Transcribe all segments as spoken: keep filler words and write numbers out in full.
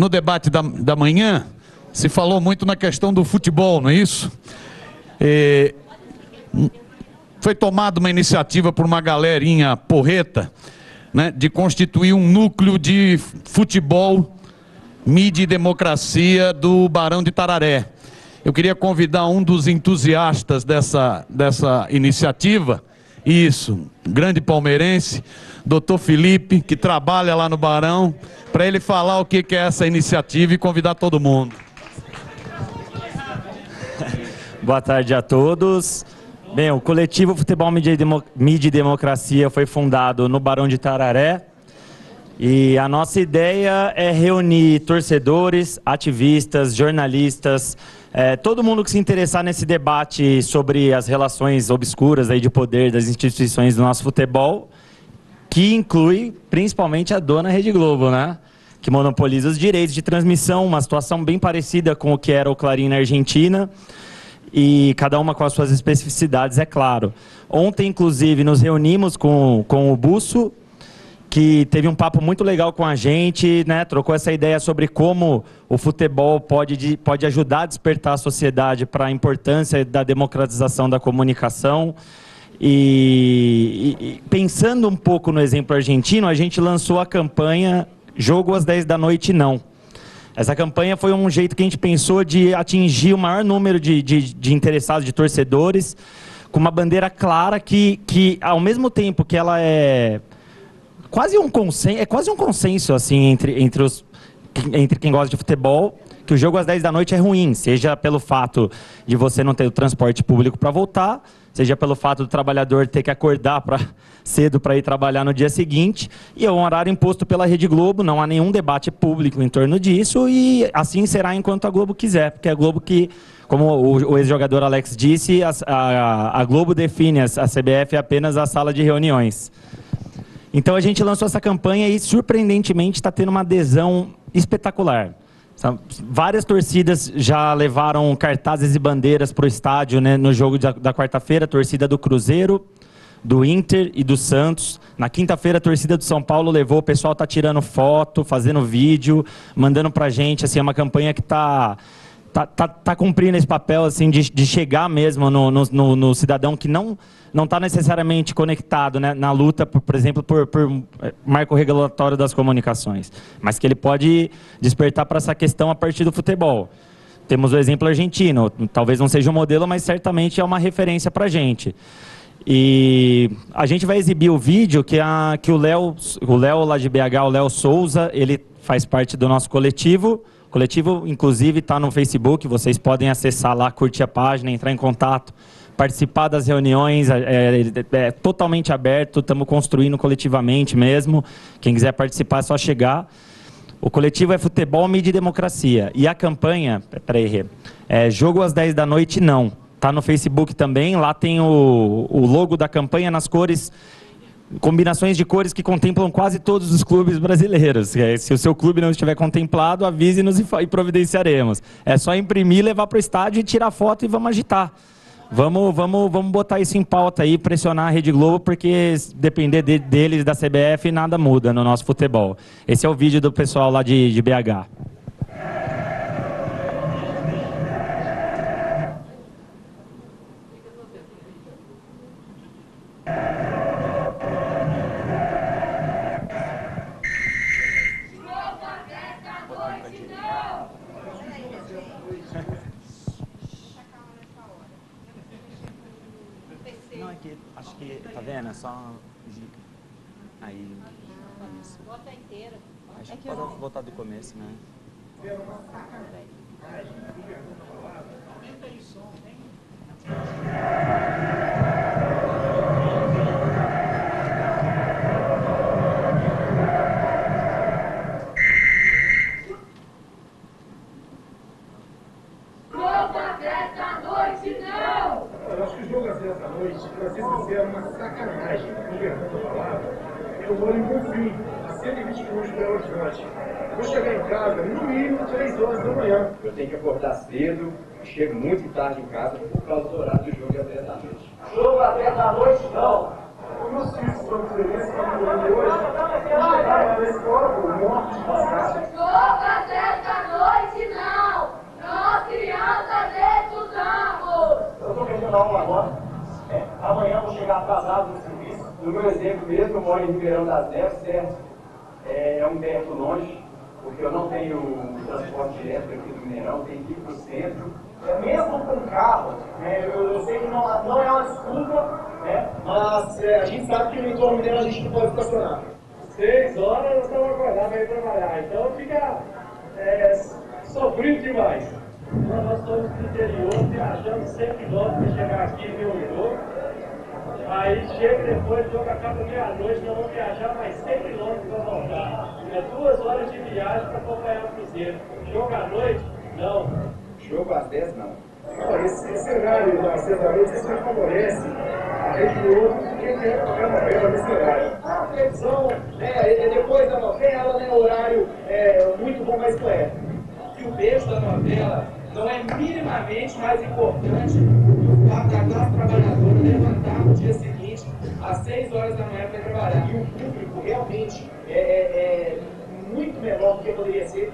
no debate da, da manhã, se falou muito na questão do futebol, não é isso? É, foi tomada uma iniciativa por uma galerinha porreta, né, de constituir um núcleo de futebol, mídia e democracia do Barão de Tararé. Eu queria convidar um dos entusiastas dessa, dessa iniciativa, isso, grande palmeirense, doutor Felipe, que trabalha lá no Barão, para ele falar o que é essa iniciativa e convidar todo mundo. Boa tarde a todos. Bem, o coletivo Futebol Mídia e Democracia foi fundado no Barão de Tararé e a nossa ideia é reunir torcedores, ativistas, jornalistas, é, todo mundo que se interessar nesse debate sobre as relações obscuras aí de poder das instituições do nosso futebol, que inclui principalmente a dona Rede Globo, né? Que monopoliza os direitos de transmissão, uma situação bem parecida com o que era o Clarim na Argentina, e cada uma com as suas especificidades, é claro. Ontem, inclusive, nos reunimos com, com o Busso, que teve um papo muito legal com a gente, né? Trocou essa ideia sobre como o futebol pode, pode ajudar a despertar a sociedade para a importância da democratização da comunicação. E, e, e pensando um pouco no exemplo argentino, a gente lançou a campanha Jogo às dez da noite não. Essa campanha foi um jeito que a gente pensou de atingir o maior número de, de, de interessados, de torcedores, com uma bandeira clara que, que, ao mesmo tempo que ela é quase um consenso, é quase um consenso assim, entre, entre, os, entre quem gosta de futebol, que o jogo às dez da noite é ruim, seja pelo fato de você não ter o transporte público para voltar, seja pelo fato do trabalhador ter que acordar pra, cedo para ir trabalhar no dia seguinte, e é um horário imposto pela Rede Globo, não há nenhum debate público em torno disso, e assim será enquanto a Globo quiser, porque é a Globo que, como o, o ex-jogador Alex disse, a, a, a Globo define, a, a C B F é apenas a sala de reuniões. Então a gente lançou essa campanha e, surpreendentemente, está tendo uma adesão espetacular. Várias torcidas já levaram cartazes e bandeiras para o estádio, né, no jogo da, da quarta-feira, a torcida do Cruzeiro, do Inter e do Santos. Na quinta-feira, a torcida do São Paulo levou, o pessoal está tirando foto, fazendo vídeo, mandando para a gente, assim, é uma campanha que está tá, tá, tá cumprindo esse papel assim, de, de chegar mesmo no, no, no, no cidadão que não não está necessariamente conectado, né, na luta, por, por exemplo, por, por marco regulatório das comunicações, mas que ele pode despertar para essa questão a partir do futebol. Temos o exemplo argentino, talvez não seja um modelo, mas certamente é uma referência para a gente. E a gente vai exibir o vídeo que, a, que o Léo, o Léo lá de B H, o Léo Souza, ele faz parte do nosso coletivo. O coletivo, inclusive, está no Facebook, vocês podem acessar lá, curtir a página, entrar em contato, participar das reuniões, é, é, é totalmente aberto, estamos construindo coletivamente mesmo. Quem quiser participar é só chegar. O coletivo é Futebol, Mídia e Democracia. E a campanha, peraí, é Jogo às dez da noite não. Está no Facebook também, lá tem o, o logo da campanha nas cores, combinações de cores que contemplam quase todos os clubes brasileiros. Se o seu clube não estiver contemplado, avise-nos e, e providenciaremos. É só imprimir, levar para o estádio e tirar foto e vamos agitar. Vamos, vamos, vamos botar isso em pauta aí, pressionar a Rede Globo, porque depender de, deles, da C B F, nada muda no nosso futebol. Esse é o vídeo do pessoal lá de, de B H. Não, é que acho que, tá vendo? É só dica. Aí. Isso. Bota inteira. Acho que pode voltar do começo, né? Eu acho que o jogo às dez da noite, para ser sincero, é uma sacanagem, com perdão da palavra. Eu moro em Bonfim, a cento e vinte quilômetros de Belo Horizonte. Vou chegar em casa, no mínimo, três horas da manhã. Eu tenho que acordar cedo, chego muito tarde em casa por causa do horário do jogo às dez da noite. Jogo às dez da noite, não. Os meus filhos estão diferentes, estão morando hoje. Chegaram na escola, mortos de cansaço. Jogo às dez não agora. É, amanhã eu vou chegar atrasado no serviço. No meu exemplo mesmo, eu moro em Ribeirão das Neves, certo? É, é um tempo longe, porque eu não tenho transporte direto aqui do Mineirão, tenho que ir para o centro. É, mesmo com carro, né, eu, eu sei que não, não é uma desculpa, né, mas é, a gente sabe que no entorno mineiro a gente não pode estacionar. Seis horas nós estamos acordados para ir trabalhar, então fica é, sofrido demais. Nós estamos no interior, viajando cem quilômetros para chegar aqui em Rio Mineiro. Aí chega depois, o jogo acaba meia-noite, nós vamos viajar mais cem quilômetros para voltar. É duas horas de viagem para acompanhar o Cruzeiro. Jogo à noite? Não. Jogo às dez, não. Olha, esse cenário da sexta-noite, isso me favorece a gente outro que quer tocar novela nesse horário. A televisão, né, depois da novela, né, horário é muito bom, mas é. Que o beijo da novela não é minimamente mais importante do fato da classe trabalhadora levantar no dia seguinte, às seis horas da manhã, para trabalhar. E o público realmente é, é, é muito menor do que poderia ser.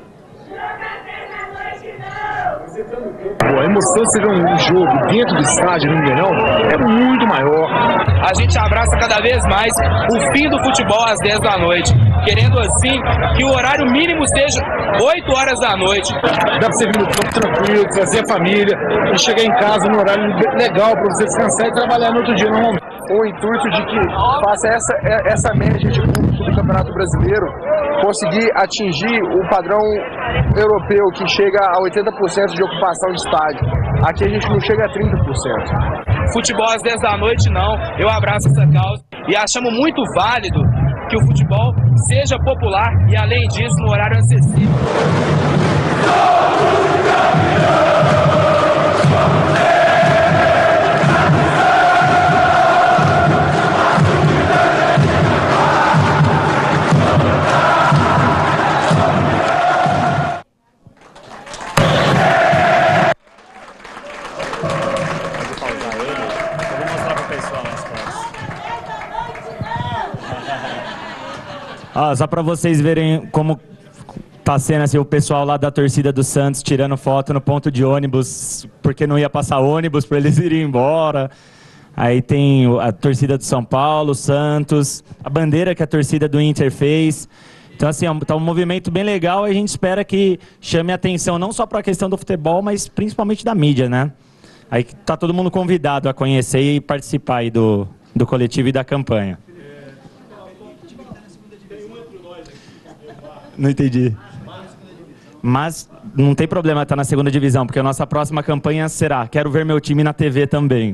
A emoção de você ver um jogo dentro do estádio no Mineirão é muito maior. A gente abraça cada vez mais o fim do futebol às dez da noite, querendo assim que o horário mínimo seja oito horas da noite. Dá pra você vir no campo tranquilo, trazer a família e chegar em casa no horário legal pra você descansar e trabalhar no outro dia normalmente. O intuito de que faça essa, essa média de público do Campeonato Brasileiro, conseguir atingir o padrão europeu que chega a oitenta por cento de ocupação de estádio. Aqui a gente não chega a trinta por cento. Futebol às dez da noite não, eu abraço essa causa e achamos muito válido que o futebol seja popular e além disso no horário acessível. Ah, só para vocês verem como tá sendo assim, o pessoal lá da torcida do Santos tirando foto no ponto de ônibus, porque não ia passar ônibus para eles irem embora. Aí tem a torcida do São Paulo, Santos, a bandeira que a torcida do Inter fez. Então assim, tá um movimento bem legal e a gente espera que chame a atenção não só para a questão do futebol, mas principalmente da mídia, né? Aí tá todo mundo convidado a conhecer e participar aí do, do coletivo e da campanha. Não entendi. Mas não tem problema estar na segunda divisão, porque a nossa próxima campanha será: quero ver meu time na T V também.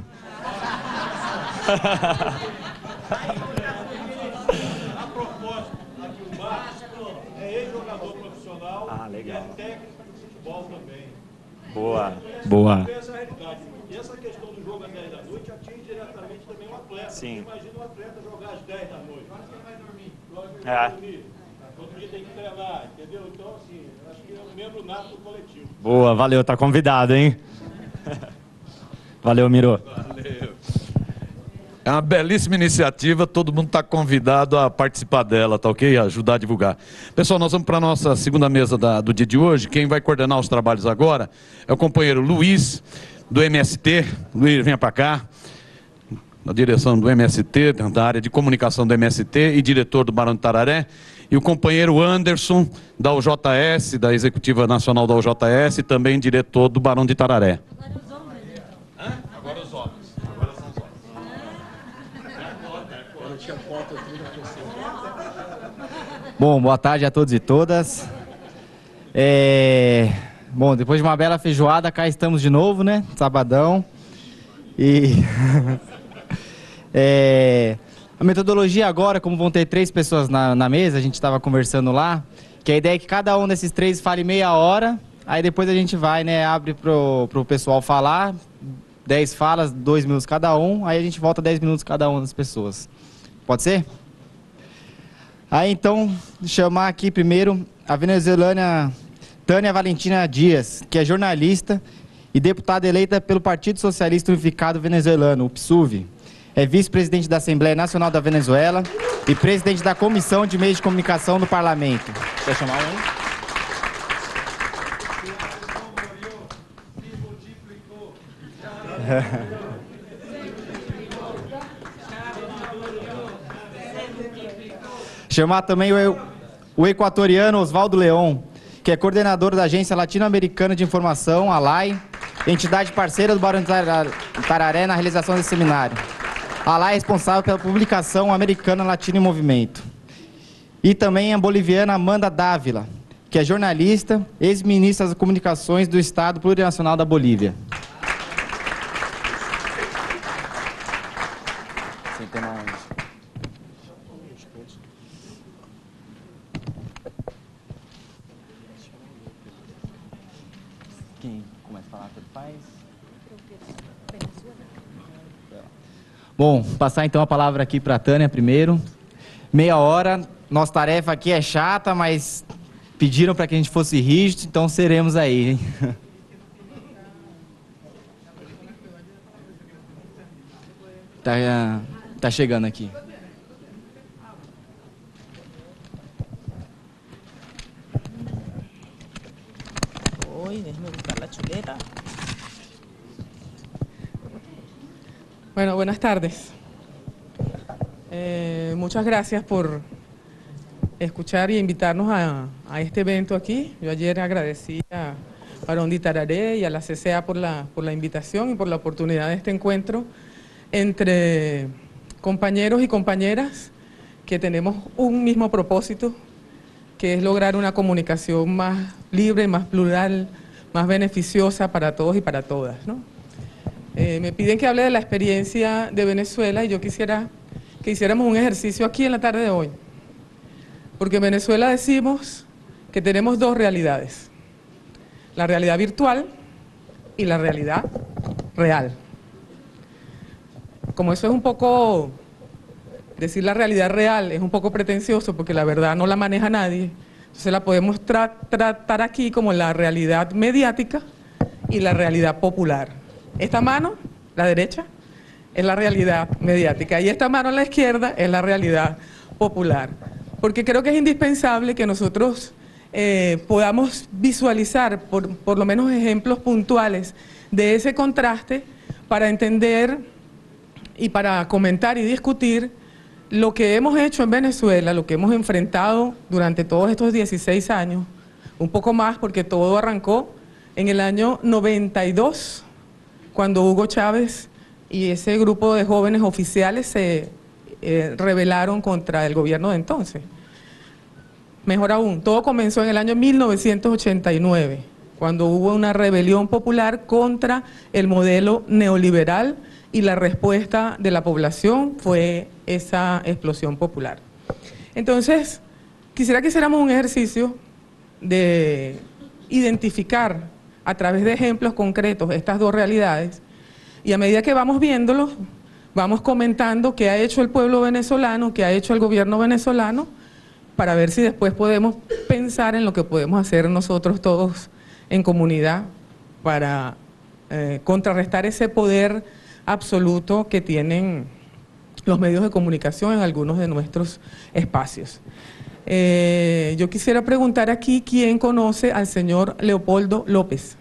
A propósito, aqui o Márcio é ex-jogador profissional, ah, legal. E é técnico de futebol também. Boa, boa. Essa é a realidade. E essa questão do jogo às dez da noite atinge diretamente também o atleta. Sim. Imagina o atleta jogar às dez da noite. Agora você vai dormir. Agora você É. vai dormir. Outro dia tem que treinar, entendeu? Então, assim, acho que é um membro nato do coletivo. Boa, valeu, tá convidado, hein? Valeu, Miro. Valeu. É uma belíssima iniciativa, todo mundo está convidado a participar dela, tá ok? Ajudar a divulgar. Pessoal, nós vamos para a nossa segunda mesa da, do dia de hoje. Quem vai coordenar os trabalhos agora é o companheiro Luiz, do M S T. Luiz, venha para cá. Na direção do M S T, da área de comunicação do M S T e diretor do Barão de Tararé. E o companheiro Anderson, da U J S, da Executiva Nacional da U J S, e também diretor do Barão de Tararé. Agora os homens. Agora são os homens. Bom, boa tarde a todos e todas. É... Bom, depois de uma bela feijoada, cá estamos de novo, né? Sabadão. E... é... A metodologia agora, como vão ter três pessoas na, na mesa, a gente estava conversando lá, que a ideia é que cada um desses três fale meia hora, aí depois a gente vai, né, abre pro, pro pessoal falar, dez falas, dois minutos cada um, aí a gente volta dez minutos cada uma das pessoas. Pode ser? Aí então, chamar aqui primeiro a venezuelana Tânia Valentina Dias, que é jornalista e deputada eleita pelo Partido Socialista Unificado Venezuelano, o P S U V. É vice-presidente da Assembleia Nacional da Venezuela e presidente da Comissão de Meios de Comunicação do Parlamento. Quer chamar um? Chamar também o, o equatoriano Oswaldo Leon, que é coordenador da Agência Latino-Americana de Informação, a L A I, entidade parceira do Barão de Tararé na realização desse seminário. A L A I é responsável pela publicação Americana Latino em Movimento. E também a boliviana Amanda Dávila, que é jornalista, ex-ministra das Comunicações do Estado Plurinacional da Bolívia. Quem começa a falar, tudo faz? Bom, passar então a palavra aqui para a Tânia primeiro. Meia hora, nossa tarefa aqui é chata, mas pediram para que a gente fosse rígido, então seremos aí, hein? Tá, tá chegando aqui. Bueno, buenas tardes. Eh, muchas gracias por escuchar y invitarnos a, a este evento aquí. Yo ayer agradecí a Barón de Tararé y a la C C A por la, por la invitación y por la oportunidad de este encuentro entre compañeros y compañeras que tenemos un mismo propósito, que es lograr una comunicación más libre, más plural, más beneficiosa para todos y para todas, ¿no? Eh, me piden que hable de la experiencia de Venezuela y yo quisiera que hiciéramos un ejercicio aquí en la tarde de hoy. Porque en Venezuela decimos que tenemos dos realidades, la realidad virtual y la realidad real. Como eso es un poco, decir la realidad real es un poco pretencioso porque la verdad no la maneja nadie, entonces la podemos tra tratar aquí como la realidad mediática y la realidad popular. Esta mano, la derecha, es la realidad mediática y esta mano a la izquierda es la realidad popular. Porque creo que es indispensable que nosotros eh, podamos visualizar por, por lo menos ejemplos puntuales de ese contraste para entender y para comentar y discutir lo que hemos hecho en Venezuela, lo que hemos enfrentado durante todos estos dieciséis años, un poco más porque todo arrancó en el año noventa y dos, cuando Hugo Chávez y ese grupo de jóvenes oficiales se eh, rebelaron contra el gobierno de entonces. Mejor aún, todo comenzó en el año mil novecientos ochenta y nueve, cuando hubo una rebelión popular contra el modelo neoliberal y la respuesta de la población fue esa explosión popular. Entonces, quisiera que hiciéramos un ejercicio de identificar a través de ejemplos concretos estas dos realidades y a medida que vamos viéndolos, vamos comentando qué ha hecho el pueblo venezolano, qué ha hecho el gobierno venezolano, para ver si después podemos pensar en lo que podemos hacer nosotros todos en comunidad para eh, contrarrestar ese poder absoluto que tienen los medios de comunicación en algunos de nuestros espacios. Eh, yo quisiera preguntar aquí quién conoce al señor Leopoldo López.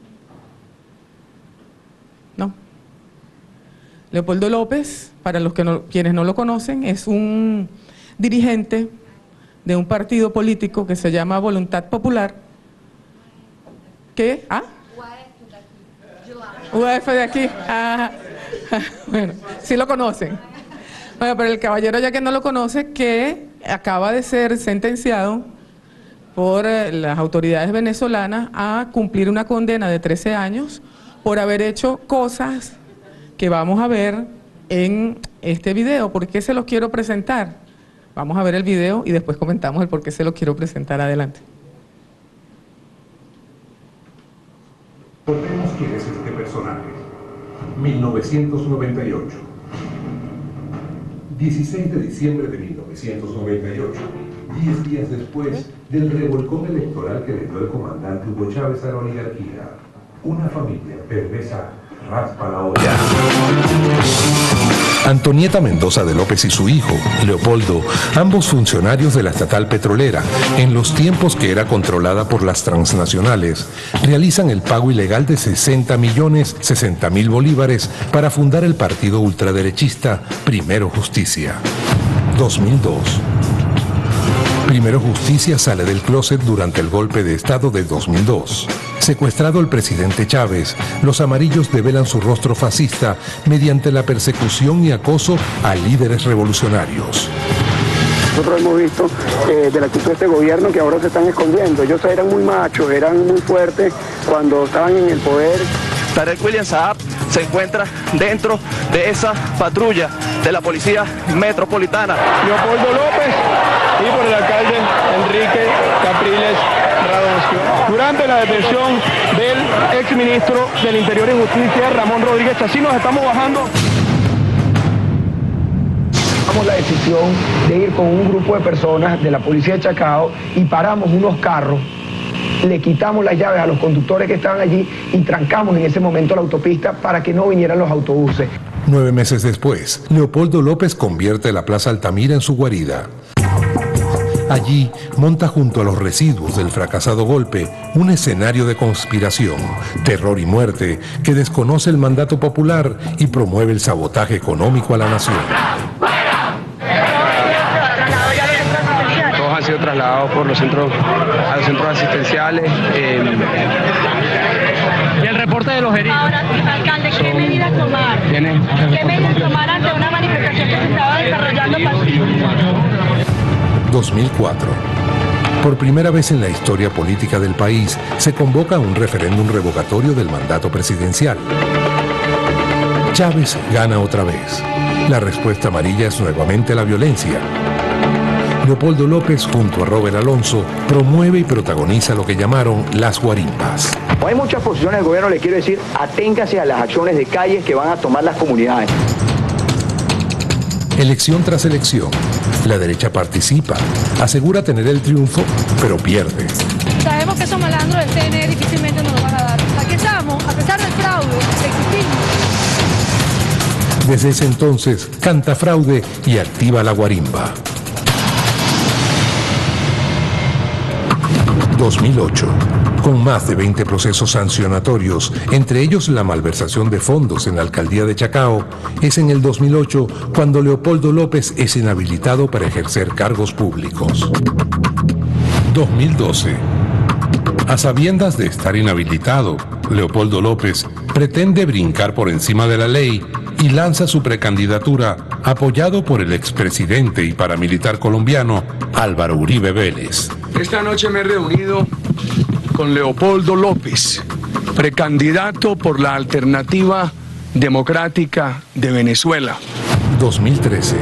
¿No? Leopoldo López, para los que no, quienes no lo conocen, es un dirigente de un partido político que se llama Voluntad Popular. ¿Qué? ¿Ah? U A F de aquí. Ah, bueno, sí lo conocen. Bueno, pero el caballero, ya que no lo conoce, que acaba de ser sentenciado por eh, las autoridades venezolanas a cumplir una condena de trece años por haber hecho cosas que vamos a ver en este video. ¿Por qué se los quiero presentar? Vamos a ver el video y después comentamos el por qué se los quiero presentar. Adelante. Recordemos quién es este personaje. mil novecientos noventa y ocho. dieciséis de diciembre de mil novecientos noventa y ocho, diez días después del revolcón electoral que le dio el comandante Hugo Chávez a la oligarquía. Una familia perversa raspa la olla. Antonieta Mendoza de López y su hijo, Leopoldo, ambos funcionarios de la estatal petrolera, en los tiempos que era controlada por las transnacionales, realizan el pago ilegal de sesenta millones sesenta mil bolívares para fundar el partido ultraderechista Primero Justicia. dos mil dos. Primero Justicia sale del closet durante el golpe de Estado de dos mil dos. Secuestrado el presidente Chávez, los amarillos develan su rostro fascista mediante la persecución y acoso a líderes revolucionarios. Nosotros hemos visto eh, de la actitud de este gobierno que ahora se están escondiendo. Ellos eran muy machos, eran muy fuertes cuando estaban en el poder. Tarek William Saab se encuentra dentro de esa patrulla de la Policía Metropolitana. Leopoldo López y por el alcalde Enrique Capriles Radonsky. Durante la detención del exministro del Interior y Justicia, Ramón Rodríguez Chacín, nos estamos bajando. Tomamos la decisión de ir con un grupo de personas de la Policía de Chacao y paramos unos carros. Le quitamos las llaves a los conductores que estaban allí y trancamos en ese momento la autopista para que no vinieran los autobuses. Nueve meses después, Leopoldo López convierte la Plaza Altamira en su guarida. Allí monta junto a los residuos del fracasado golpe un escenario de conspiración, terror y muerte que desconoce el mandato popular y promueve el sabotaje económico a la nación. Todos han sido trasladados por los centros, a los centros asistenciales. Eh, ¿Y el reporte de los heridos? Ahora, alcalde, ¿qué son, medidas tomar? ¿Tiene? ¿Qué medidas tomar ante una manifestación que se estaba desarrollando pacífica? dos mil cuatro. Por primera vez en la historia política del país, se convoca un referéndum revocatorio del mandato presidencial. Chávez gana otra vez. La respuesta amarilla es nuevamente la violencia. Leopoldo López, junto a Robert Alonso, promueve y protagoniza lo que llamaron las guarimbas. Hay muchas posiciones del gobierno, le quiero decir, aténgase a las acciones de calles que van a tomar las comunidades. Elección tras elección, la derecha participa, asegura tener el triunfo, pero pierde. Sabemos que esos malandros del C N E difícilmente nos lo van a dar. Aquí estamos, a pesar del fraude, existimos. Desde ese entonces, canta fraude y activa la guarimba. dos mil ocho. Con más de veinte procesos sancionatorios, entre ellos la malversación de fondos en la alcaldía de Chacao, es en el dos mil ocho cuando Leopoldo López es inhabilitado para ejercer cargos públicos. dos mil doce. A sabiendas de estar inhabilitado, Leopoldo López pretende brincar por encima de la ley y lanza su precandidatura apoyado por el expresidente y paramilitar colombiano Álvaro Uribe Vélez. Esta noche me he reunido con Leopoldo López, precandidato por la Alternativa Democrática de Venezuela. dos mil trece.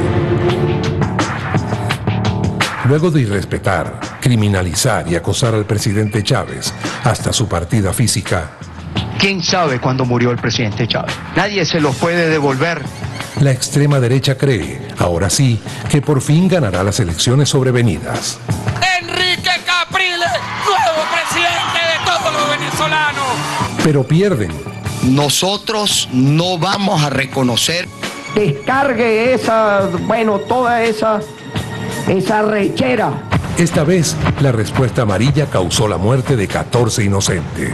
Luego de irrespetar, criminalizar y acosar al presidente Chávez hasta su partida física, ¿quién sabe cuándo murió el presidente Chávez? Nadie se lo puede devolver. La extrema derecha cree, ahora sí, que por fin ganará las elecciones sobrevenidas. Enrique Capriles, nuevo presidente de todos los venezolanos. Pero pierden. Nosotros no vamos a reconocer. Descargue esa, bueno, toda esa, esa rechera. Esta vez, la respuesta amarilla causó la muerte de catorce inocentes.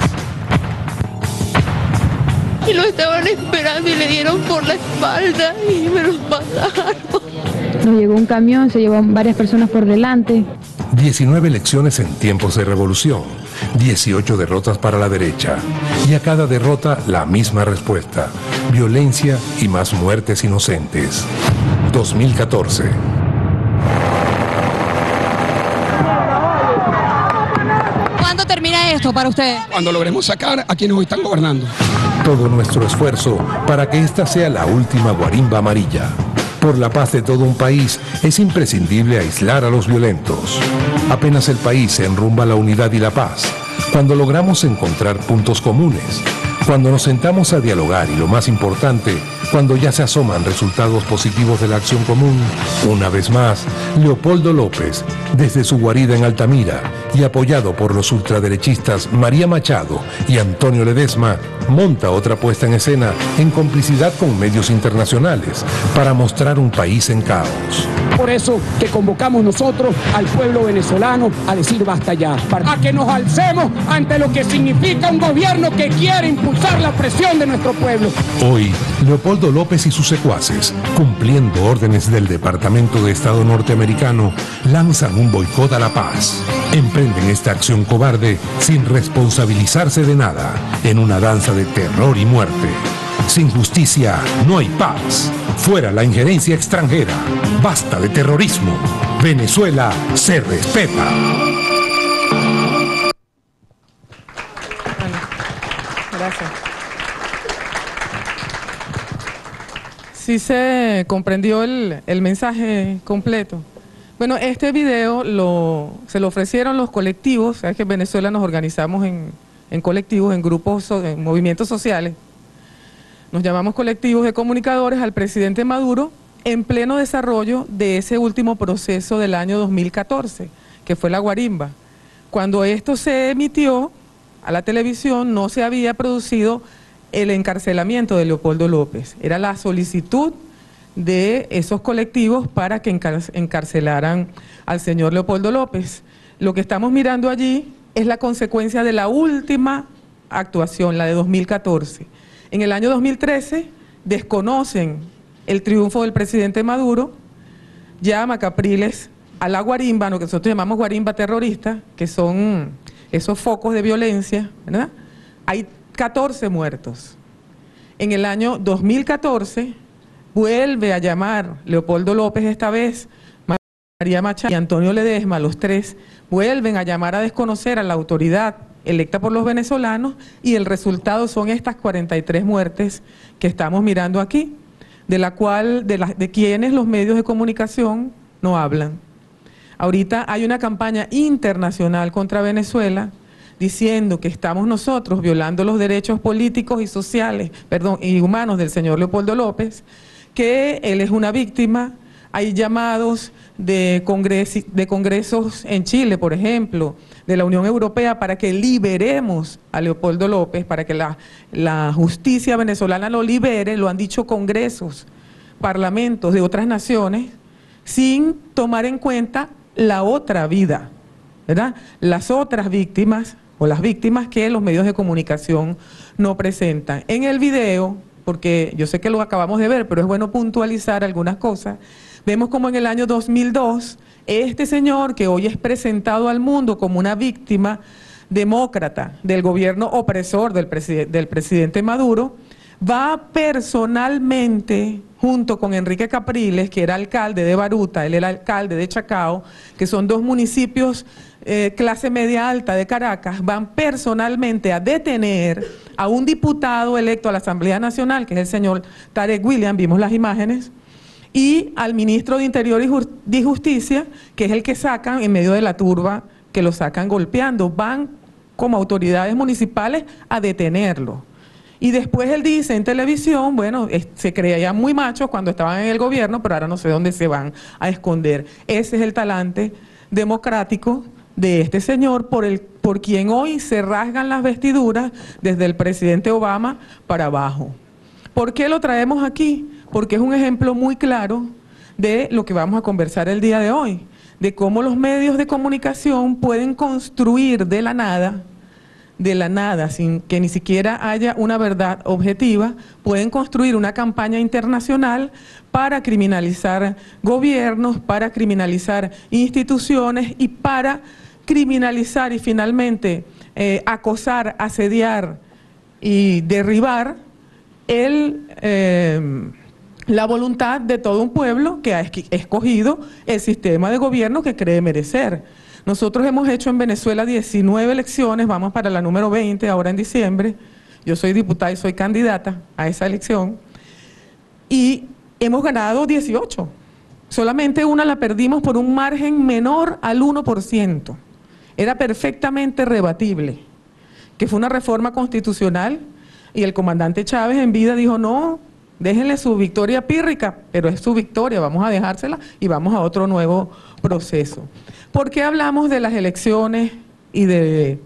Y lo estaban esperando y le dieron por la espalda y me los mataron. Nos llegó un camión, se llevó varias personas por delante. diecinueve elecciones en tiempos de revolución, dieciocho derrotas para la derecha. Y a cada derrota la misma respuesta, violencia y más muertes inocentes. dos mil catorce. ¿Cuándo termina esto para ustedes? Cuando logremos sacar a quienes hoy están gobernando. Todo nuestro esfuerzo para que esta sea la última guarimba amarilla. Por la paz de todo un país es imprescindible aislar a los violentos. Apenas el país se enrumba a la unidad y la paz, cuando logramos encontrar puntos comunes, cuando nos sentamos a dialogar y lo más importante, cuando ya se asoman resultados positivos de la acción común, una vez más, Leopoldo López, desde su guarida en Altamira, y apoyado por los ultraderechistas María Machado y Antonio Ledesma, monta otra puesta en escena en complicidad con medios internacionales para mostrar un país en caos. Por eso que convocamos nosotros al pueblo venezolano a decir basta ya, a que nos alcemos ante lo que significa un gobierno que quiere impulsar la presión de nuestro pueblo. Hoy, Leopoldo López y sus secuaces, cumpliendo órdenes del Departamento de Estado norteamericano, lanzan un boicot a la paz. Emprenden esta acción cobarde sin responsabilizarse de nada, en una danza de terror y muerte. Sin justicia no hay paz. Fuera la injerencia extranjera. Basta de terrorismo. Venezuela se respeta. Gracias. Sí se comprendió el, el mensaje completo. Bueno, este video lo, se lo ofrecieron los colectivos. Sabes que en Venezuela nos organizamos en, en colectivos, en grupos, en movimientos sociales. Nos llamamos colectivos de comunicadores al presidente Maduro en pleno desarrollo de ese último proceso del año dos mil catorce, que fue la guarimba. Cuando esto se emitió a la televisión, no se había producido el encarcelamiento de Leopoldo López. Era la solicitud de esos colectivos para que encarcelaran al señor Leopoldo López. Lo que estamos mirando allí es la consecuencia de la última actuación, la de dos mil catorce. En el año dos mil trece desconocen el triunfo del presidente Maduro, llama Capriles a la guarimba, lo que nosotros llamamos guarimba terrorista, que son esos focos de violencia, ¿verdad? Hay catorce muertos. En el año dos mil catorce vuelve a llamar Leopoldo López, esta vez María Machado y Antonio Ledesma, los tres, vuelven a llamar a desconocer a la autoridad electa por los venezolanos, y el resultado son estas cuarenta y tres muertes que estamos mirando aquí, de la cual, de, la, de quienes los medios de comunicación no hablan. Ahorita hay una campaña internacional contra Venezuela diciendo que estamos nosotros violando los derechos políticos y sociales, perdón, y humanos del señor Leopoldo López, que él es una víctima. Hay llamados de, congres, de congresos en Chile, por ejemplo, de la Unión Europea, para que liberemos a Leopoldo López, para que la, la justicia venezolana lo libere. Lo han dicho congresos, parlamentos de otras naciones, sin tomar en cuenta la otra vida, ¿verdad? Las otras víctimas, o las víctimas que los medios de comunicación no presentan. En el video, porque yo sé que lo acabamos de ver, pero es bueno puntualizar algunas cosas. Vemos como en el año dos mil dos, este señor que hoy es presentado al mundo como una víctima demócrata del gobierno opresor del, preside del presidente Maduro, va personalmente, junto con Enrique Capriles, que era alcalde de Baruta, él era alcalde de Chacao, que son dos municipios eh, clase media alta de Caracas, van personalmente a detener a un diputado electo a la Asamblea Nacional, que es el señor Tarek William, vimos las imágenes, y al ministro de Interior y Justicia, que es el que sacan en medio de la turba, que lo sacan golpeando. Van como autoridades municipales a detenerlo. Y después él dice en televisión, bueno, se creía muy machos cuando estaban en el gobierno, pero ahora no sé dónde se van a esconder. Ese es el talante democrático de este señor, por, el, por quien hoy se rasgan las vestiduras desde el presidente Obama para abajo. ¿Por qué lo traemos aquí? Porque es un ejemplo muy claro de lo que vamos a conversar el día de hoy, de cómo los medios de comunicación pueden construir de la nada, de la nada, sin que ni siquiera haya una verdad objetiva, pueden construir una campaña internacional para criminalizar gobiernos, para criminalizar instituciones y para criminalizar y finalmente eh, acosar, asediar y derribar el... Eh, la voluntad de todo un pueblo que ha escogido el sistema de gobierno que cree merecer. Nosotros hemos hecho en Venezuela diecinueve elecciones, vamos para la número veinte ahora en diciembre. Yo soy diputada y soy candidata a esa elección. Y hemos ganado dieciocho. Solamente una la perdimos por un margen menor al uno por ciento. Era perfectamente rebatible, que fue una reforma constitucional, y el comandante Chávez en vida dijo no, déjenle su victoria pírrica, pero es su victoria, vamos a dejársela y vamos a otro nuevo proceso. ¿Por qué hablamos de las elecciones y de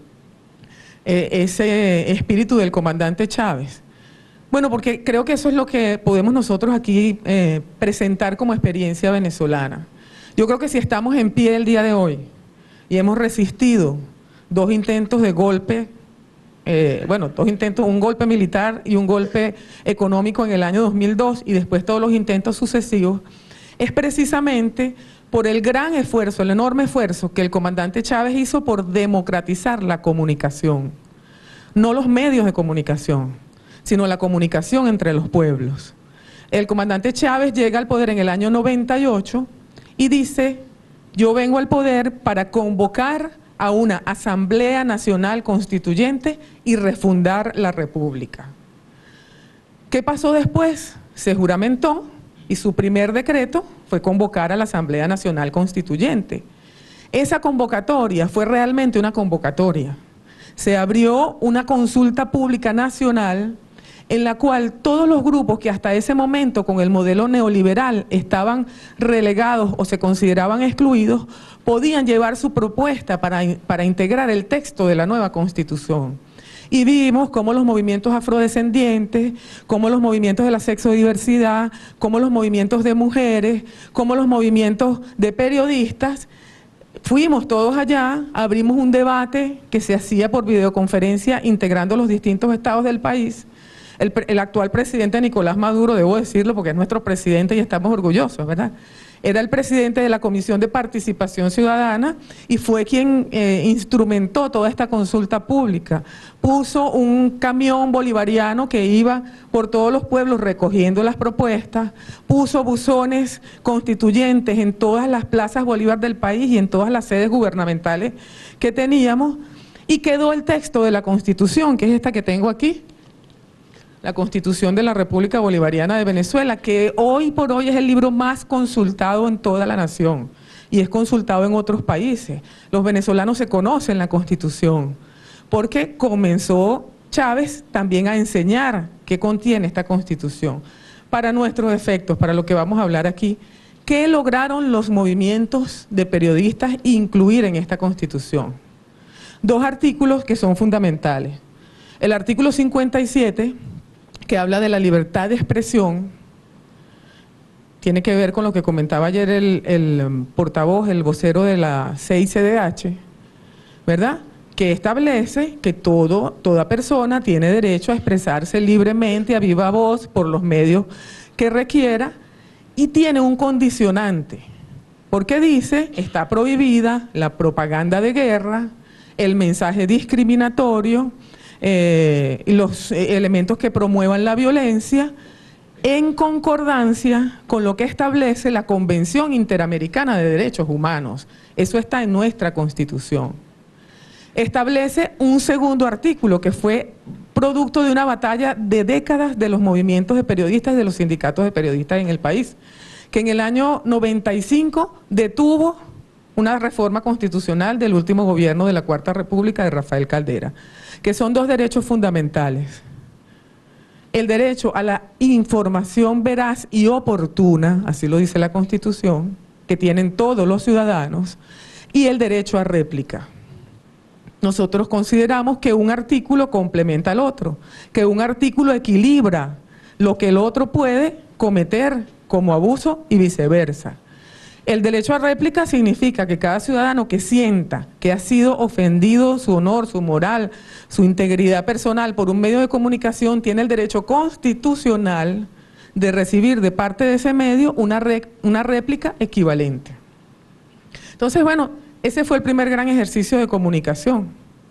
eh, ese espíritu del comandante Chávez? Bueno, porque creo que eso es lo que podemos nosotros aquí eh, presentar como experiencia venezolana. Yo creo que si estamos en pie el día de hoy y hemos resistido dos intentos de golpe, eh, bueno, dos intentos, un golpe militar y un golpe económico en el año dos mil dos y después todos los intentos sucesivos, es precisamente por el gran esfuerzo, el enorme esfuerzo que el comandante Chávez hizo por democratizar la comunicación. No los medios de comunicación, sino la comunicación entre los pueblos. El comandante Chávez llega al poder en el año noventa y ocho y dice: yo vengo al poder para convocar a una Asamblea Nacional Constituyente y refundar la República. ¿Qué pasó después? Se juramentó y su primer decreto fue convocar a la Asamblea Nacional Constituyente. Esa convocatoria fue realmente una convocatoria. Se abrió una consulta pública nacional en la cual todos los grupos que hasta ese momento con el modelo neoliberal estaban relegados o se consideraban excluidos, podían llevar su propuesta para, para integrar el texto de la nueva Constitución. Y vimos cómo los movimientos afrodescendientes, cómo los movimientos de la sexodiversidad, cómo los movimientos de mujeres, cómo los movimientos de periodistas, fuimos todos allá, abrimos un debate que se hacía por videoconferencia integrando los distintos estados del país. El, el actual presidente Nicolás Maduro, debo decirlo porque es nuestro presidente y estamos orgullosos, ¿verdad? Era el presidente de la Comisión de Participación Ciudadana y fue quien eh, instrumentó toda esta consulta pública. Puso un camión bolivariano que iba por todos los pueblos recogiendo las propuestas, puso buzones constituyentes en todas las plazas Bolívar del país y en todas las sedes gubernamentales que teníamos, y quedó el texto de la Constitución, que es esta que tengo aquí, la Constitución de la República Bolivariana de Venezuela, que hoy por hoy es el libro más consultado en toda la nación y es consultado en otros países. Los venezolanos se conocen la Constitución porque comenzó Chávez también a enseñar qué contiene esta Constitución. Para nuestros efectos, para lo que vamos a hablar aquí, ¿qué lograron los movimientos de periodistas incluir en esta Constitución? Dos artículos que son fundamentales. El artículo cincuenta y siete, que habla de la libertad de expresión, tiene que ver con lo que comentaba ayer el, el portavoz, el vocero de la C I C D H, ¿verdad? Que establece que todo, toda persona tiene derecho a expresarse libremente, a viva voz, por los medios que requiera, y tiene un condicionante, porque dice: está prohibida la propaganda de guerra, el mensaje discriminatorio, Eh, y los eh, elementos que promuevan la violencia, en concordancia con lo que establece la Convención Interamericana de Derechos Humanos. Eso está en nuestra Constitución. Establece un segundo artículo que fue producto de una batalla de décadas de los movimientos de periodistas, de los sindicatos de periodistas en el país, que en el año noventa y cinco detuvo una reforma constitucional del último gobierno de la Cuarta República de Rafael Caldera, que son dos derechos fundamentales: el derecho a la información veraz y oportuna, así lo dice la Constitución, que tienen todos los ciudadanos, y el derecho a réplica. Nosotros consideramos que un artículo complementa al otro, que un artículo equilibra lo que el otro puede cometer como abuso y viceversa. El derecho a réplica significa que cada ciudadano que sienta que ha sido ofendido su honor, su moral, su integridad personal por un medio de comunicación, tiene el derecho constitucional de recibir de parte de ese medio una, re, una réplica equivalente. Entonces, bueno, ese fue el primer gran ejercicio de comunicación.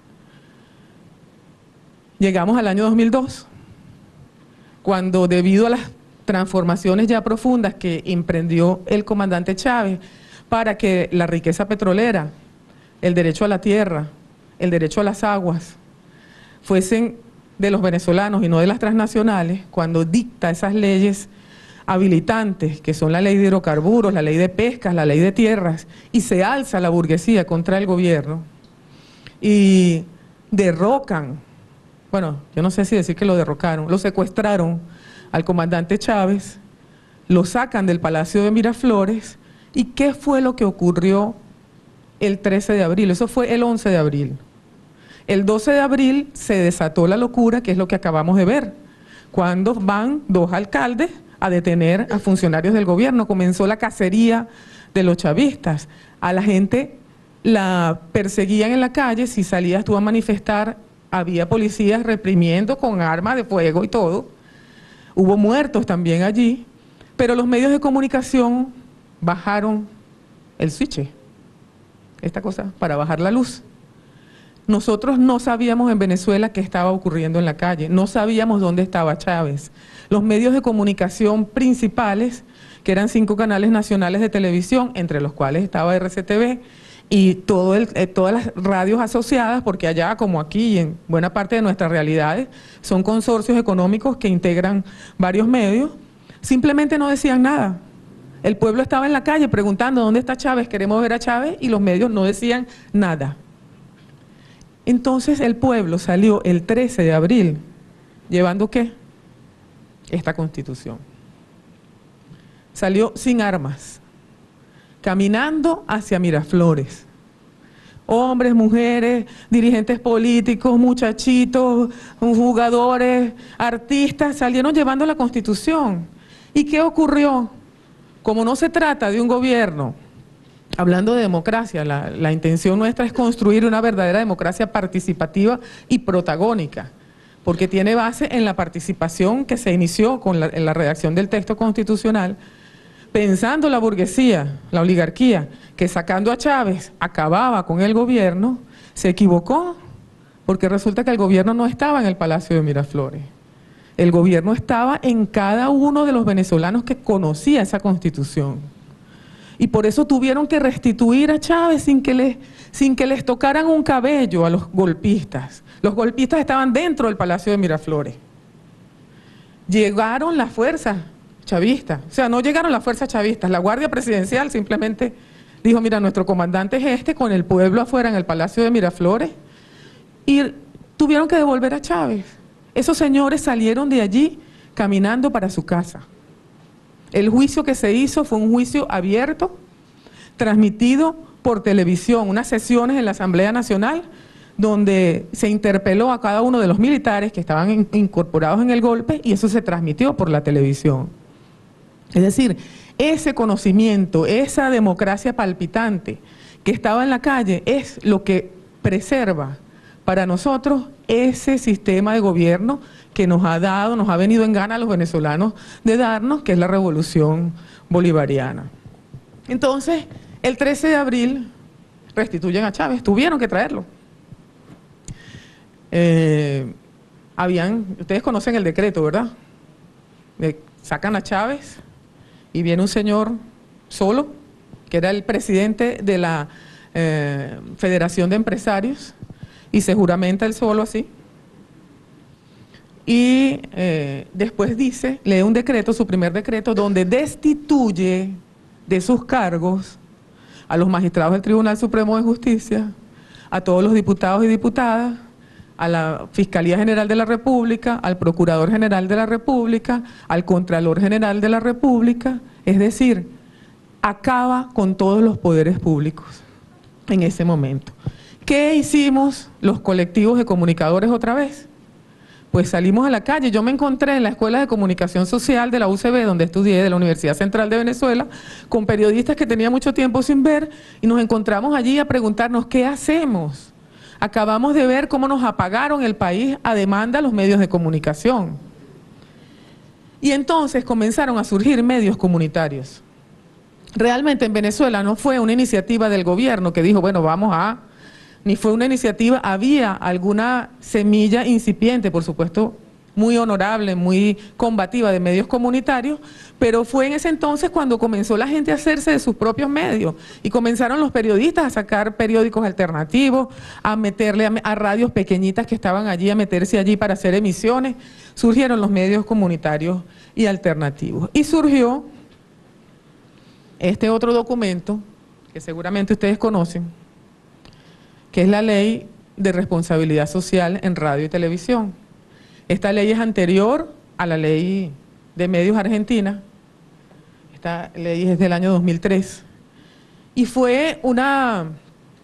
Llegamos al año dos mil dos, cuando debido a las transformaciones ya profundas que emprendió el comandante Chávez para que la riqueza petrolera, el derecho a la tierra, el derecho a las aguas, fuesen de los venezolanos y no de las transnacionales, cuando dicta esas leyes habilitantes, que son la ley de hidrocarburos, la ley de pescas, la ley de tierras, y se alza la burguesía contra el gobierno y derrocan, bueno, yo no sé si decir que lo derrocaron, lo secuestraron al comandante Chávez, lo sacan del Palacio de Miraflores. ¿Y qué fue lo que ocurrió el trece de abril, eso fue el once de abril. El doce de abril se desató la locura, que es lo que acabamos de ver, cuando van dos alcaldes a detener a funcionarios del gobierno. Comenzó la cacería de los chavistas. A la gente la perseguían en la calle, si salías tú a manifestar, había policías reprimiendo con armas de fuego y todo. Hubo muertos también allí, pero los medios de comunicación bajaron el switch, esta cosa, para bajar la luz. Nosotros no sabíamos en Venezuela qué estaba ocurriendo en la calle, no sabíamos dónde estaba Chávez. Los medios de comunicación principales, que eran cinco canales nacionales de televisión, entre los cuales estaba R C T V, y todo el, eh, todas las radios asociadas, porque allá, como aquí y en buena parte de nuestras realidades, son consorcios económicos que integran varios medios, simplemente no decían nada. El pueblo estaba en la calle preguntando ¿dónde está Chávez? Queremos ver a Chávez, y los medios no decían nada. Entonces el pueblo salió el trece de abril, ¿llevando qué? Esta Constitución. Salió sin armas, caminando hacia Miraflores. Hombres, mujeres, dirigentes políticos, muchachitos, jugadores, artistas, salieron llevando la Constitución. ¿Y qué ocurrió? Como no se trata de un gobierno, hablando de democracia, la, la intención nuestra es construir una verdadera democracia participativa y protagónica, porque tiene base en la participación que se inició con la, en la redacción del texto constitucional, pensando la burguesía, la oligarquía, que sacando a Chávez acababa con el gobierno, se equivocó, porque resulta que el gobierno no estaba en el Palacio de Miraflores. El gobierno estaba en cada uno de los venezolanos que conocía esa Constitución. Y por eso tuvieron que restituir a Chávez sin que, les, sin que les tocaran un cabello a los golpistas. Los golpistas estaban dentro del Palacio de Miraflores. Llegaron las fuerzas chavistas, o sea, no llegaron las fuerzas chavistas, la Guardia Presidencial simplemente dijo, mira, nuestro comandante es este, con el pueblo afuera en el Palacio de Miraflores, y tuvieron que devolver a Chávez. Esos señores salieron de allí caminando para su casa. El juicio que se hizo fue un juicio abierto, transmitido por televisión, unas sesiones en la Asamblea Nacional, donde se interpeló a cada uno de los militares que estaban in- incorporados en el golpe, y eso se transmitió por la televisión. Es decir, ese conocimiento, esa democracia palpitante que estaba en la calle, es lo que preserva para nosotros ese sistema de gobierno que nos ha dado, nos ha venido en gana a los venezolanos de darnos, que es la revolución bolivariana. Entonces, el trece de abril restituyen a Chávez, tuvieron que traerlo. Eh, habían, ustedes conocen el decreto, ¿verdad? De, sacan a Chávez y viene un señor solo, que era el presidente de la eh, Federación de Empresarios, y se juramenta él solo así. Y eh, después dice, lee un decreto, su primer decreto, donde destituye de sus cargos a los magistrados del Tribunal Supremo de Justicia, a todos los diputados y diputadas, a la Fiscalía General de la República, al Procurador General de la República, al Contralor General de la República, es decir, acaba con todos los poderes públicos en ese momento. ¿Qué hicimos los colectivos de comunicadores otra vez? Pues salimos a la calle. Yo me encontré en la Escuela de Comunicación Social de la U C B, donde estudié, de la Universidad Central de Venezuela, con periodistas que tenía mucho tiempo sin ver, y nos encontramos allí a preguntarnos, ¿qué hacemos? Acabamos de ver cómo nos apagaron el país a demanda los medios de comunicación. Y entonces comenzaron a surgir medios comunitarios. Realmente en Venezuela no fue una iniciativa del gobierno que dijo, bueno, vamos a... ni fue una iniciativa, había alguna semilla incipiente, por supuesto, muy honorable, muy combativa de medios comunitarios, pero fue en ese entonces cuando comenzó la gente a hacerse de sus propios medios y comenzaron los periodistas a sacar periódicos alternativos, a meterle a, a radios pequeñitas que estaban allí, a meterse allí para hacer emisiones. Surgieron los medios comunitarios y alternativos. Y surgió este otro documento que seguramente ustedes conocen, que es la Ley de Responsabilidad Social en Radio y Televisión. Esta ley es anterior a la Ley de Medios Argentina. Esta ley es del año dos mil tres. Y fue una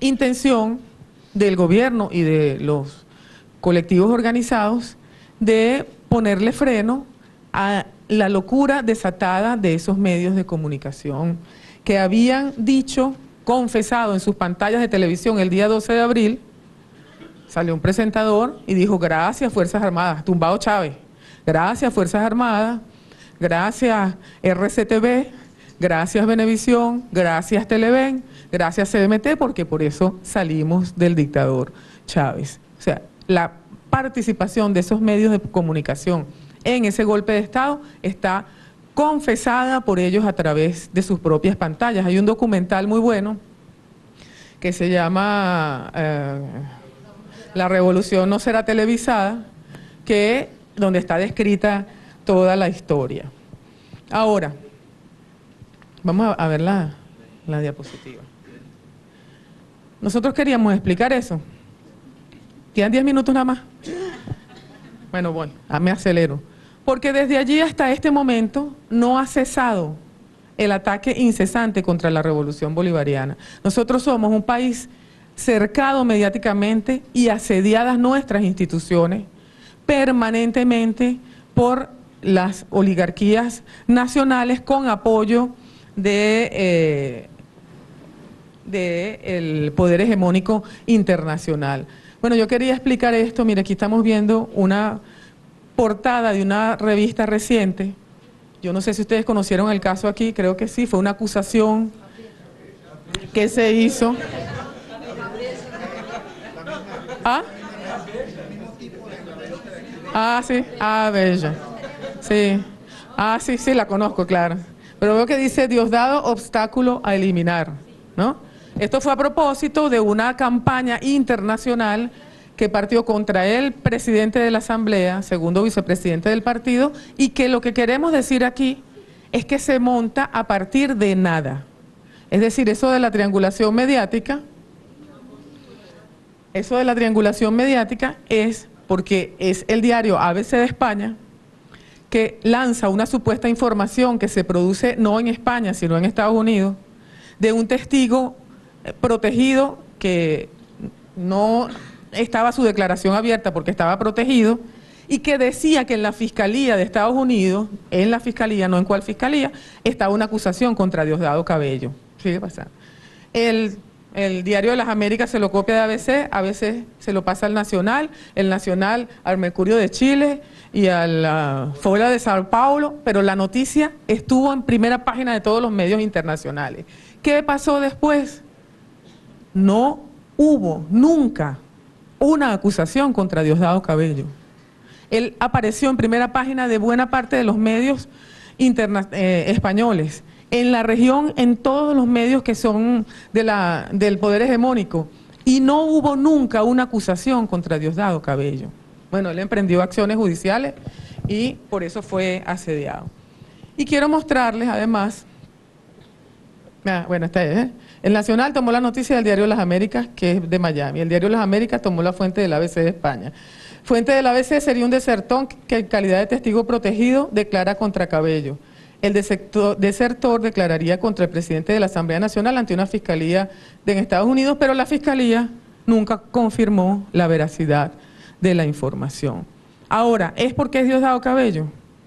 intención del gobierno y de los colectivos organizados de ponerle freno a la locura desatada de esos medios de comunicación que habían dicho, confesado en sus pantallas de televisión el día doce de abril, salió un presentador y dijo: gracias Fuerzas Armadas, tumbado Chávez, gracias Fuerzas Armadas, gracias R C T V, gracias Venevisión, gracias Televen, gracias C M T, porque por eso salimos del dictador Chávez. O sea, la participación de esos medios de comunicación en ese golpe de Estado está confesada por ellos a través de sus propias pantallas. Hay un documental muy bueno que se llama eh, La Revolución no será televisada, que, donde está descrita toda la historia. Ahora, vamos a, a ver la, la diapositiva. Nosotros queríamos explicar eso. ¿Quedan diez minutos nada más? Bueno, bueno, me acelero. Porque desde allí hasta este momento no ha cesado el ataque incesante contra la revolución bolivariana. Nosotros somos un país cercado mediáticamente y asediadas nuestras instituciones permanentemente por las oligarquías nacionales con apoyo de, eh, de el poder hegemónico internacional. Bueno, yo quería explicar esto. Mire, aquí estamos viendo una portada de una revista reciente. Yo no sé si ustedes conocieron el caso aquí, creo que sí, fue una acusación que se hizo. ¿Ah? Ah, sí, ah, bella. Sí, ah, sí, sí, la conozco, claro. Pero veo que dice: Diosdado, obstáculo a eliminar, ¿no? Esto fue a propósito de una campaña internacional que partió contra el presidente de la Asamblea, segundo vicepresidente del partido, y que lo que queremos decir aquí es que se monta a partir de nada. Es decir, eso de la triangulación mediática, eso de la triangulación mediática es porque es el diario A B C de España que lanza una supuesta información que se produce no en España, sino en Estados Unidos, de un testigo protegido que no estaba su declaración abierta porque estaba protegido, y que decía que en la Fiscalía de Estados Unidos, en la Fiscalía, no en cuál Fiscalía, estaba una acusación contra Diosdado Cabello. Sigue pasando. El, el Diario de las Américas se lo copia de A B C, A B C se lo pasa al Nacional, el Nacional al Mercurio de Chile y a la Folha de Sao Paulo, pero la noticia estuvo en primera página de todos los medios internacionales. ¿Qué pasó después? No hubo nunca una acusación contra Diosdado Cabello. Él apareció en primera página de buena parte de los medios interna eh, españoles, en la región, en todos los medios que son de la, del poder hegemónico, y no hubo nunca una acusación contra Diosdado Cabello. Bueno, él emprendió acciones judiciales y por eso fue asediado. Y quiero mostrarles además, ah, bueno, esta es, ¿eh? El Nacional tomó la noticia del Diario de las Américas, que es de Miami. El Diario de las Américas tomó la fuente del A B C de España. Fuente del A B C sería un desertón que en calidad de testigo protegido declara contra Cabello. El desertor declararía contra el presidente de la Asamblea Nacional ante una fiscalía de en Estados Unidos, pero la fiscalía nunca confirmó la veracidad de la información. Ahora, ¿es porque es Diosdado Cabello?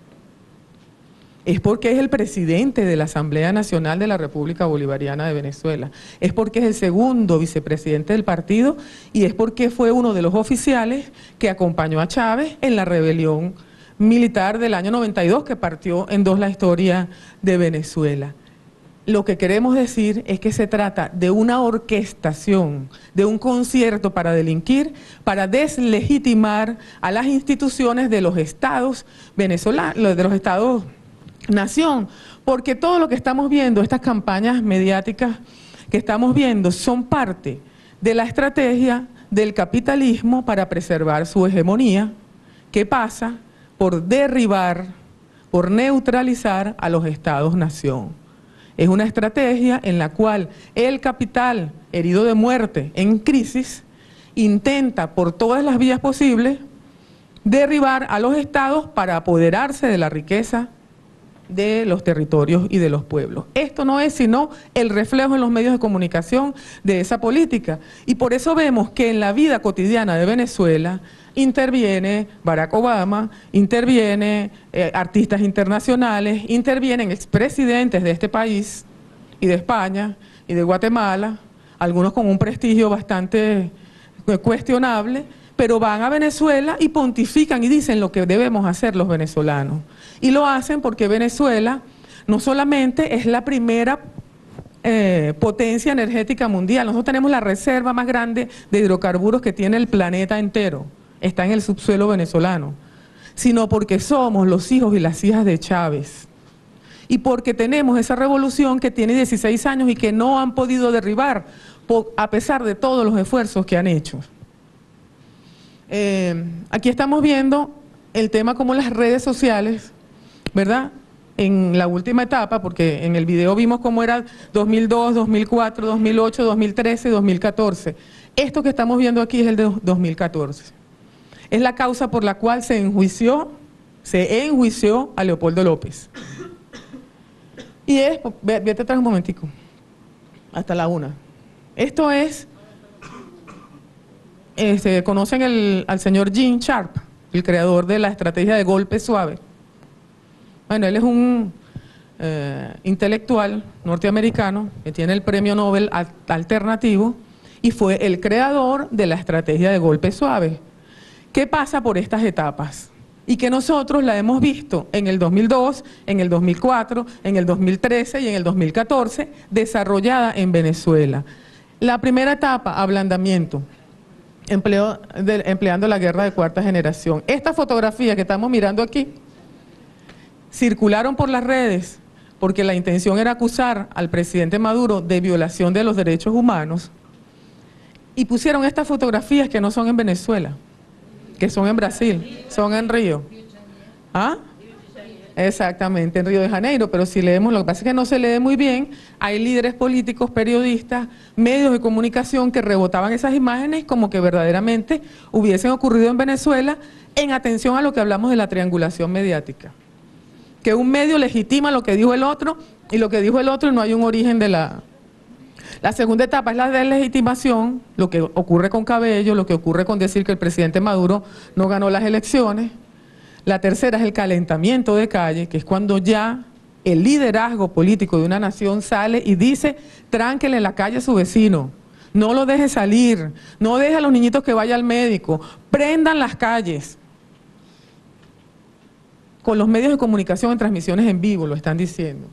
Es porque es el presidente de la Asamblea Nacional de la República Bolivariana de Venezuela, es porque es el segundo vicepresidente del partido y es porque fue uno de los oficiales que acompañó a Chávez en la rebelión militar del año noventa y dos que partió en dos la historia de Venezuela. Lo que queremos decir es que se trata de una orquestación, de un concierto para delinquir, para deslegitimar a las instituciones de los estados venezolanos, de los estados nación, porque todo lo que estamos viendo, estas campañas mediáticas que estamos viendo, son parte de la estrategia del capitalismo para preservar su hegemonía, que pasa por derribar, por neutralizar a los estados-nación. Es una estrategia en la cual el capital, herido de muerte, en crisis, intenta por todas las vías posibles derribar a los estados para apoderarse de la riqueza de los territorios y de los pueblos. Esto no es sino el reflejo en los medios de comunicación de esa política. Y por eso vemos que en la vida cotidiana de Venezuela interviene Barack Obama, interviene eh, artistas internacionales, intervienen expresidentes de este país y de España y de Guatemala, algunos con un prestigio bastante cuestionable, pero van a Venezuela y pontifican y dicen lo que debemos hacer los venezolanos. Y lo hacen porque Venezuela no solamente es la primera eh, potencia energética mundial, nosotros tenemos la reserva más grande de hidrocarburos que tiene el planeta entero, está en el subsuelo venezolano, sino porque somos los hijos y las hijas de Chávez. Y porque tenemos esa revolución que tiene dieciséis años y que no han podido derribar, por, a pesar de todos los esfuerzos que han hecho. Eh, aquí estamos viendo el tema como las redes sociales, ¿verdad? En la última etapa, porque en el video vimos cómo era dos mil dos, dos mil cuatro, dos mil ocho, dos mil trece, dos mil catorce. Esto que estamos viendo aquí es el de dos mil catorce. Es la causa por la cual se enjuició, se enjuició a Leopoldo López. Y es, vete atrás un momentico, hasta la una. Esto es... Este, conocen el, al señor Gene Sharp, el creador de la estrategia de golpe suave. Bueno, él es un eh, intelectual norteamericano que tiene el premio Nobel alternativo y fue el creador de la estrategia de golpe suave. ¿Qué pasa por estas etapas? Y que nosotros la hemos visto en el dos mil dos, en el dos mil cuatro, en el dos mil trece y en el dos mil catorce, desarrollada en Venezuela. La primera etapa, ablandamiento. Empleo de, empleando la guerra de cuarta generación. Estas fotografías que estamos mirando aquí circularon por las redes porque la intención era acusar al presidente Maduro de violación de los derechos humanos y pusieron estas fotografías que no son en Venezuela, que son en Brasil, son en Río. ¿Ah? Exactamente, en Río de Janeiro, pero si leemos, lo que pasa es que no se lee muy bien, hay líderes políticos, periodistas, medios de comunicación que rebotaban esas imágenes como que verdaderamente hubiesen ocurrido en Venezuela en atención a lo que hablamos de la triangulación mediática. Que un medio legitima lo que dijo el otro y lo que dijo el otro y no hay un origen de la... La segunda etapa es la deslegitimación, lo que ocurre con Cabello, lo que ocurre con decir que el presidente Maduro no ganó las elecciones. La tercera es el calentamiento de calle, que es cuando ya el liderazgo político de una nación sale y dice, tránquele en la calle a su vecino, no lo deje salir, no deje a los niñitos que vaya al médico, prendan las calles. Con los medios de comunicación en transmisiones en vivo lo están diciendo.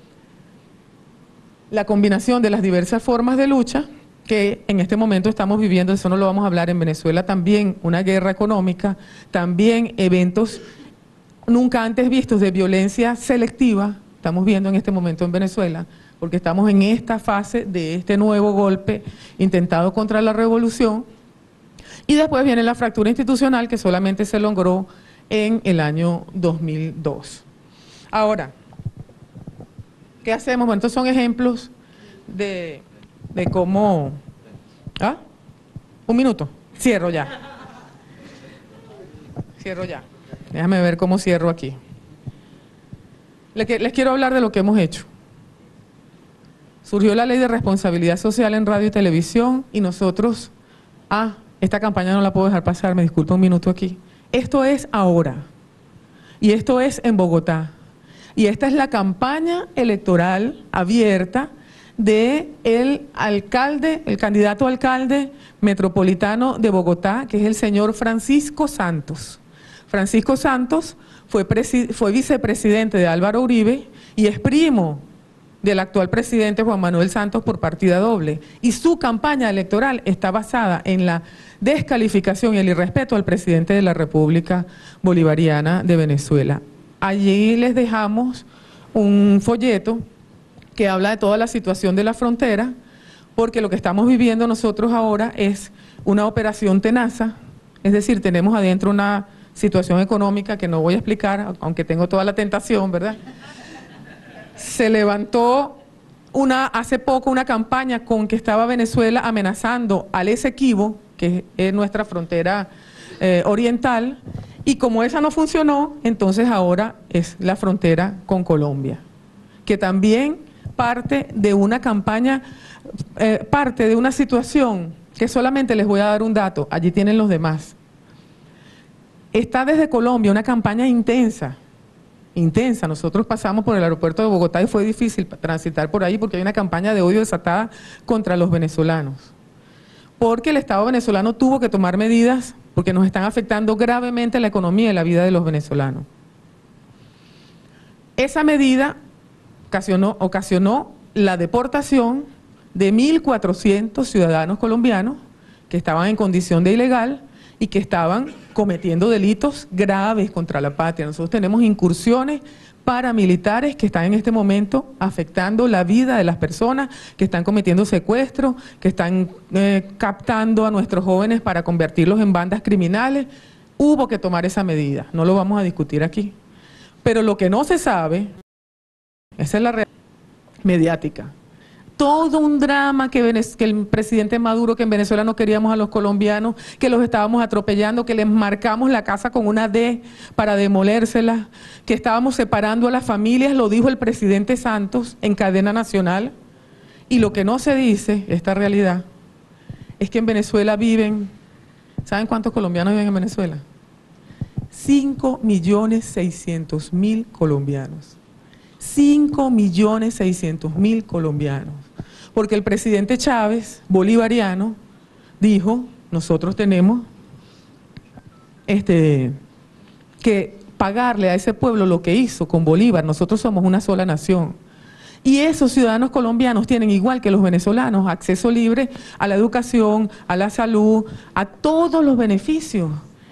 La combinación de las diversas formas de lucha que en este momento estamos viviendo, eso no lo vamos a hablar en Venezuela, también una guerra económica, también eventos nunca antes vistos de violencia selectiva, estamos viendo en este momento en Venezuela, porque estamos en esta fase de este nuevo golpe intentado contra la revolución, y después viene la fractura institucional que solamente se logró en el año dos mil dos. Ahora, ¿qué hacemos? Bueno, estos son ejemplos de... de cómo... ¿Ah? Un minuto. Cierro ya. Cierro ya. Déjame ver cómo cierro aquí. Les, les quiero hablar de lo que hemos hecho. Surgió la ley de responsabilidad social en radio y televisión y nosotros... Ah, esta campaña no la puedo dejar pasar, me disculpa un minuto aquí. Esto es ahora. Y esto es en Bogotá. Y esta es la campaña electoral abierta de el alcalde, el candidato a alcalde metropolitano de Bogotá, que es el señor Francisco Santos. Francisco Santos fue, fue vicepresidente de Álvaro Uribe y es primo del actual presidente Juan Manuel Santos por partida doble. Y su campaña electoral está basada en la descalificación y el irrespeto al presidente de la República Bolivariana de Venezuela. Allí les dejamos un folleto que habla de toda la situación de la frontera, porque lo que estamos viviendo nosotros ahora es una operación tenaza, es decir, tenemos adentro una situación económica que no voy a explicar, aunque tengo toda la tentación, ¿verdad? Se levantó una, hace poco una campaña con que estaba Venezuela amenazando al Esequibo, que es nuestra frontera eh, oriental, Y como esa no funcionó, entonces ahora es la frontera con Colombia, que también parte de una campaña, eh, parte de una situación que solamente les voy a dar un dato, allí tienen los demás. Está desde Colombia una campaña intensa, intensa. Nosotros pasamos por el aeropuerto de Bogotá y fue difícil transitar por ahí porque hay una campaña de odio desatada contra los venezolanos. Porque el Estado venezolano tuvo que tomar medidas porque nos están afectando gravemente la economía y la vida de los venezolanos. Esa medida ocasionó, ocasionó la deportación de mil cuatrocientos ciudadanos colombianos que estaban en condición de ilegal y que estaban cometiendo delitos graves contra la patria. Nosotros tenemos incursiones paramilitares que están en este momento afectando la vida de las personas, que están cometiendo secuestros, que están eh, captando a nuestros jóvenes para convertirlos en bandas criminales. Hubo que tomar esa medida, no lo vamos a discutir aquí. Pero lo que no se sabe, esa es la realidad mediática. Todo un drama que, que el presidente Maduro, que en Venezuela no queríamos a los colombianos, que los estábamos atropellando, que les marcamos la casa con una D para demolérsela, que estábamos separando a las familias, lo dijo el presidente Santos en cadena nacional. Y lo que no se dice, esta realidad, es que en Venezuela viven, ¿saben cuántos colombianos viven en Venezuela? cinco millones seiscientos mil colombianos. cinco millones seiscientos mil colombianos. Porque el presidente Chávez, bolivariano, dijo, nosotros tenemos este, que pagarle a ese pueblo lo que hizo con Bolívar, nosotros somos una sola nación. Y esos ciudadanos colombianos tienen, igual que los venezolanos, acceso libre a la educación, a la salud, a todos los beneficios.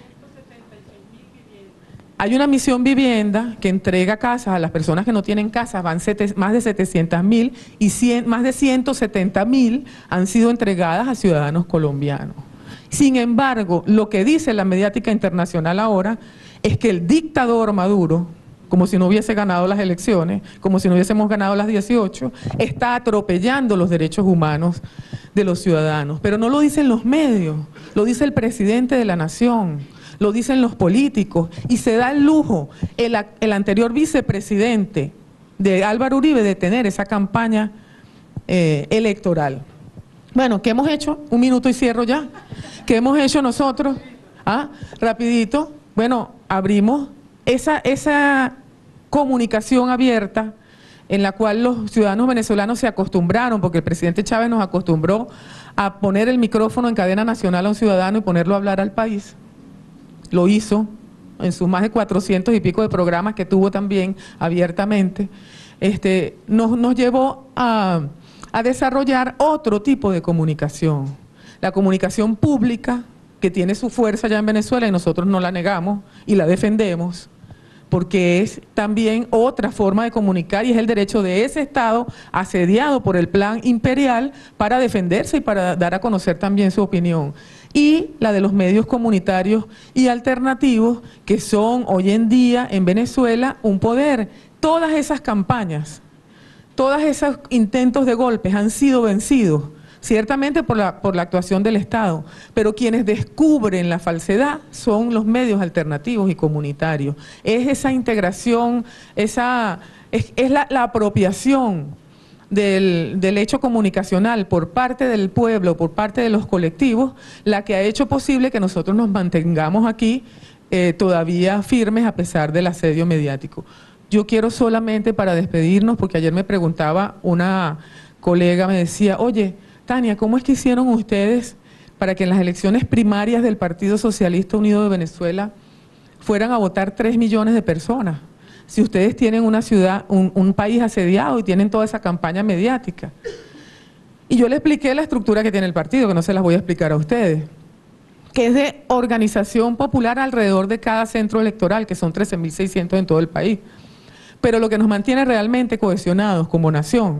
Hay una misión vivienda que entrega casas a las personas que no tienen casas, van sete, más de setecientas mil y cien, más de ciento setenta mil han sido entregadas a ciudadanos colombianos. Sin embargo, lo que dice la mediática internacional ahora es que el dictador Maduro, como si no hubiese ganado las elecciones, como si no hubiésemos ganado las dieciocho, está atropellando los derechos humanos de los ciudadanos. Pero no lo dicen los medios, lo dice el presidente de la nación. Lo dicen los políticos y se da el lujo el, el anterior vicepresidente de Álvaro Uribe de tener esa campaña eh, electoral. Bueno, ¿qué hemos hecho? Un minuto y cierro ya. ¿Qué hemos hecho nosotros? ¿Ah? Rapidito. Bueno, abrimos esa, esa comunicación abierta en la cual los ciudadanos venezolanos se acostumbraron, porque el presidente Chávez nos acostumbró a poner el micrófono en cadena nacional a un ciudadano y ponerlo a hablar al país. Lo hizo en sus más de cuatrocientos y pico de programas que tuvo también abiertamente. Este, nos, nos llevó a, a desarrollar otro tipo de comunicación. La comunicación pública, que tiene su fuerza ya en Venezuela y nosotros no la negamos y la defendemos, porque es también otra forma de comunicar y es el derecho de ese Estado asediado por el plan imperial para defenderse y para dar a conocer también su opinión. Y la de los medios comunitarios y alternativos, que son hoy en día en Venezuela un poder. Todas esas campañas, todos esos intentos de golpes han sido vencidos, ciertamente por la, por la actuación del Estado, pero quienes descubren la falsedad son los medios alternativos y comunitarios. Es esa integración, esa, es, es la, la apropiación Del, del hecho comunicacional por parte del pueblo, por parte de los colectivos, la que ha hecho posible que nosotros nos mantengamos aquí eh, todavía firmes a pesar del asedio mediático. Yo quiero solamente para despedirnos, porque ayer me preguntaba una colega, me decía, oye, Tania, ¿cómo es que hicieron ustedes para que en las elecciones primarias del Partido Socialista Unido de Venezuela fueran a votar tres millones de personas? Si ustedes tienen una ciudad, un, un país asediado y tienen toda esa campaña mediática. Y yo le expliqué la estructura que tiene el partido, que no se las voy a explicar a ustedes, que es de organización popular alrededor de cada centro electoral, que son trece mil seiscientos en todo el país. Pero lo que nos mantiene realmente cohesionados como nación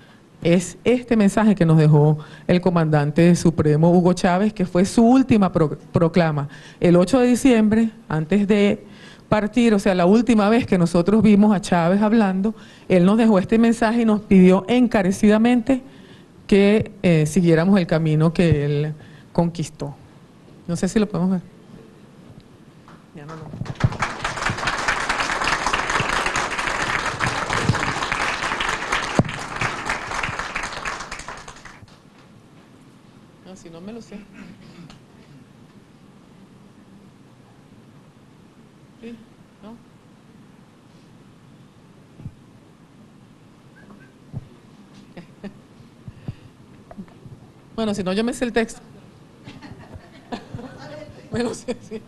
es este mensaje que nos dejó el comandante supremo Hugo Chávez, que fue su última pro, proclama. El ocho de diciembre, antes de partir, o sea, la última vez que nosotros vimos a Chávez hablando, él nos dejó este mensaje y nos pidió encarecidamente que eh, siguiéramos el camino que él conquistó. No sé si lo podemos ver. Ya no lo... No, si no me lo sé. Sí, ¿no? Bueno, si no, yo me sé el texto. Me lo sé, sí.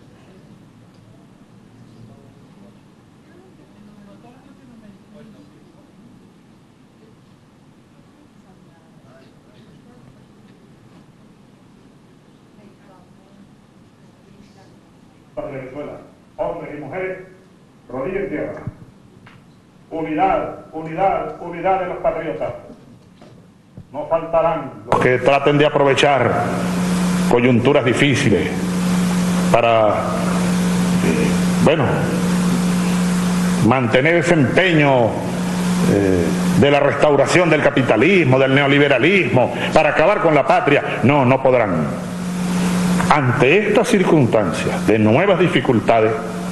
Para Venezuela, hombres y mujeres, rodillas en tierra. Unidad, unidad, unidad de los patriotas. No faltarán los que traten de aprovechar coyunturas difíciles para, eh, bueno, mantener ese empeño eh, de la restauración del capitalismo, del neoliberalismo, para acabar con la patria. No, no podrán. Ante estas circunstancias de nuevas dificultades,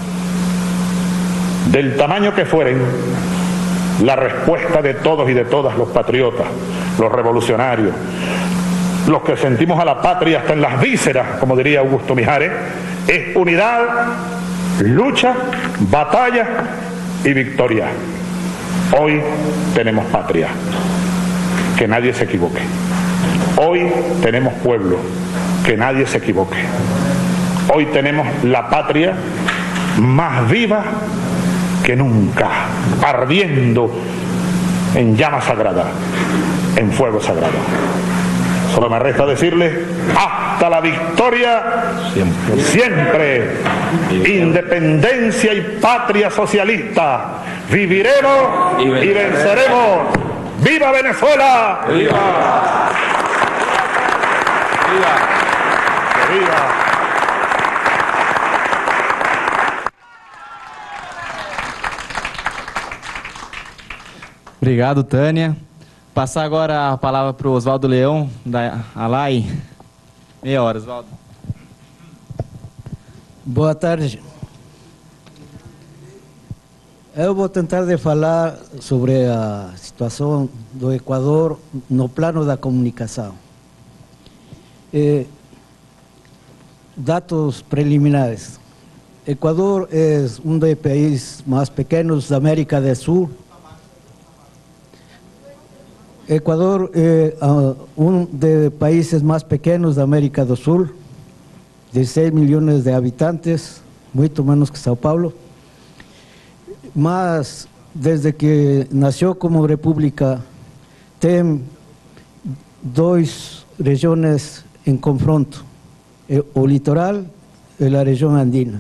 del tamaño que fueren, la respuesta de todos y de todas los patriotas, los revolucionarios, los que sentimos a la patria hasta en las vísceras, como diría Augusto Mijares, es unidad, lucha, batalla y victoria. Hoy tenemos patria, que nadie se equivoque. Hoy tenemos pueblo, que nadie se equivoque. Hoy tenemos la patria más viva que nunca, ardiendo en llama sagrada, en fuego sagrado. Solo me resta decirles, hasta la victoria, siempre, siempre. Independencia y patria socialista. Viviremos y venceremos. Y venceremos. ¡Viva Venezuela! ¡Viva! ¡Viva! ¡Viva! Obrigado, Tânia. Passar agora a palavra para o Oswaldo Leão, da ALAI. Meia hora, Oswaldo. Boa tarde. Eu vou tentar de falar sobre a situação do Equador no plano da comunicação. Eh, dados preliminares. Equador é um dos países mais pequenos da América do Sul. Equador é um dos países mais pequenos da América do Sul, dezesseis milhões de habitantes, muito menos que São Paulo. Mas, desde que nasceu como república, tem duas regiões em confronto, o litoral e a região andina.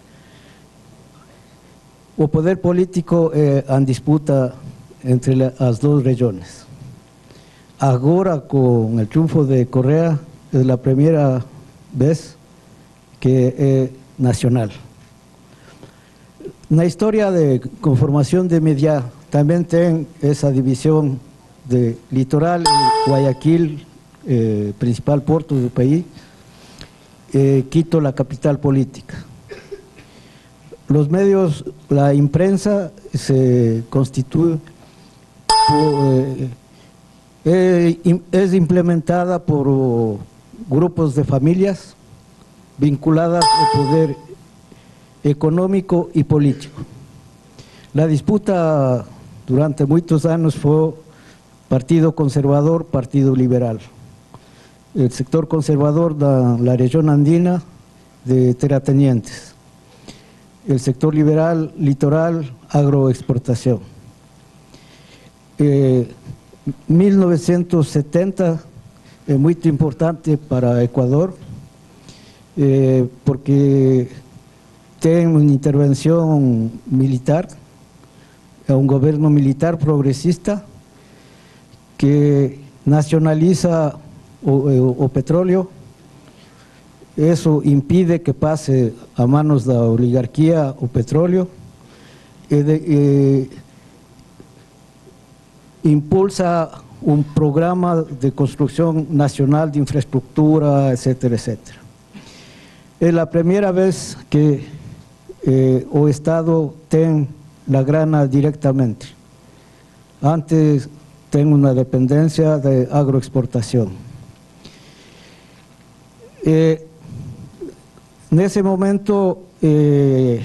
O poder político é em disputa entre as duas regiões. Agora, com o triunfo de Correa, é a primeira vez que é nacional. Na história de conformação de Mediá, também tem essa divisão de litoral, Guayaquil, eh, principal porto do país, eh, Quito, la capital política. Los medios, la imprensa se constituye, por, eh, es implementada por grupos de familias vinculadas al poder económico y político. La disputa durante muchos años fue Partido Conservador, Partido Liberal. El sector conservador de la región andina de terratenientes. El sector liberal, litoral, agroexportación. Eh, mil novecientos setenta es muy importante para Ecuador eh, porque tiene una intervención militar, un gobierno militar progresista que nacionaliza o, o petróleo. Eso impide que pase a manos de la oligarquía o petróleo. Eh, de, eh, impulsa un programa de construcción nacional de infraestructura, etcétera, etcétera. Es la primera vez que eh, o Estado tiene la grana directamente. Antes tiene una dependencia de agroexportación. Eh, en ese momento, eh,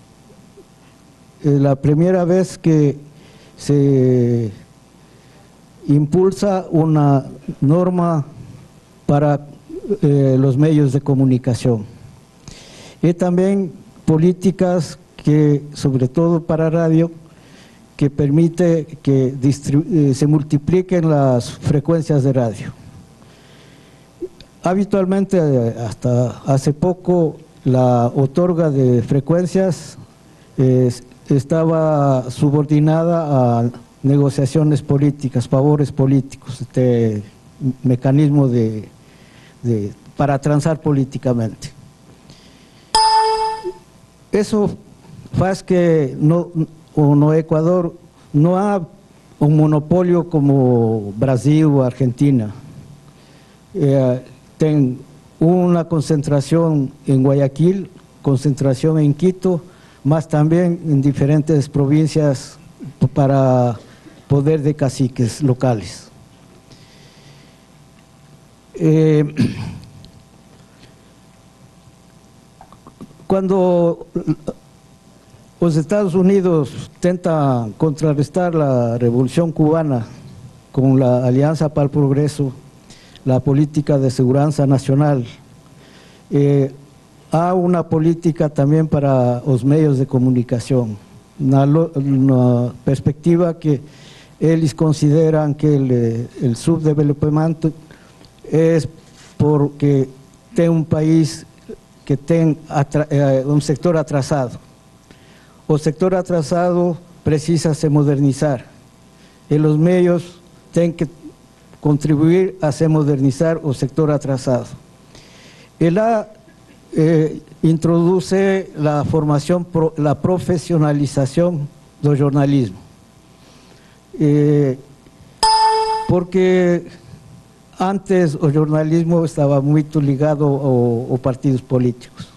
la primera vez que se impulsa una norma para eh, los medios de comunicación y también políticas que, sobre todo para radio, que permite que eh, se multipliquen las frecuencias de radio. Habitualmente, hasta hace poco, la otorga de frecuencias eh, estaba subordinada a negociaciones políticas, favores políticos, este mecanismo de, de, para transar políticamente. Eso hace que no, no Ecuador no ha un monopolio como Brasil o Argentina. Eh, ten una concentración en Guayaquil, concentración en Quito, más también en diferentes provincias para poder de caciques locales. Eh, cuando los Estados Unidos intentan contrarrestar la Revolución Cubana con la Alianza para el Progreso, la política de seguridad nacional, eh, hay una política también para los medios de comunicación, una, una perspectiva que ellos consideran que el, el subdevelopamiento es porque tiene un país que tiene eh, un sector atrasado. El sector atrasado precisa se modernizar y los medios tienen que contribuir a se modernizar el sector atrasado. Él eh, introduce la formación, pro, la profesionalización del jornalismo. Eh, porque antes el jornalismo estaba muy ligado a, a partidos políticos.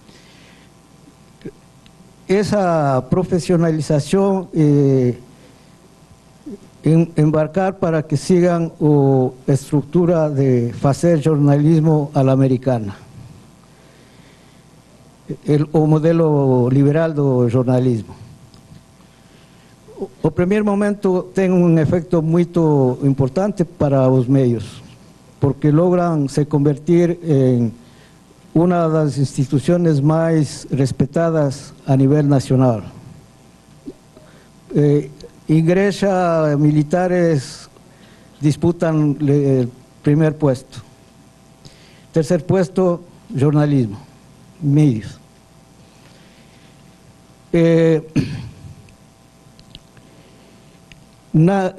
Esa profesionalización eh, en, embarcar para que sigan la estructura de hacer jornalismo a la americana, el, o modelo liberal del jornalismo. O primer momento tiene un efecto muy importante para los medios, porque logran se convertir en una de las instituciones más respetadas a nivel nacional. Eh, ingresa militares, disputan el primer puesto. Tercer puesto, jornalismo, medios. Eh, na,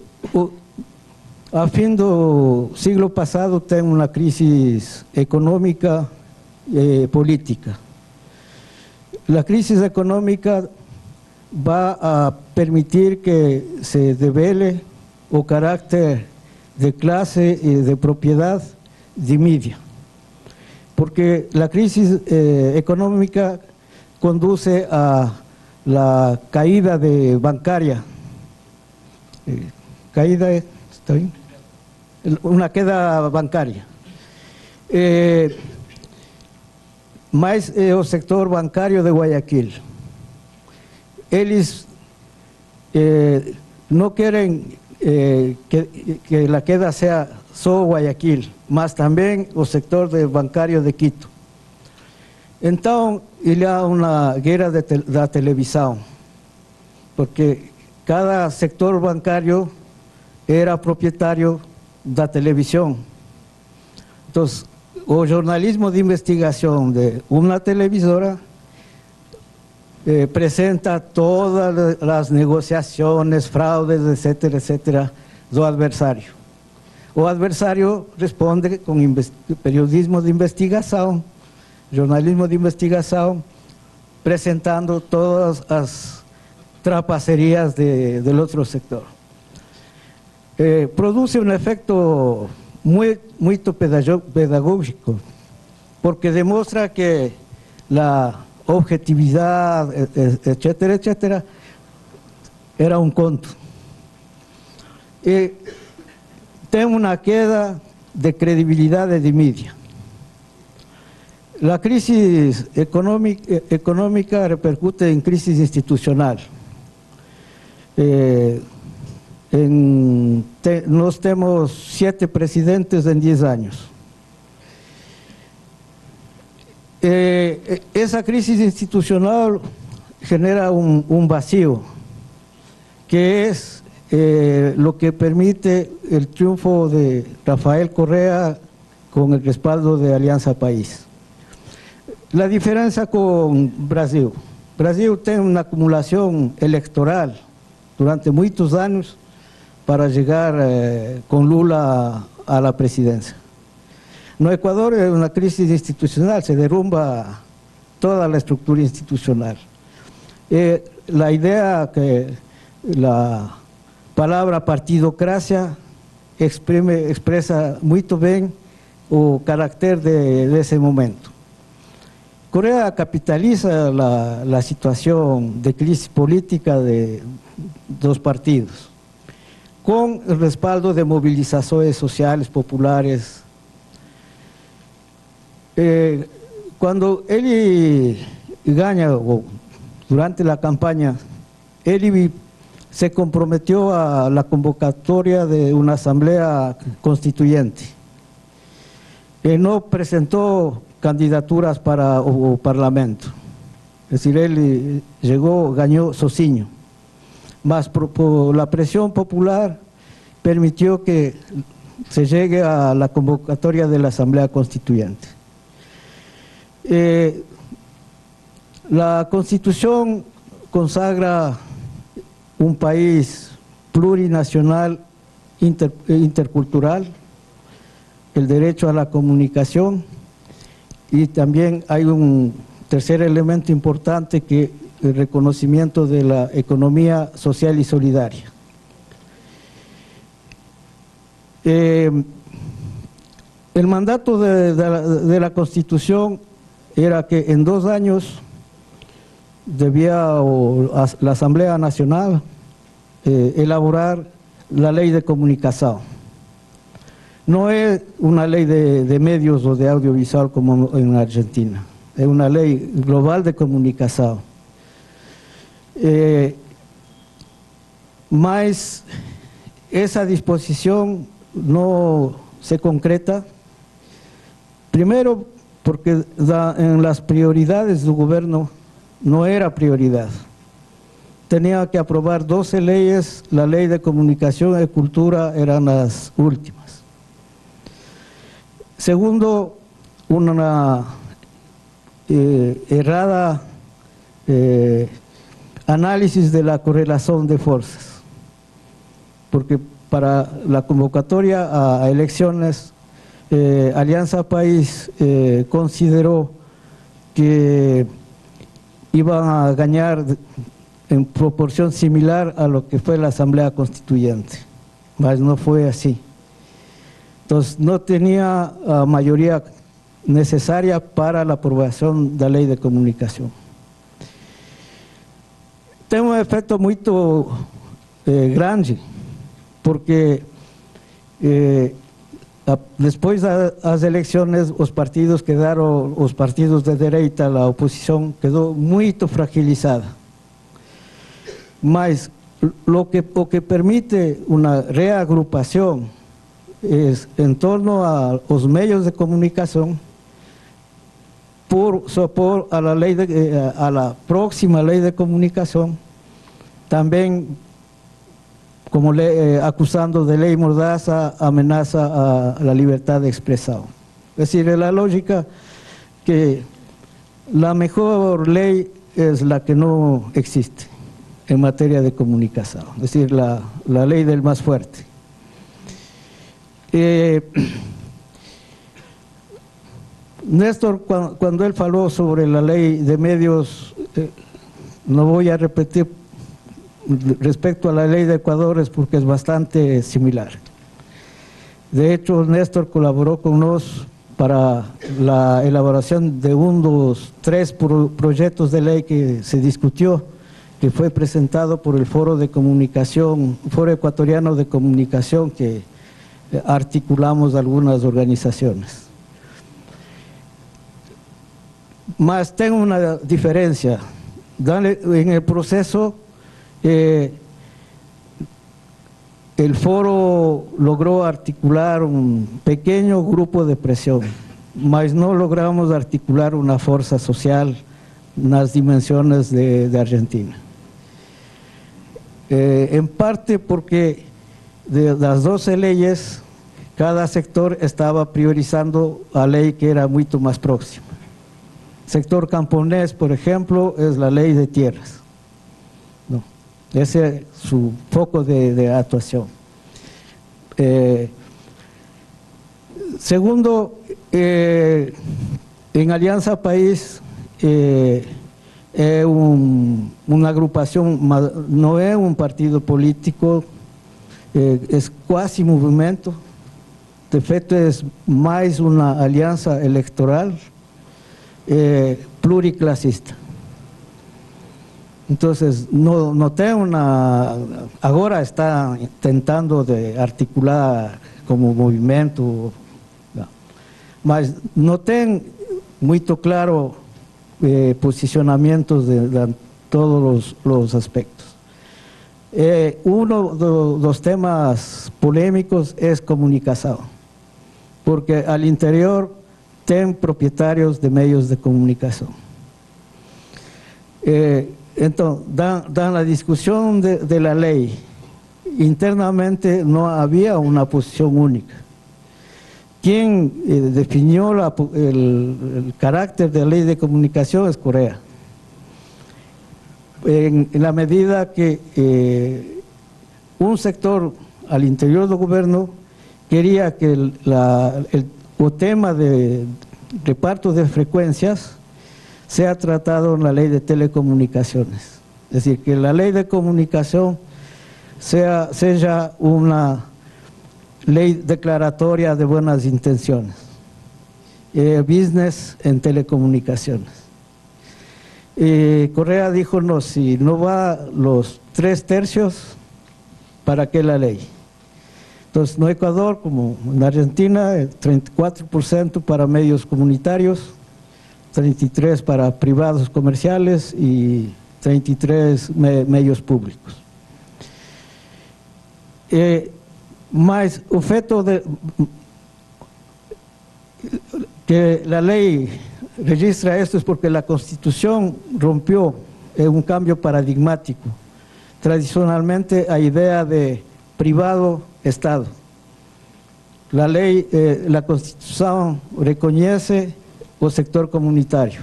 a fin do siglo pasado tem una crisis económica e política. La crisis económica va a permitir que se devele o carácter de clase y de propiedad de media, porque la crisis eh, económica conduce a la caída de bancaria, eh, caída, ¿está bien? Una queda bancaria. Eh, más eh, el sector bancario de Guayaquil. Ellos eh, no quieren eh, que, que la queda sea solo Guayaquil, más también el sector de bancario de Quito. Entonces, il há una guerra de, te, de televisión, porque cada sector bancario era propietario de la televisión. Entonces, el jornalismo de investigación de una televisora eh, presenta todas las negociaciones, fraudes, etcétera, etcétera, del adversario. O adversario responde con periodismo de investigación, jornalismo de investigación, presentando todas las trapacerías de, del otro sector. Eh, produce un efecto muy, muy pedagógico, porque demuestra que la objetividad, etcétera, etcétera, era un conto. Y tiene una queda de credibilidad de media. La crisis económica, económica repercute en crisis institucional. Eh, en te, nos tenemos siete presidentes en diez años. Eh, esa crisis institucional genera un, un vacío, que es eh, lo que permite el triunfo de Rafael Correa con el respaldo de Alianza País. La diferencia con Brasil. Brasil tiene una acumulación electoral durante muchos años para llegar eh, con Lula a, a la presidencia. No, Ecuador es una crisis institucional, se derrumba toda la estructura institucional. Eh, la idea que la palabra partidocracia exprime, expresa muy bien o carácter de, de ese momento. Corea capitaliza la, la situación de crisis política de dos partidos, con el respaldo de movilizaciones sociales populares. Eh, cuando él gana, o durante la campaña, él se comprometió a la convocatoria de una asamblea constituyente. Él no presentó candidaturas para o, o parlamento, es decir, él llegó, ganó sozinho, mas por, por la presión popular permitió que se llegue a la convocatoria de la asamblea constituyente. Eh, la Constitución consagra un país plurinacional, inter, intercultural, el derecho a la comunicación, y también hay un tercer elemento importante, que es el reconocimiento de la economía social y solidaria. Eh, el mandato de, de, la, de la Constitución era que en dos años debía o, a, la Asamblea Nacional eh, elaborar la ley de comunicación. No es una ley de, de medios o de audiovisual como en Argentina, es una ley global de comunicación. Eh, mas esa disposición no se concreta, primero porque da, en las prioridades del gobierno no era prioridad. Tenía que aprobar doce leyes, la ley de comunicación y cultura eran las últimas. Segundo, una eh, errada eh, análisis de la correlación de fuerzas, porque para la convocatoria a, a elecciones, eh, Alianza País eh, consideró que iban a ganar en proporción similar a lo que fue la Asamblea Constituyente, mas no fue así. Entonces no tenía uh, mayoría necesaria para la aprobación de la ley de comunicación. Tiene un efecto muy eh, grande, porque eh, a, después de las elecciones los partidos quedaron, los partidos de derecha, la oposición quedó muy fragilizada. Mas lo que, lo que permite una reagrupación es en torno a los medios de comunicación, por sopor a la ley de, a la próxima ley de comunicación, también como le, eh, acusando de ley mordaza, amenaza a, a la libertad de expresión. Es decir, es la lógica que la mejor ley es la que no existe en materia de comunicación, es decir, la, la ley del más fuerte. Eh, Néstor, cuando, cuando él faló sobre la ley de medios, eh, no voy a repetir respecto a la ley de Ecuador, es porque es bastante similar. De hecho, Néstor colaboró con nosotros para la elaboración de unos tres pro, proyectos de ley que se discutió, que fue presentado por el Foro de Comunicación, Foro Ecuatoriano de Comunicación, que articulamos algunas organizaciones. Mas tengo una diferencia. Dale, en el proceso, eh, el foro logró articular un pequeño grupo de presión, mas no logramos articular una fuerza social en las dimensiones de, de Argentina. Eh, en parte porque de las doce leyes, cada sector estaba priorizando a ley que era mucho más próxima. Sector camponés, por ejemplo, es la ley de tierras. No, ese es su foco de, de actuación. Eh, segundo, eh, en Alianza País eh, es un, una agrupación, no es un partido político, eh, es cuasi movimiento, de efecto es más una alianza electoral eh, pluriclasista. Entonces, no, no tem una, ahora está tentando de articular como movimiento, no, mas no tem muito claro eh, posicionamientos de, de todos los, los aspectos. Eh, uno de los temas polémicos es comunicación, porque al interior tem propietarios de medios de comunicación. Eh, Entonces, dan, dan la discusión de, de la ley, internamente no había una posición única. Quien eh, definió la, el, el carácter de la ley de comunicación es Correa. En, en la medida que eh, un sector al interior del gobierno quería que el, la, el, el tema de reparto de frecuencias se ha tratado en la ley de telecomunicaciones. Es decir, que la ley de comunicación sea, sea una ley declaratoria de buenas intenciones. Eh, business en telecomunicaciones. Eh, Correa dijo, no, si no va los tres tercios, ¿para qué la ley? Entonces, en Ecuador, como en Argentina, el treinta y cuatro por ciento para medios comunitarios, treinta y tres para privados comerciales y treinta y tres me, medios públicos. Eh, mas o feto de que la ley registra esto es porque la Constitución rompió eh, un cambio paradigmático. Tradicionalmente la idea de privado-Estado. La ley, eh, la Constitución reconoce o sector comunitario.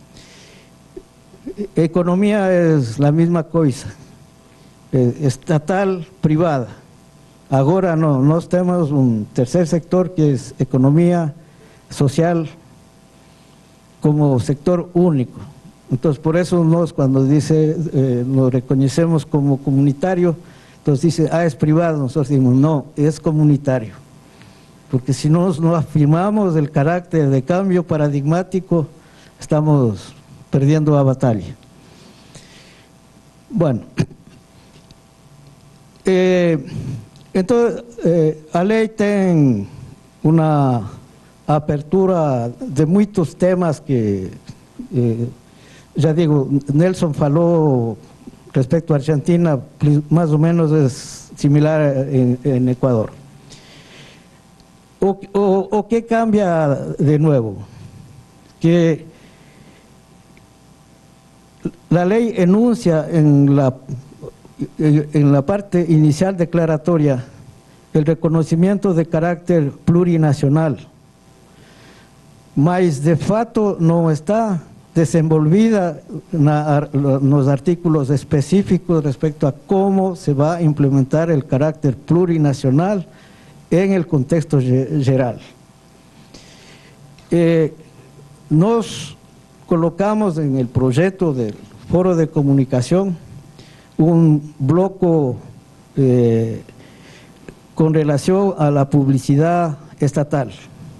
Economía es la misma cosa, eh, estatal, privada. Ahora no, nos tenemos un tercer sector que es economía social como sector único. Entonces, por eso nos, cuando dice, eh, lo reconocemos como comunitario, entonces dice, ah, es privado, nosotros decimos, no, es comunitario. Porque si no, no afirmamos el carácter de cambio paradigmático, estamos perdiendo la batalla. Bueno, eh, entonces, eh, la ley tiene una apertura de muchos temas que, eh, ya digo, Nelson faló respecto a Argentina, más o menos es similar en, en Ecuador. O, o, o qué cambia de nuevo, que la ley enuncia en la, en la parte inicial declaratoria el reconocimiento de carácter plurinacional, mas de facto no está desenvolvida en los artículos específicos respecto a cómo se va a implementar el carácter plurinacional en el contexto general. Eh, nos colocamos en el proyecto del Foro de Comunicación un bloque eh, con relación a la publicidad estatal.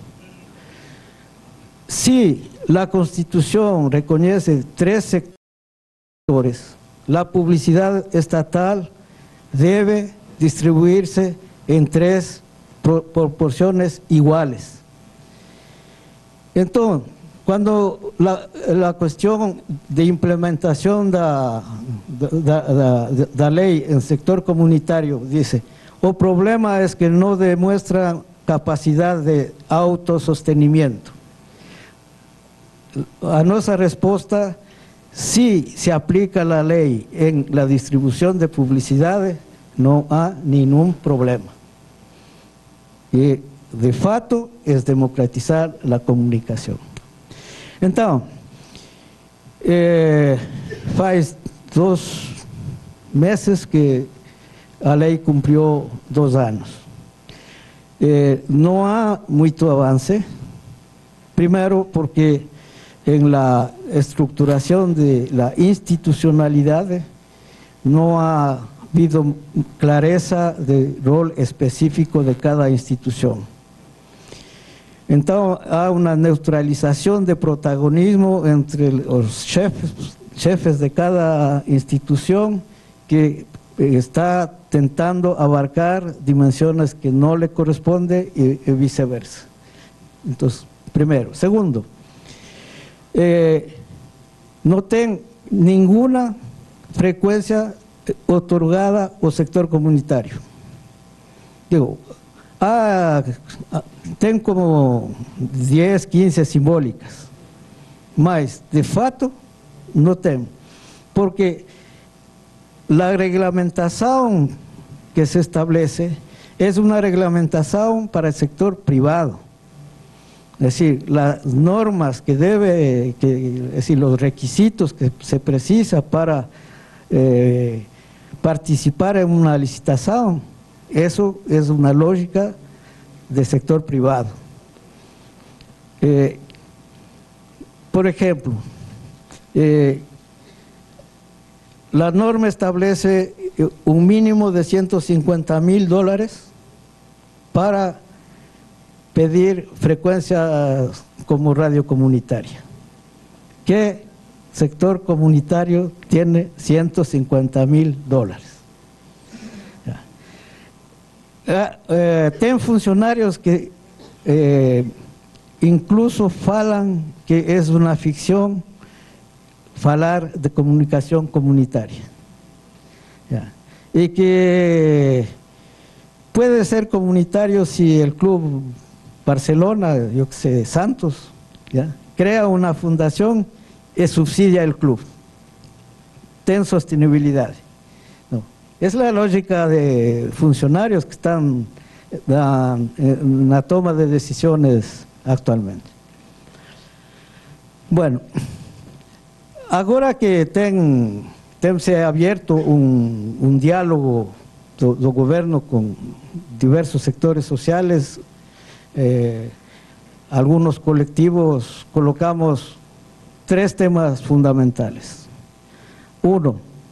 Si la Constitución reconoce tres sectores, la publicidad estatal debe distribuirse en tres proporciones iguales. Entonces, Quando a questão de implementação da, da, da, da lei em setor comunitário diz, o problema é que não demonstra capacidade de autossostenimento. A nossa resposta, se se aplica a lei em la distribuição de publicidade, não há nenhum problema. E, de fato, é democratizar a comunicação. Então, eh, faz dois meses que a lei cumpriu dois anos. Eh, não há muito avance, primeiro porque em la estruturação de la institucionalidade não há habido clareza de rol específico de cada instituição. Então, há uma neutralização de protagonismo entre os chefes, chefes de cada instituição que está tentando abarcar dimensões que não lhe correspondem e, e vice-versa. Então, primeiro. Segundo, eh, não tem nenhuma frequência otorgada ao sector comunitário. Digo, há, tem como dez, quinze simbólicas, mas de fato não tem, porque a regulamentação que se estabelece é uma regulamentação para o sector privado. Es decir, las normas que debe, que, es decir, los requisitos que se precisa para eh, participar en una licitación, eso es una lógica del sector privado. Eh, por ejemplo, eh, la norma establece un mínimo de ciento cincuenta mil dólares para pedir frecuencias como radio comunitaria. ¿Qué sector comunitario tiene ciento cincuenta mil dólares? Eh, eh, ten funcionarios que eh, incluso falan que es una ficción falar de comunicación comunitaria. Ya. Y que puede ser comunitario si el club Barcelona, yo que sé, Santos, ¿ya?, crea una fundación y subsidia el club. Ten sostenibilidad. No. Es la lógica de funcionarios que están en la toma de decisiones actualmente. Bueno, ahora que ten, ten se ha abierto un, un diálogo do, do gobierno con diversos sectores sociales, Eh, algunos colectivos colocamos tres temas fundamentales. Uno,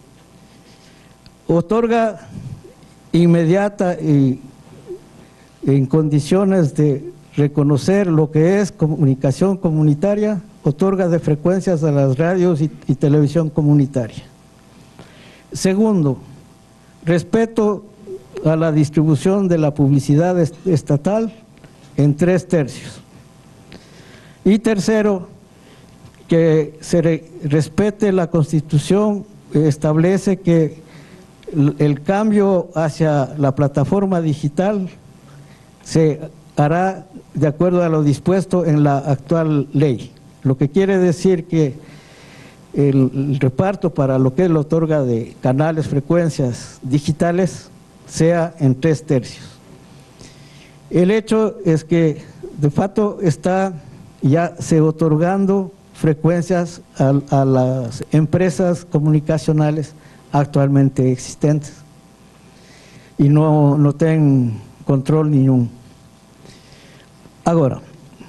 otorga inmediata y en condiciones de reconocer lo que es comunicación comunitaria, otorga de frecuencias a las radios y, y televisión comunitaria. Segundo, respeto a la distribución de la publicidad est- estatal en tres tercios. Y tercero, que se re respete la Constitución, establece que el, el cambio hacia la plataforma digital se hará de acuerdo a lo dispuesto en la actual ley, lo que quiere decir que el, el reparto para lo que él otorga de canales, frecuencias digitales, sea en tres tercios. El hecho es que de facto está ya se otorgando frecuencias a, a las empresas comunicacionales actualmente existentes y no, no tienen control ningún. Ahora,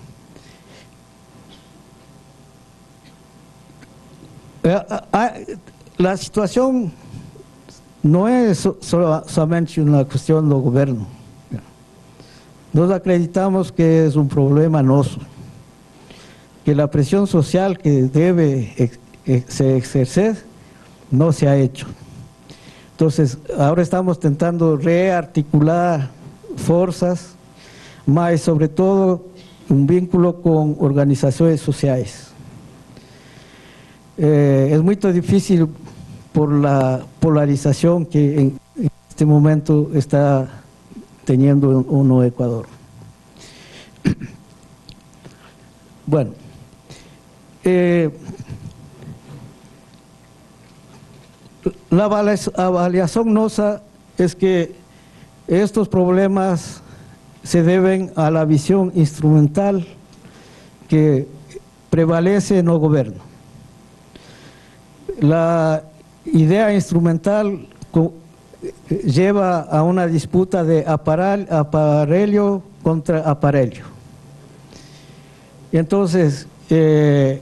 la situación no es solamente una cuestión del gobierno. Nos acreditamos que es un problema nuestro, que la presión social que debe ex, ex, se ejercer no se ha hecho. Entonces, ahora estamos intentando rearticular fuerzas, más sobre todo un vínculo con organizaciones sociales. Eh, es muy difícil por la polarización que en este momento está teniendo uno Ecuador. Bueno, eh, la avaliación nuestra es que estos problemas se deben a la visión instrumental que prevalece en el gobierno. La idea instrumental lleva a una disputa de aparelho contra aparelho. Entonces, eh,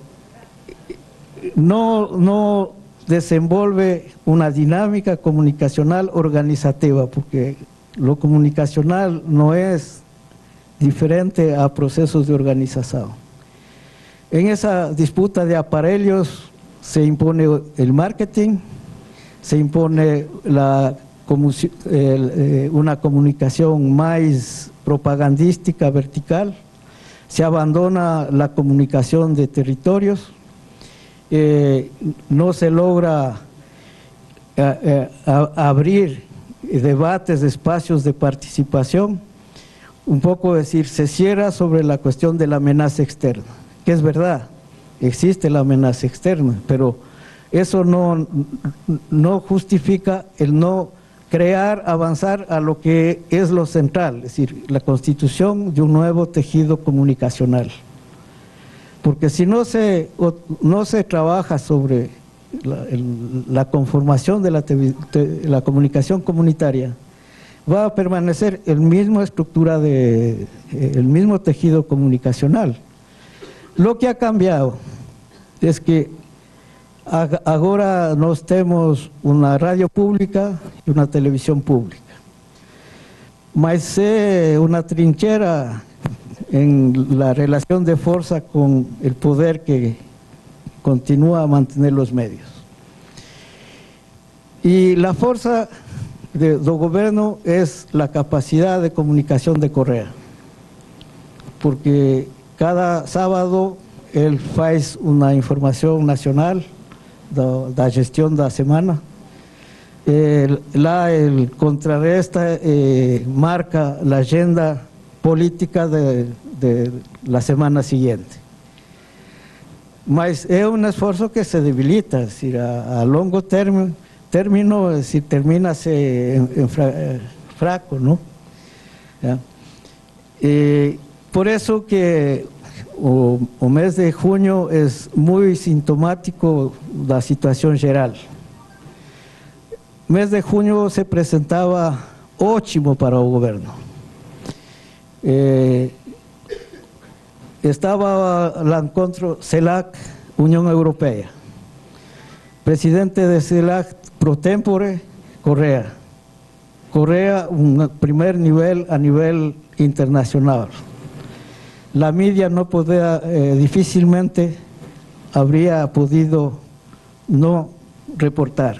no, no desenvolve una dinámica comunicacional organizativa, porque lo comunicacional no es diferente a procesos de organización. En esa disputa de aparelhos se impone el marketing, se impone la, el, una comunicación más propagandística vertical, se abandona la comunicación de territorios, eh, no se logra eh, eh, a, abrir debates, espacios de participación, un poco decir, se cierra sobre la cuestión de la amenaza externa, que es verdad, existe la amenaza externa, pero eso no, no justifica el no crear, avanzar a lo que es lo central, es decir, la constitución de un nuevo tejido comunicacional. Porque si no se, no se trabaja sobre la, el, la conformación de la, te, la comunicación comunitaria, va a permanecer el mismo estructura, de, el mismo tejido comunicacional. Lo que ha cambiado es que ahora nos tenemos una radio pública y una televisión pública. Mas es una trinchera en la relación de fuerza con el poder que continúa a mantener los medios. Y la fuerza del gobierno es la capacidad de comunicación de Correa, porque cada sábado él hace una información nacional da, da gestión de la semana. Eh, la el contrarresta eh, marca la agenda política de, de la semana siguiente. Mas es un esfuerzo que se debilita, es decir, a, a largo término, término es decir, termina se en, en fra, eh, fraco, ¿no? ¿Ya? Eh, por eso que o, o mes de junio es muy sintomático da situación geral. Mes de junio se presentaba ótimo para el gobierno. Eh, estaba el encuentro CELAC, Unión Europea. Presidente de CELAC pro tempore, Correa. Correa, un primer nivel a nivel internacional. La media no podía, eh, difícilmente habría podido no reportar.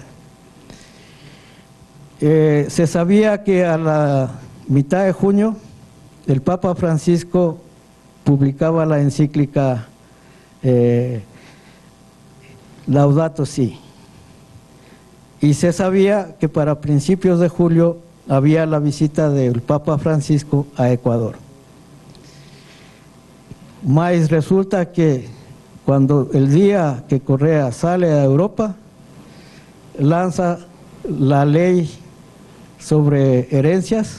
Eh, se sabía que a la mitad de junio el Papa Francisco publicaba la encíclica eh, Laudato Si. Y se sabía que para principios de julio había la visita del Papa Francisco a Ecuador. Mas resulta que cuando el día que Correa sale a Europa, lanza la ley sobre herencias,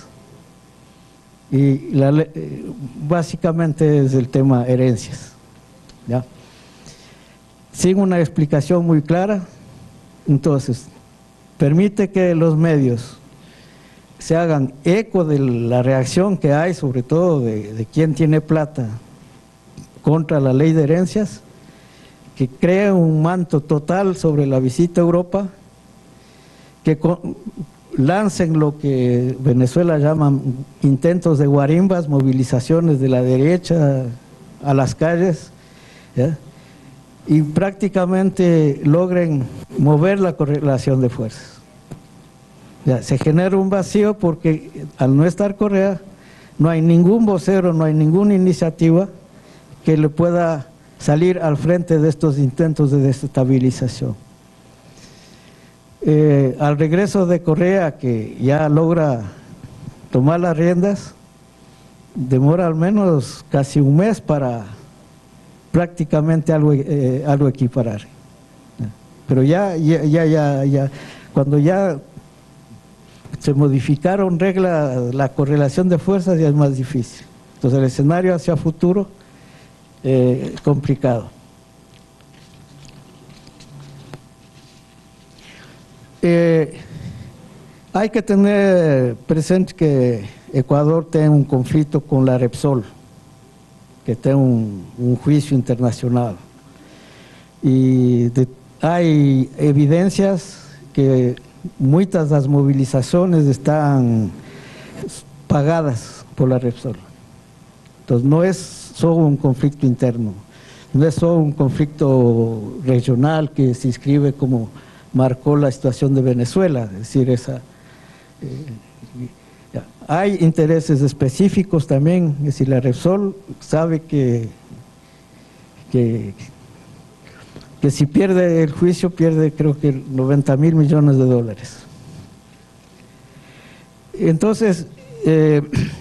y la ley, básicamente es el tema herencias, ¿ya? Sin una explicación muy clara. Entonces permite que los medios se hagan eco de la reacción que hay, sobre todo de, de quien tiene plata contra la ley de herencias, que crea un manto total sobre la visita a Europa, que con, lancen lo que Venezuela llama intentos de guarimbas, movilizaciones de la derecha a las calles, ¿ya? Y prácticamente logren mover la correlación de fuerzas. Ya, se genera un vacío porque al no estar Correa, no hay ningún vocero, no hay ninguna iniciativa que le pueda salir al frente de estos intentos de desestabilización. Eh, al regreso de Correa, que ya logra tomar las riendas, demora al menos casi un mes para prácticamente algo, eh, algo equiparar. Pero ya, ya, ya, ya, ya, cuando ya se modificaron reglas, la correlación de fuerzas ya es más difícil. Entonces el escenario hacia futuro, eh, complicado. Eh, hay que tener presente que Ecuador tiene un conflicto con la Repsol, que tiene un, un juicio internacional. Y de, hay evidencias que muchas de las movilizaciones están pagadas por la Repsol. Entonces no es solo un conflicto interno, no es solo un conflicto regional que se inscribe como marcó la situación de Venezuela, es decir, esa, eh, hay intereses específicos también, es decir, la Repsol sabe que, que, que si pierde el juicio, pierde creo que noventa mil millones de dólares. Entonces, eh,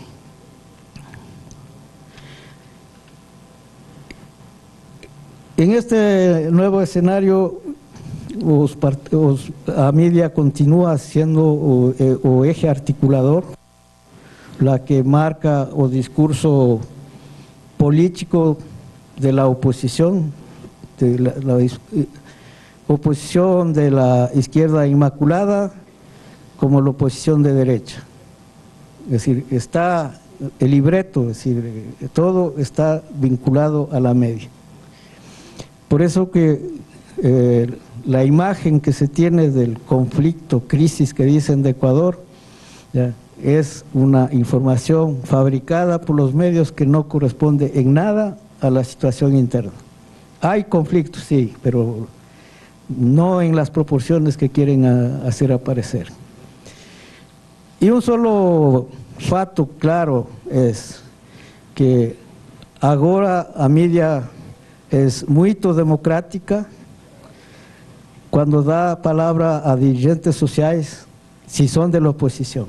en este nuevo escenario, Os, os, a media continúa siendo o, eh, o eje articulador, la que marca o discurso político de la oposición, de la, la eh, oposición de la izquierda inmaculada como la oposición de derecha. Es decir, está el libreto, es decir, todo está vinculado a la media. Por eso que eh, la imagen que se tiene del conflicto, crisis que dicen de Ecuador, ya, es una información fabricada por los medios que no corresponde en nada a la situación interna. Hay conflictos, sí, pero no en las proporciones que quieren a, hacer aparecer. Y un solo fato claro es que ahora a media es muy democrática, cuando da palabra a dirigentes sociales, si son de la oposición.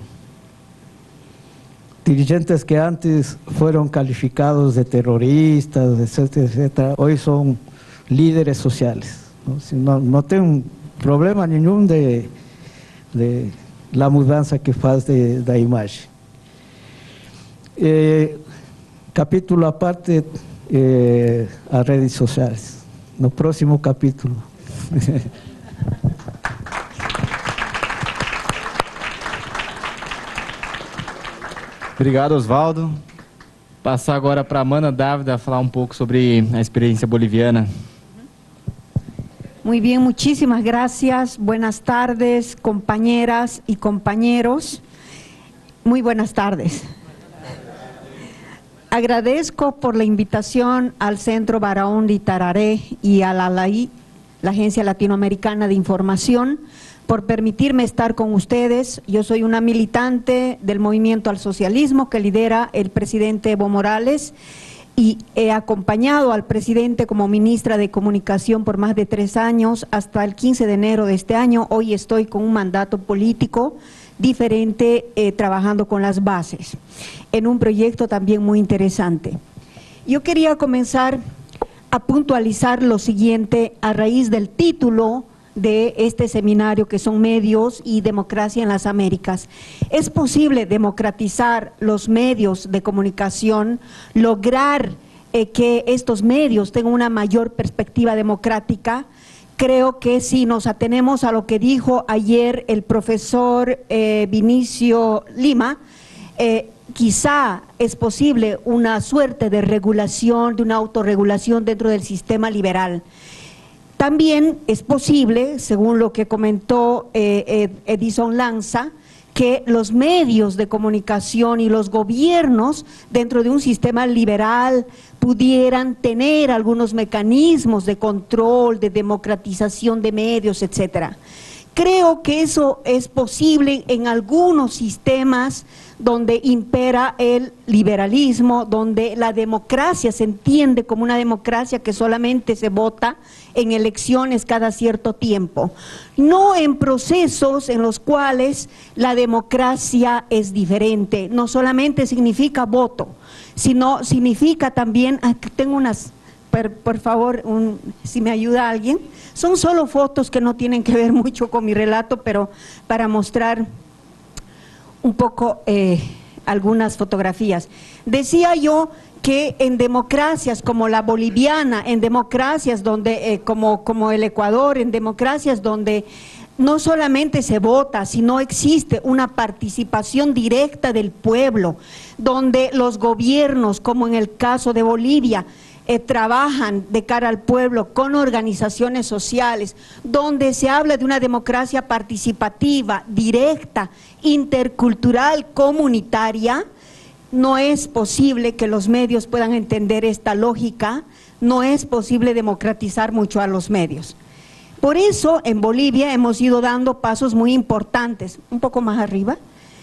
Dirigentes que antes fueron calificados de terroristas, etcétera, etcétera, hoy son líderes sociales. No, no, no tengo problema ningún de, de la mudanza que faz de, de imagen. Eh, capítulo aparte, eh, a redes sociales. No próximo capítulo. Obrigado, Osvaldo. Passar agora para a Amanda Dávila falar um pouco sobre a experiência boliviana. Muy bien, muchísimas gracias. Buenas tardes, compañeras y compañeros. Muy buenas tardes. Agradezco por la invitación al Centro Barahón de Itararé y a la A I, la Agencia Latinoamericana de Información, por permitirme estar con ustedes. Yo soy una militante del Movimiento al Socialismo que lidera el presidente Evo Morales y he acompañado al presidente como ministra de Comunicación por más de tres años, hasta el quince de enero de este año. Hoy estoy con un mandato político diferente, eh, trabajando con las bases, en un proyecto también muy interesante. Yo quería comenzar a puntualizar lo siguiente a raíz del título de este seminario, que son medios y democracia en las Américas. ¿Es posible democratizar los medios de comunicación, lograr eh, que estos medios tengan una mayor perspectiva democrática? Creo que si nos atenemos a lo que dijo ayer el profesor eh, Vinicio Lima, eh, quizá es posible una suerte de regulación, de una autorregulación dentro del sistema liberal. También es posible, según lo que comentó eh, Edison Lanza, que los medios de comunicación y los gobiernos dentro de un sistema liberal pudieran tener algunos mecanismos de control, de democratización de medios, etcétera. Creo que eso es posible en algunos sistemas donde impera el liberalismo, donde la democracia se entiende como una democracia que solamente se vota en elecciones cada cierto tiempo, no en procesos en los cuales la democracia es diferente. No solamente significa voto, sino significa también, aquí tengo unas, por, por favor, un, si me ayuda alguien, son solo fotos que no tienen que ver mucho con mi relato, pero para mostrar un poco eh, algunas fotografías. Decía yo que en democracias como la boliviana, en democracias donde, eh, como, como el Ecuador, en democracias donde no solamente se vota, sino existe una participación directa del pueblo, donde los gobiernos, como en el caso de Bolivia, Eh, trabajan de cara al pueblo con organizaciones sociales, donde se habla de una democracia participativa, directa, intercultural, comunitaria. No es posible que los medios puedan entender esta lógica, no es posible democratizar mucho a los medios. Por eso en Bolivia hemos ido dando pasos muy importantes. Un poco más arriba.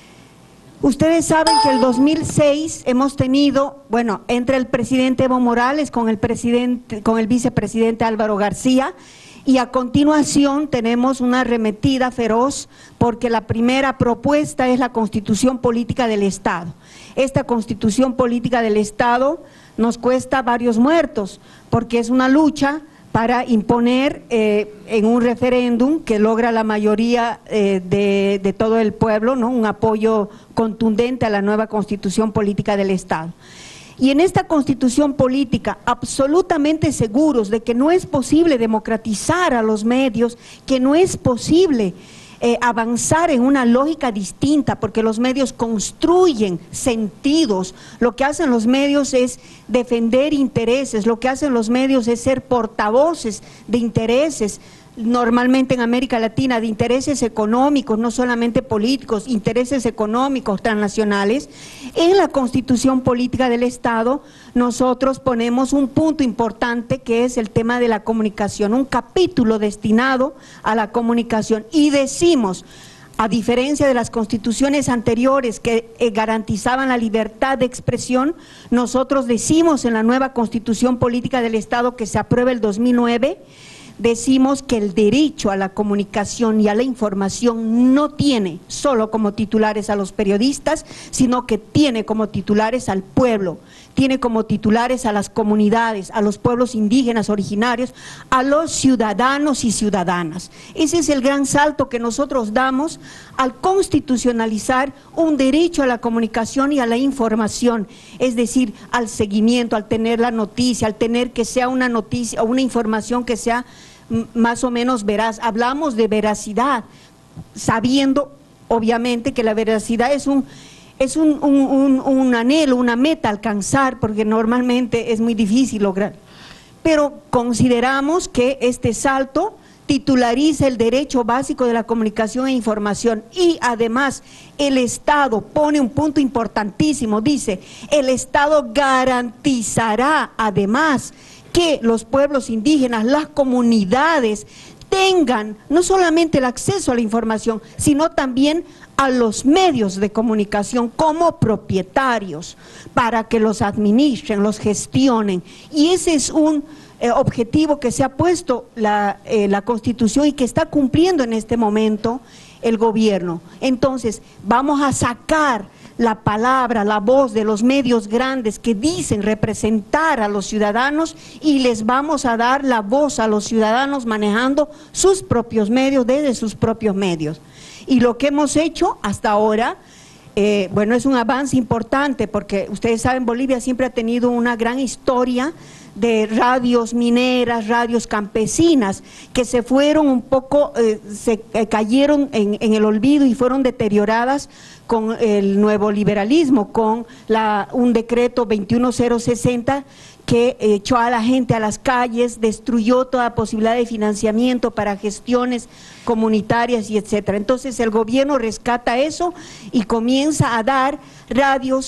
Ustedes saben que el dos mil seis hemos tenido, bueno, entre el presidente Evo Morales con el presidente, con el vicepresidente Álvaro García, y a continuación tenemos una arremetida feroz porque la primera propuesta es la Constitución Política del Estado. Esta Constitución Política del Estado nos cuesta varios muertos porque es una lucha para imponer eh, en un referéndum que logra la mayoría eh, de, de todo el pueblo, ¿no?, un apoyo contundente a la nueva Constitución Política del Estado. Y en esta Constitución Política, absolutamente seguros de que no es posible democratizar a los medios, que no es posible Eh, avanzar en una lógica distinta, porque los medios construyen sentidos. Lo que hacen los medios es defender intereses, lo que hacen los medios es ser portavoces de intereses, normalmente en América Latina, de intereses económicos, no solamente políticos, intereses económicos transnacionales. En la Constitución Política del Estado nosotros ponemos un punto importante que es el tema de la comunicación, un capítulo destinado a la comunicación, y decimos, a diferencia de las constituciones anteriores que eh, garantizaban la libertad de expresión, nosotros decimos en la nueva Constitución Política del Estado que se aprueba el dos mil nueve, decimos que el derecho a la comunicación y a la información no tiene solo como titulares a los periodistas, sino que tiene como titulares al pueblo, tiene como titulares a las comunidades, a los pueblos indígenas originarios, a los ciudadanos y ciudadanas. Ese es el gran salto que nosotros damos al constitucionalizar un derecho a la comunicación y a la información, es decir, al seguimiento, al tener la noticia, al tener que sea una noticia o una información que sea más o menos veraz. Hablamos de veracidad, sabiendo obviamente que la veracidad es un es un, un, un, un anhelo, una meta a alcanzar, porque normalmente es muy difícil lograr. Pero consideramos que este salto titulariza el derecho básico de la comunicación e información, y además el Estado pone un punto importantísimo, dice, el Estado garantizará además que los pueblos indígenas, las comunidades, tengan no solamente el acceso a la información, sino también a los medios de comunicación como propietarios, para que los administren, los gestionen. Y ese es un eh, objetivo que se ha puesto la, eh, la Constitución y que está cumpliendo en este momento el gobierno. Entonces, vamos a sacar la palabra, la voz de los medios grandes que dicen representar a los ciudadanos, y les vamos a dar la voz a los ciudadanos manejando sus propios medios, desde sus propios medios. Y lo que hemos hecho hasta ahora, eh, bueno, es un avance importante, porque ustedes saben, Bolivia siempre ha tenido una gran historia de radios mineras, radios campesinas, que se fueron un poco, eh, se eh, cayeron en, en el olvido y fueron deterioradas con el nuevo liberalismo, con la, un decreto veintiuno mil sesenta que echó a la gente a las calles, destruyó toda posibilidad de financiamiento para gestiones comunitarias y etcétera. Entonces el gobierno rescata eso y comienza a dar radios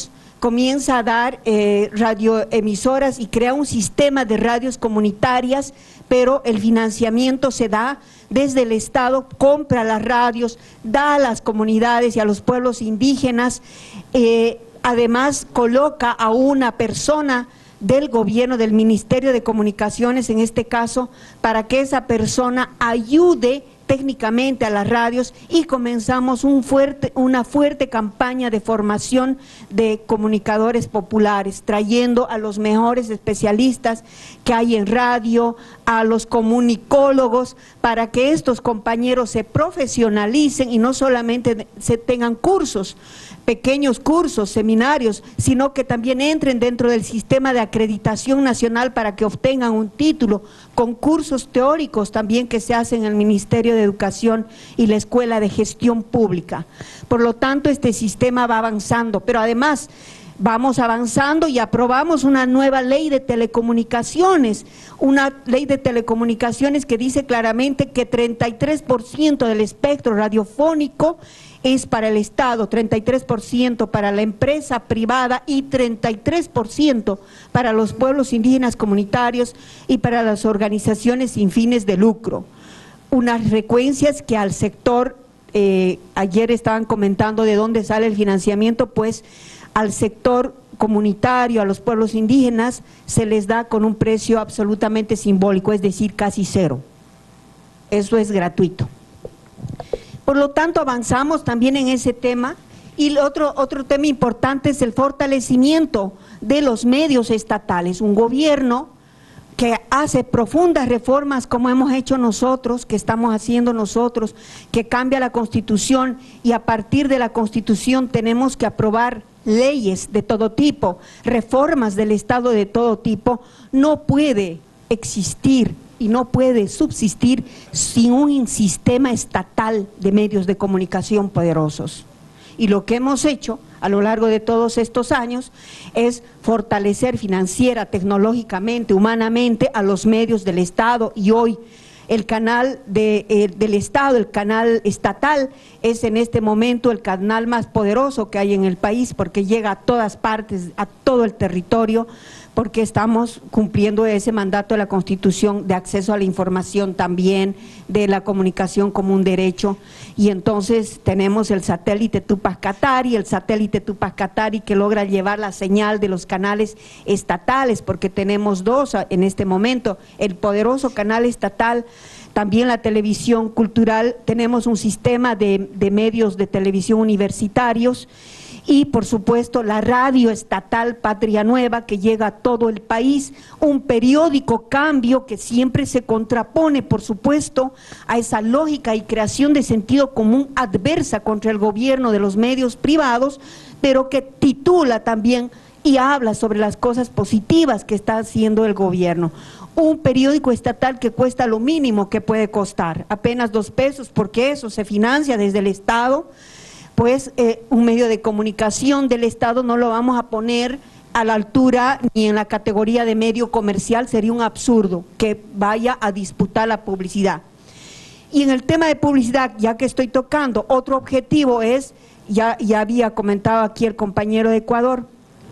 comienza a dar eh, radioemisoras y crea un sistema de radios comunitarias, pero el financiamiento se da desde el Estado, compra las radios, da a las comunidades y a los pueblos indígenas, eh, además coloca a una persona del gobierno, del Ministerio de Comunicaciones en este caso, para que esa persona ayude técnicamente a las radios, y comenzamos un fuerte, una fuerte campaña de formación de comunicadores populares, trayendo a los mejores especialistas que hay en radio, a los comunicólogos, para que estos compañeros se profesionalicen y no solamente se tengan cursos, pequeños cursos, seminarios, sino que también entren dentro del sistema de acreditación nacional para que obtengan un título, con cursos teóricos también que se hacen en el Ministerio de Educación y la Escuela de Gestión Pública. Por lo tanto, este sistema va avanzando, pero además vamos avanzando y aprobamos una nueva ley de telecomunicaciones, una ley de telecomunicaciones que dice claramente que treinta y tres por ciento del espectro radiofónico es para el Estado, treinta y tres por ciento para la empresa privada y treinta y tres por ciento para los pueblos indígenas comunitarios y para las organizaciones sin fines de lucro. Unas frecuencias que al sector, eh, ayer estaban comentando de dónde sale el financiamiento, pues al sector comunitario, a los pueblos indígenas, se les da con un precio absolutamente simbólico, es decir, casi cero. Eso es gratuito. Por lo tanto, avanzamos también en ese tema. Y el otro, otro tema importante es el fortalecimiento de los medios estatales. Un gobierno que hace profundas reformas como hemos hecho nosotros, que estamos haciendo nosotros, que cambia la Constitución, y a partir de la Constitución tenemos que aprobar leyes de todo tipo, reformas del Estado de todo tipo. No puede existir y no puede subsistir sin un sistema estatal de medios de comunicación poderosos. Y lo que hemos hecho a lo largo de todos estos años es fortalecer financiera, tecnológicamente, humanamente a los medios del Estado, y hoy el canal de, eh, del Estado, el canal estatal, es en este momento el canal más poderoso que hay en el país, porque llega a todas partes, a todo el territorio, porque estamos cumpliendo ese mandato de la Constitución de acceso a la información también, de la comunicación como un derecho. Y entonces tenemos el satélite Tupac Katari, el satélite Tupac Katari que logra llevar la señal de los canales estatales, porque tenemos dos en este momento, el poderoso canal estatal, también la televisión cultural, tenemos un sistema de, de medios de televisión universitarios, y por supuesto la radio estatal Patria Nueva, que llega a todo el país, un periódico Cambio que siempre se contrapone, por supuesto, a esa lógica y creación de sentido común adversa contra el gobierno de los medios privados, pero que titula también y habla sobre las cosas positivas que está haciendo el gobierno. Un periódico estatal que cuesta lo mínimo que puede costar, apenas dos pesos, porque eso se financia desde el Estado. Pues eh, un medio de comunicación del Estado no lo vamos a poner a la altura ni en la categoría de medio comercial, sería un absurdo que vaya a disputar la publicidad. Y en el tema de publicidad, ya que estoy tocando, otro objetivo es, ya, ya había comentado aquí el compañero de Ecuador,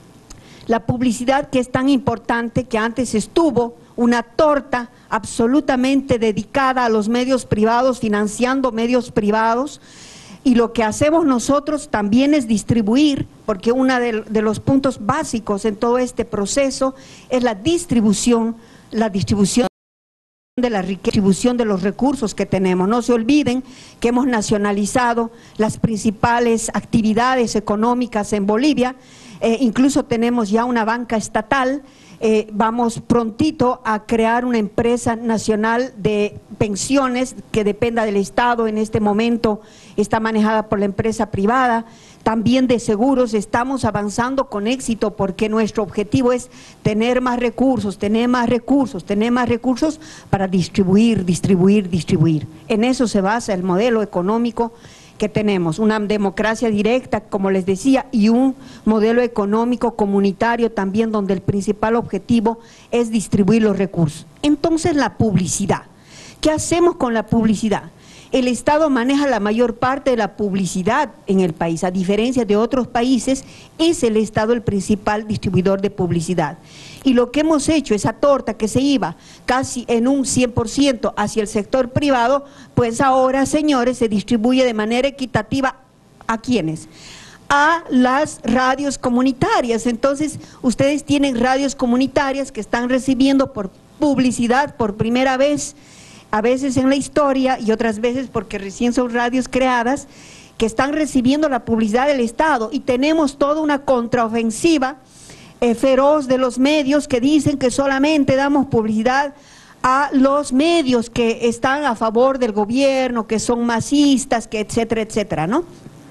la publicidad, que es tan importante, que antes estuvo una torta absolutamente dedicada a los medios privados, financiando medios privados. Y lo que hacemos nosotros también es distribuir, porque uno de, de los puntos básicos en todo este proceso es la distribución, la distribución de la riqueza, distribución de los recursos que tenemos. No se olviden que hemos nacionalizado las principales actividades económicas en Bolivia, eh, incluso tenemos ya una banca estatal. Eh, vamos prontito a crear una empresa nacional de pensiones que dependa del Estado. En este momento está manejada por la empresa privada. También de seguros estamos avanzando con éxito, porque nuestro objetivo es tener más recursos, tener más recursos, tener más recursos para distribuir, distribuir, distribuir. En eso se basa el modelo económico que tenemos, una democracia directa, como les decía, y un modelo económico comunitario también, donde el principal objetivo es distribuir los recursos. Entonces, la publicidad. ¿Qué hacemos con la publicidad? el Estado maneja la mayor parte de la publicidad en el país. A diferencia de otros países, es el Estado el principal distribuidor de publicidad. Y lo que hemos hecho, esa torta que se iba casi en un cien por ciento hacia el sector privado, pues ahora, señores, se distribuye de manera equitativa. ¿A quiénes? A las radios comunitarias. Entonces, ustedes tienen radios comunitarias que están recibiendo por publicidad por primera vez, a veces en la historia y otras veces porque recién son radios creadas, que están recibiendo la publicidad del Estado, y tenemos toda una contraofensiva eh, feroz de los medios que dicen que solamente damos publicidad a los medios que están a favor del gobierno, que son masistas, que etcétera, etcétera, ¿no?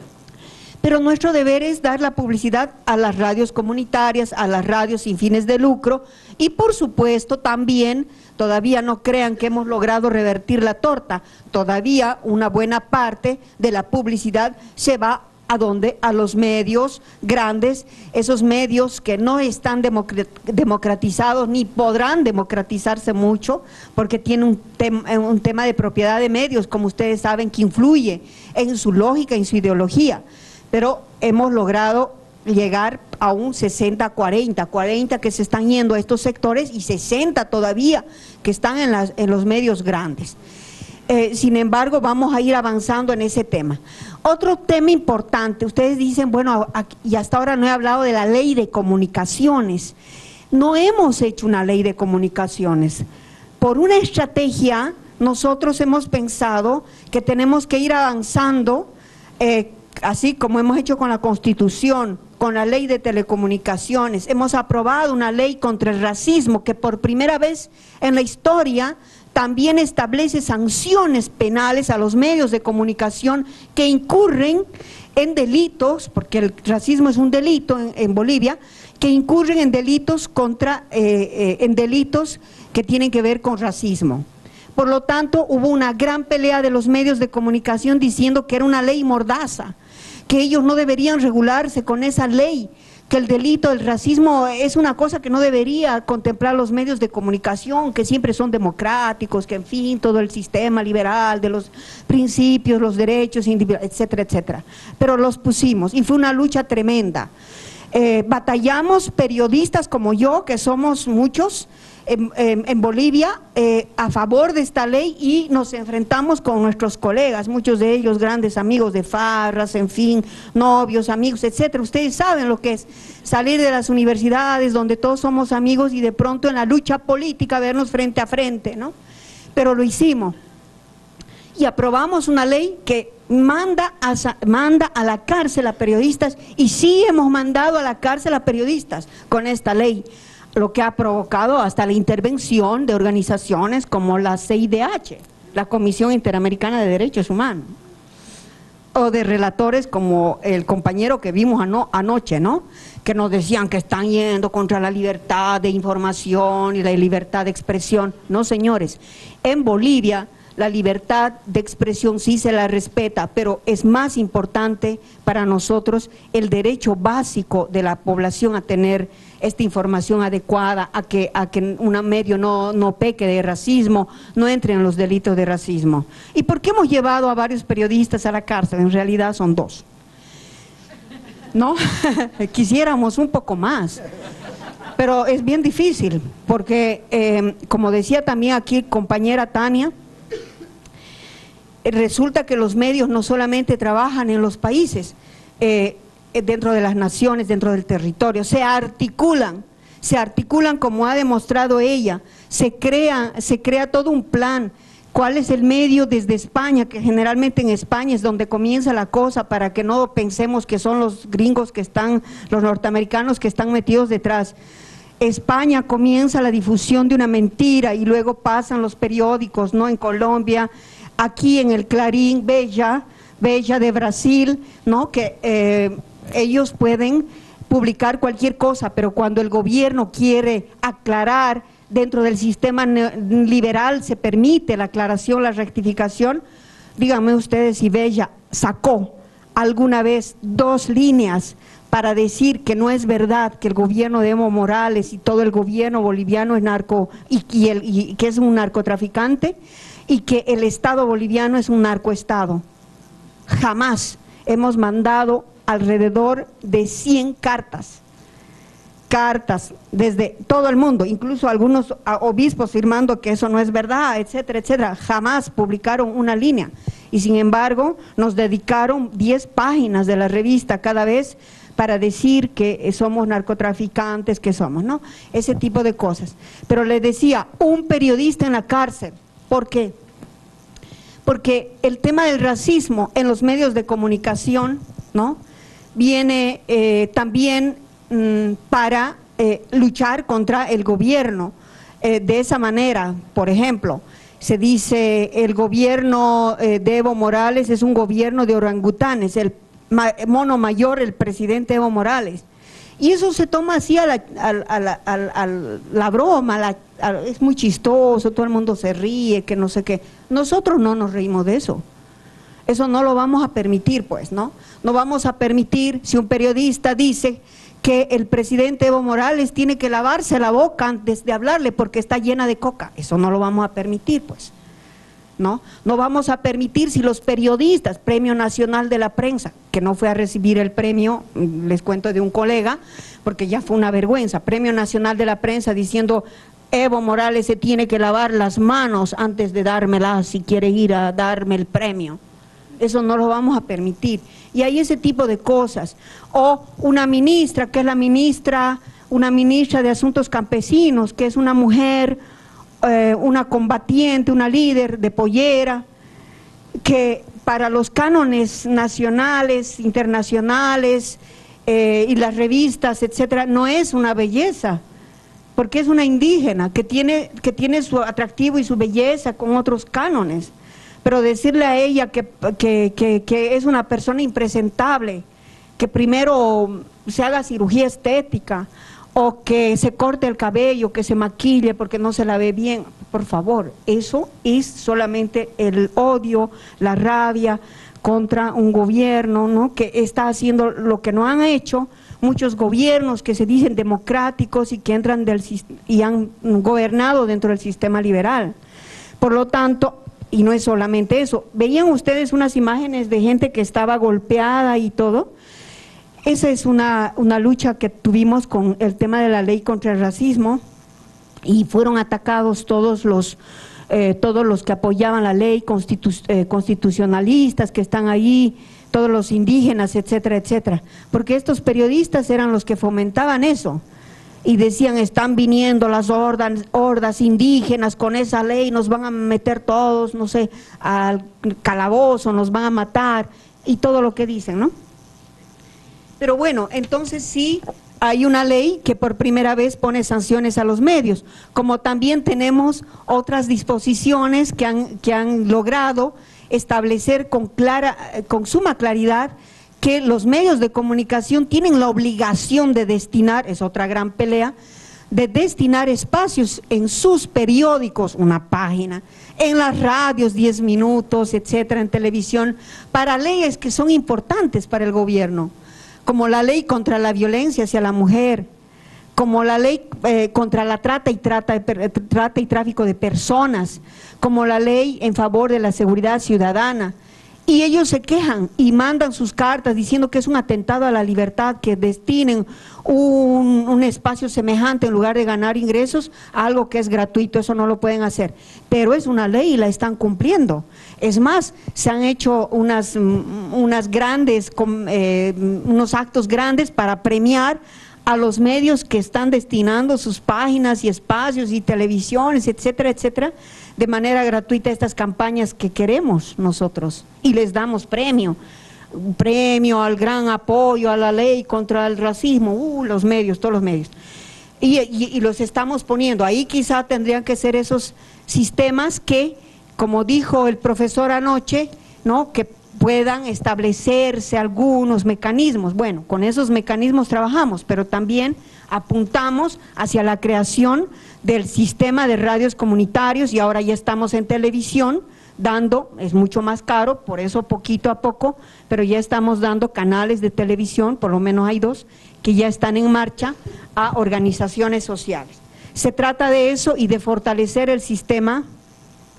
Pero nuestro deber es dar la publicidad a las radios comunitarias, a las radios sin fines de lucro, y por supuesto también, todavía no crean que hemos logrado revertir la torta, todavía una buena parte de la publicidad se va a donde, a los medios grandes, esos medios que no están democratizados ni podrán democratizarse mucho, porque tienen un, tem un tema de propiedad de medios, como ustedes saben, que influye en su lógica, en su ideología. Pero hemos logrado llegar a un sesenta cuarenta, cuarenta que se están yendo a estos sectores y sesenta todavía que están en, las, en los medios grandes. Eh, sin embargo, vamos a ir avanzando en ese tema. Otro tema importante, ustedes dicen, bueno, aquí, y hasta ahora no he hablado de la ley de comunicaciones. No hemos hecho una ley de comunicaciones. Por una estrategia, nosotros hemos pensado que tenemos que ir avanzando, eh, así como hemos hecho con la Constitución, con la ley de telecomunicaciones. Hemos aprobado una ley contra el racismo que por primera vez en la historia también establece sanciones penales a los medios de comunicación que incurren en delitos, porque el racismo es un delito en, en Bolivia, que incurren en delitos contra, eh, eh, en delitos que tienen que ver con racismo. Por lo tanto, hubo una gran pelea de los medios de comunicación diciendo que era una ley mordaza, que ellos no deberían regularse con esa ley, que el delito del racismo es una cosa que no debería contemplar los medios de comunicación, que siempre son democráticos, que en fin, todo el sistema liberal de los principios, los derechos individuales, etcétera, etcétera. Pero los pusimos y fue una lucha tremenda. Eh, batallamos periodistas como yo, que somos muchos, En, en, en Bolivia eh, a favor de esta ley, y nos enfrentamos con nuestros colegas, muchos de ellos grandes amigos de farras, en fin, novios, amigos, etcétera. Ustedes saben lo que es salir de las universidades donde todos somos amigos y de pronto en la lucha política vernos frente a frente, ¿no? Pero lo hicimos y aprobamos una ley que manda a, manda a la cárcel a periodistas, y sí hemos mandado a la cárcel a periodistas con esta ley, lo que ha provocado hasta la intervención de organizaciones como la C I D H, la Comisión Interamericana de Derechos Humanos, o de relatores como el compañero que vimos ano, anoche, ¿no? Que nos decían que están yendo contra la libertad de información y la libertad de expresión. No, señores, en Bolivia la libertad de expresión sí se la respeta, pero es más importante para nosotros el derecho básico de la población a tener esta información adecuada, a que, a que un medio no, no peque de racismo, no entre en los delitos de racismo. ¿Y por qué hemos llevado a varios periodistas a la cárcel? En realidad son dos, ¿no? Quisiéramos un poco más, pero es bien difícil, porque eh, como decía también aquí compañera Tania, resulta que los medios no solamente trabajan en los países, eh, dentro de las naciones, dentro del territorio, se articulan, se articulan como ha demostrado ella, se crea, se crea todo un plan. ¿Cuál es el medio desde España? Que generalmente en España es donde comienza la cosa, para que no pensemos que son los gringos que están, los norteamericanos que están metidos detrás. España comienza la difusión de una mentira y luego pasan los periódicos, ¿no? En Colombia, aquí en el Clarín, Bella, Bella de Brasil, ¿no? Que eh, ellos pueden publicar cualquier cosa, pero cuando el gobierno quiere aclarar, dentro del sistema liberal se permite la aclaración, la rectificación. Díganme ustedes si Bella sacó alguna vez dos líneas para decir que no es verdad que el gobierno de Evo Morales y todo el gobierno boliviano es narco y, y, el, y que es un narcotraficante. y que el Estado boliviano es un narcoestado. Jamás. Hemos mandado alrededor de cien cartas, cartas desde todo el mundo, incluso algunos obispos firmando que eso no es verdad, etcétera, etcétera. Jamás publicaron una línea y sin embargo nos dedicaron diez páginas de la revista cada vez para decir que somos narcotraficantes, que somos, ¿no? Ese tipo de cosas. Pero le decía, un periodista en la cárcel, ¿por qué? Porque el tema del racismo en los medios de comunicación, ¿no?, viene eh, también mmm, para eh, luchar contra el gobierno. Eh, de esa manera, por ejemplo, se dice el gobierno eh, de Evo Morales es un gobierno de orangutanes, el ma mono mayor, el presidente Evo Morales. Y eso se toma así a la, a, a la, a, a la broma, a la, a, es muy chistoso, todo el mundo se ríe, que no sé qué. Nosotros no nos reímos de eso. Eso no lo vamos a permitir, pues, ¿no? No vamos a permitir si un periodista dice que el presidente Evo Morales tiene que lavarse la boca antes de hablarle porque está llena de coca. Eso no lo vamos a permitir, pues, ¿no? No vamos a permitir si los periodistas, Premio Nacional de la Prensa, que no fue a recibir el premio, les cuento de un colega, porque ya fue una vergüenza, Premio Nacional de la Prensa diciendo Evo Morales se tiene que lavar las manos antes de dármela si quiere ir a darme el premio. Eso no lo vamos a permitir. Y hay ese tipo de cosas. O una ministra, que es la ministra, una ministra de Asuntos Campesinos, que es una mujer, eh, una combatiente, una líder de pollera, que para los cánones nacionales, internacionales eh, y las revistas, etcétera, no es una belleza, porque es una indígena que tiene, que tiene su atractivo y su belleza con otros cánones. Pero decirle a ella que, que, que, que es una persona impresentable, que primero se haga cirugía estética, o que se corte el cabello, que se maquille porque no se la ve bien, por favor, eso es solamente el odio, la rabia contra un gobierno, ¿no?, que está haciendo lo que no han hecho muchos gobiernos que se dicen democráticos y que entran del y han gobernado dentro del sistema liberal. Por lo tanto, y no es solamente eso, ¿veían ustedes unas imágenes de gente que estaba golpeada y todo? Esa es una, una lucha que tuvimos con el tema de la ley contra el racismo y fueron atacados todos los, eh, todos los que apoyaban la ley, constitu eh, constitucionalistas que están ahí, todos los indígenas, etcétera, etcétera, porque estos periodistas eran los que fomentaban eso. Y decían, están viniendo las hordas, hordas indígenas con esa ley, nos van a meter todos, no sé, al calabozo, nos van a matar, y todo lo que dicen, ¿no? Pero bueno, entonces sí hay una ley que por primera vez pone sanciones a los medios, como también tenemos otras disposiciones que han, que han logrado establecer con, clara, con suma claridad que los medios de comunicación tienen la obligación de destinar, es otra gran pelea, de destinar espacios en sus periódicos, una página, en las radios, diez minutos, etcétera, en televisión, para leyes que son importantes para el gobierno, como la ley contra la violencia hacia la mujer, como la ley eh, contra la trata y, trata, de, trata y tráfico de personas, como la ley en favor de la seguridad ciudadana. Y ellos se quejan y mandan sus cartas diciendo que es un atentado a la libertad que destinen un, un espacio semejante en lugar de ganar ingresos a algo que es gratuito. Eso no lo pueden hacer, pero es una ley y la están cumpliendo. Es más, se han hecho unas, unas grandes, eh, unos actos grandes para premiar a los medios que están destinando sus páginas y espacios y televisiones, etcétera, etcétera, de manera gratuita a estas campañas que queremos nosotros, y les damos premio, premio al gran apoyo a la ley contra el racismo, uh, los medios, todos los medios, y, y, y los estamos poniendo. Ahí quizá tendrían que ser esos sistemas que, como dijo el profesor anoche, ¿no?, que puedan establecerse algunos mecanismos. Bueno, con esos mecanismos trabajamos, pero también apuntamos hacia la creación del sistema de radios comunitarios, y ahora ya estamos en televisión dando, es mucho más caro, por eso poquito a poco, pero ya estamos dando canales de televisión, por lo menos hay dos, que ya están en marcha, a organizaciones sociales. Se trata de eso y de fortalecer el sistema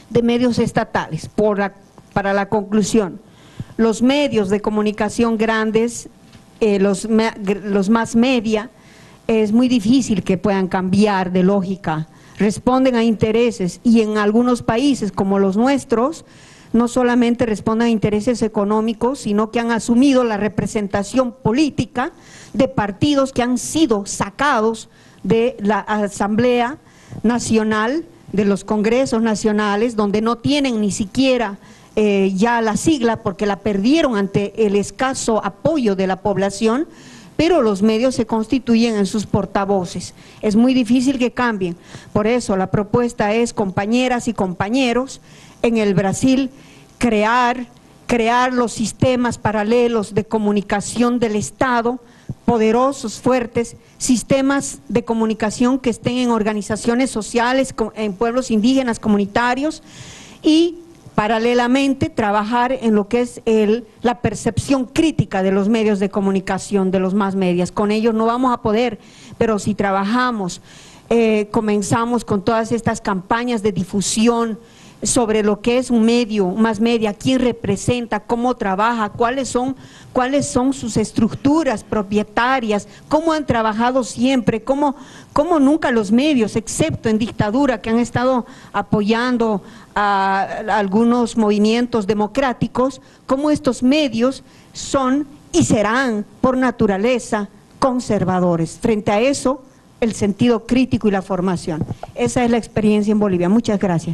de medios estatales. Por la, para la conclusión, los medios de comunicación grandes, eh, los, los más media, es muy difícil que puedan cambiar de lógica, responden a intereses, y en algunos países como los nuestros, no solamente responden a intereses económicos, sino que han asumido la representación política de partidos que han sido sacados de la Asamblea Nacional, de los congresos nacionales, donde no tienen ni siquiera eh, ya la sigla, porque la perdieron ante el escaso apoyo de la población, pero los medios se constituyen en sus portavoces. Es muy difícil que cambien. Por eso la propuesta es, compañeras y compañeros, en el Brasil, crear, crear los sistemas paralelos de comunicación del Estado, poderosos, fuertes, sistemas de comunicación que estén en organizaciones sociales, en pueblos indígenas, comunitarios, y paralelamente trabajar en lo que es el, la percepción crítica de los medios de comunicación, de los más medias. Con ellos no vamos a poder, pero si trabajamos, eh, comenzamos con todas estas campañas de difusión sobre lo que es un medio, más media, quién representa, cómo trabaja, cuáles son, cuáles son sus estructuras propietarias, cómo han trabajado siempre, cómo, cómo nunca los medios, excepto en dictadura, que han estado apoyando a, a algunos movimientos democráticos, cómo estos medios son y serán por naturaleza conservadores. Frente a eso, el sentido crítico y la formación. Esa es la experiencia en Bolivia. Muchas gracias.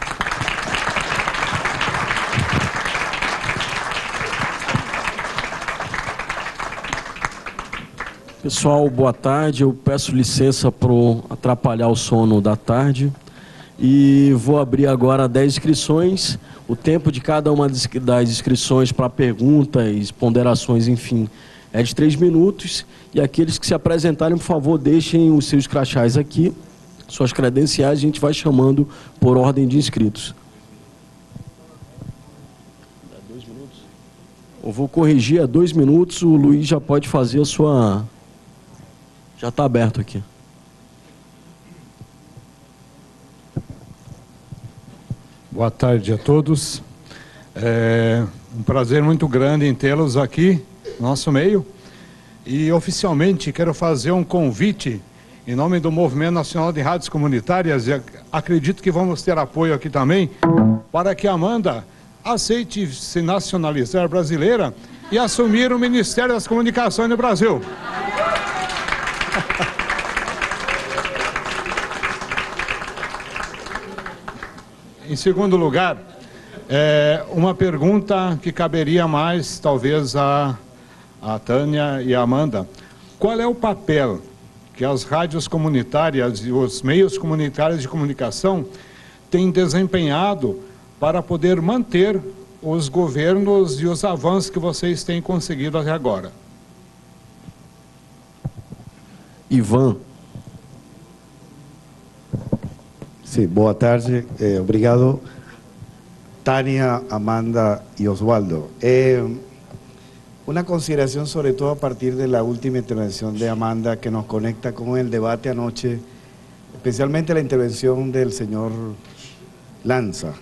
Pessoal, boa tarde. Eu peço licença por atrapalhar o sono da tarde e vou abrir agora dez inscrições. O tempo de cada uma das inscrições para perguntas, ponderações, enfim, é de três minutos. E aqueles que se apresentarem, por favor, deixem os seus crachás aqui, suas credenciais, a gente vai chamando por ordem de inscritos. Dois minutos? Eu vou corrigir a dois minutos, o Luiz já pode fazer a sua... Já está aberto aqui. Boa tarde a todos. É um prazer muito grande em tê-los aqui no nosso meio. E oficialmente quero fazer um convite em nome do Movimento Nacional de Rádios Comunitárias, e acredito que vamos ter apoio aqui também, para que a Amanda aceite se nacionalizar brasileira e assumir o Ministério das Comunicações no Brasil. Em segundo lugar, é uma pergunta que caberia mais, talvez, a, a Tânia e a Amanda. Qual é o papel que as rádios comunitárias e os meios comunitários de comunicação têm desempenhado para poder manter os governos e os avanços que vocês têm conseguido até agora? Ivan. Sí, boa tarde, eh, obrigado. Tania, Amanda y Osvaldo. Eh, una consideración sobre todo a partir de la última intervención de Amanda, que nos conecta con el debate anoche, especialmente la intervención del señor Lanza.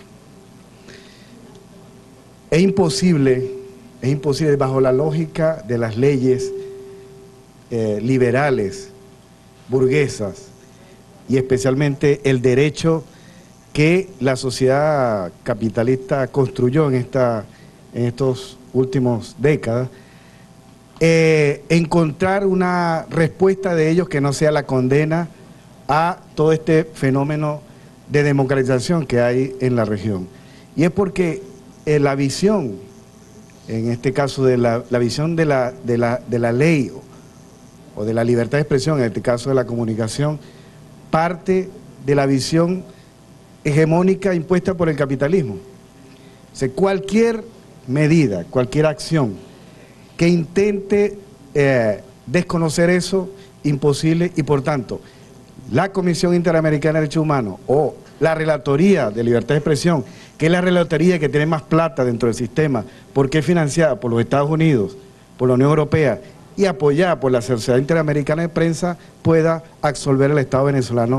Es imposible, es imposible bajo la lógica de las leyes eh, liberales, burguesas, y especialmente el derecho que la sociedad capitalista construyó en, esta, en estos últimos décadas, eh, encontrar una respuesta de ellos que no sea la condena a todo este fenómeno de democratización que hay en la región. Y es porque eh, la visión, en este caso de la, la visión de la, de, la, de la ley o de la libertad de expresión, en este caso de la comunicación, parte de la visión hegemónica impuesta por el capitalismo. O sea, cualquier medida, cualquier acción que intente eh, desconocer eso, imposible, y por tanto, la Comisión Interamericana de Derechos Humanos o la Relatoría de Libertad de Expresión, que es la relatoría que tiene más plata dentro del sistema, porque es financiada por los Estados Unidos, por la Unión Europea, y apoyada por la Sociedad Interamericana de Prensa, pueda absolver al Estado venezolano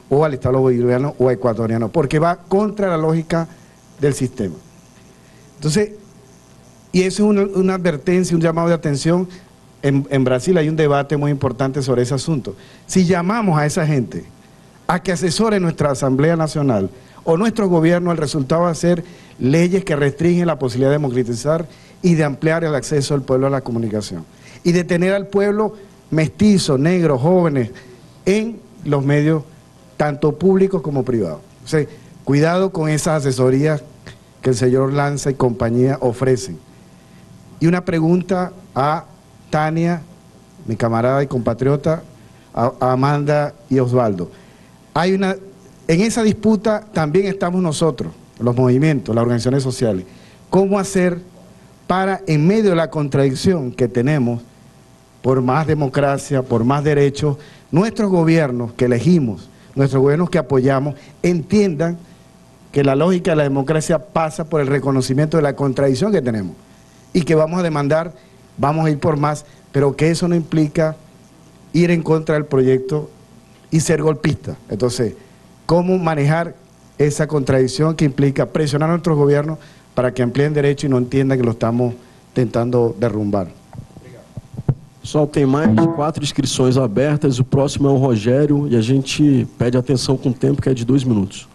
o al Estado boliviano o ecuatoriano, porque va contra la lógica del sistema. Entonces, y eso es una, una advertencia, un llamado de atención. En, en Brasil hay un debate muy importante sobre ese asunto. Si llamamos a esa gente a que asesore nuestra Asamblea Nacional o nuestro gobierno, el resultado va a ser leyes que restringen la posibilidad de democratizar y de ampliar el acceso del pueblo a la comunicación y de tener al pueblo mestizo, negro, jóvenes en los medios tanto públicos como privados. O sea, cuidado con esas asesorías que el señor Lanza y compañía ofrecen. Y una pregunta a Tania, mi camarada y compatriota, a, a Amanda y Osvaldo. Hay una, en esa disputa también estamos nosotros, los movimientos, las organizaciones sociales. ¿Cómo hacer para, en medio de la contradicción que tenemos, por más democracia, por más derechos, nuestros gobiernos que elegimos, nuestros gobiernos que apoyamos, entiendan que la lógica de la democracia pasa por el reconocimiento de la contradicción que tenemos y que vamos a demandar, vamos a ir por más, pero que eso no implica ir en contra del proyecto y ser golpista. Entonces, ¿cómo manejar esa contradicción que implica presionar a nuestros gobiernos para que amplíen derechos y no entiendan que lo estamos tentando derrumbar? Pessoal, tem mais quatro inscrições abertas, o próximo é o Rogério e a gente pede atenção com o tempo, que é de dois minutos.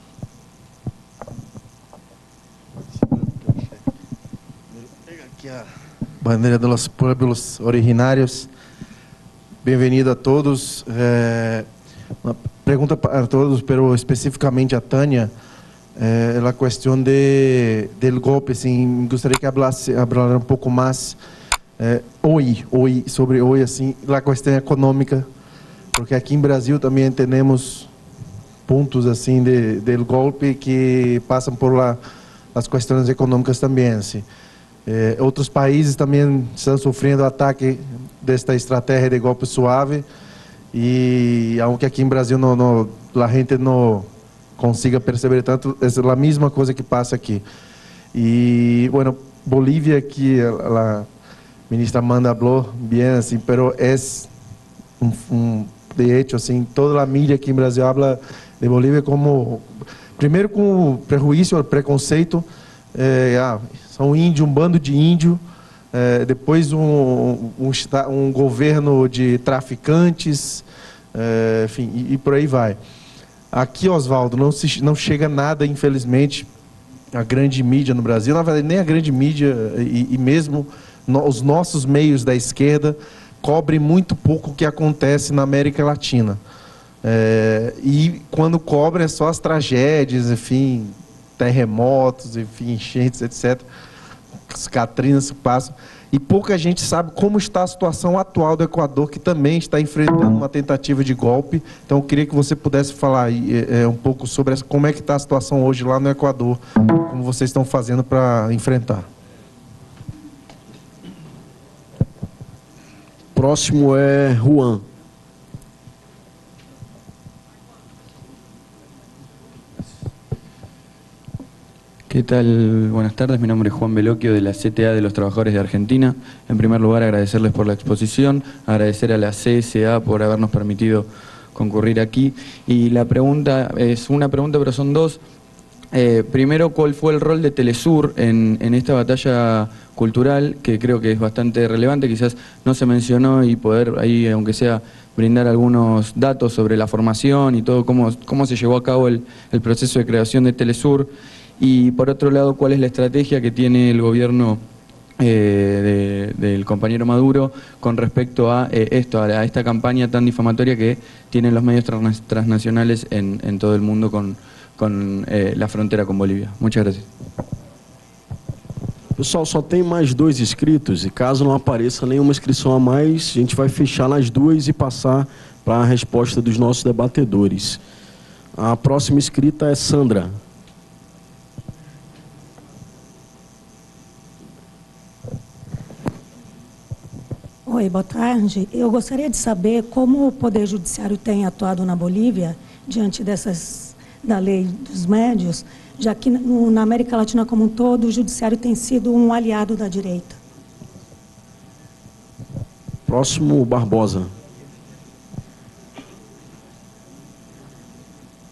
Bandeira dos pueblos originários, bem-vindo a todos. É, uma pergunta para todos, pero especificamente a Tânia, é, a questão de del golpe. Assim, gostaria que hablasse, hablar um pouco mais é, hoje, hoje, sobre hoje, assim, a questão econômica, porque aqui em Brasil também temos pontos assim de del golpe que passam por lá as questões econômicas também, assim. Eh, outros países também estão sofrendo ataque desta estratégia de golpe suave e aunque aqui em Brasil não, não, a gente não consiga perceber tanto, é a mesma coisa que passa aqui. E, bueno, Bolívia, que a, a ministra Amanda falou bem, assim, pero é um, um, de hecho, assim, toda a mídia aqui em Brasil fala de Bolívia como, primeiro com o prejuízo, o preconceito, eh, ah, são índio, um bando de índio, é, depois um, um, um governo de traficantes, é, enfim, e, e por aí vai. Aqui, Osvaldo, não, se, não chega nada, infelizmente, a grande mídia no Brasil, na verdade, nem a grande mídia e, e mesmo no, os nossos meios da esquerda cobrem muito pouco o que acontece na América Latina. É, e quando cobrem é só as tragédias, enfim, terremotos, enfim, enchentes, etcétera. As Catrinas se passam. E pouca gente sabe como está a situação atual do Equador, que também está enfrentando uma tentativa de golpe. Então, eu queria que você pudesse falar aí, é, um pouco sobre essa, como é que está a situação hoje lá no Equador, como vocês estão fazendo para enfrentar. Próximo é Juan. ¿Qué tal? Buenas tardes, mi nombre es Juan Veloquio de la C T A de los Trabajadores de Argentina. En primer lugar, agradecerles por la exposición, agradecer a la C S A por habernos permitido concurrir aquí. Y la pregunta es una pregunta, pero son dos. Eh, primero, ¿cuál fue el rol de Telesur en, en esta batalla cultural, que creo que es bastante relevante? Quizás no se mencionó y poder ahí, aunque sea, brindar algunos datos sobre la formación y todo, cómo, cómo se llevó a cabo el, el proceso de creación de Telesur. Y por otro lado, ¿cuál es la estrategia que tiene el gobierno eh, de, del compañero Maduro con respecto a eh, esto, a esta campaña tan difamatoria que tienen los medios trans, transnacionales en, en todo el mundo con, con eh, la frontera con Bolívia? Muchas gracias. Pessoal, só tem mais dois inscritos e caso não apareça nenhuma inscrição a mais, a gente vai fechar nas duas e passar para a resposta dos nossos debatedores. A próxima inscrita é Sandra. Oi, boa tarde. Eu gostaria de saber como o Poder Judiciário tem atuado na Bolívia diante dessas, da lei dos médios, já que no, na América Latina como um todo, o Judiciário tem sido um aliado da direita. Próximo, Barbosa.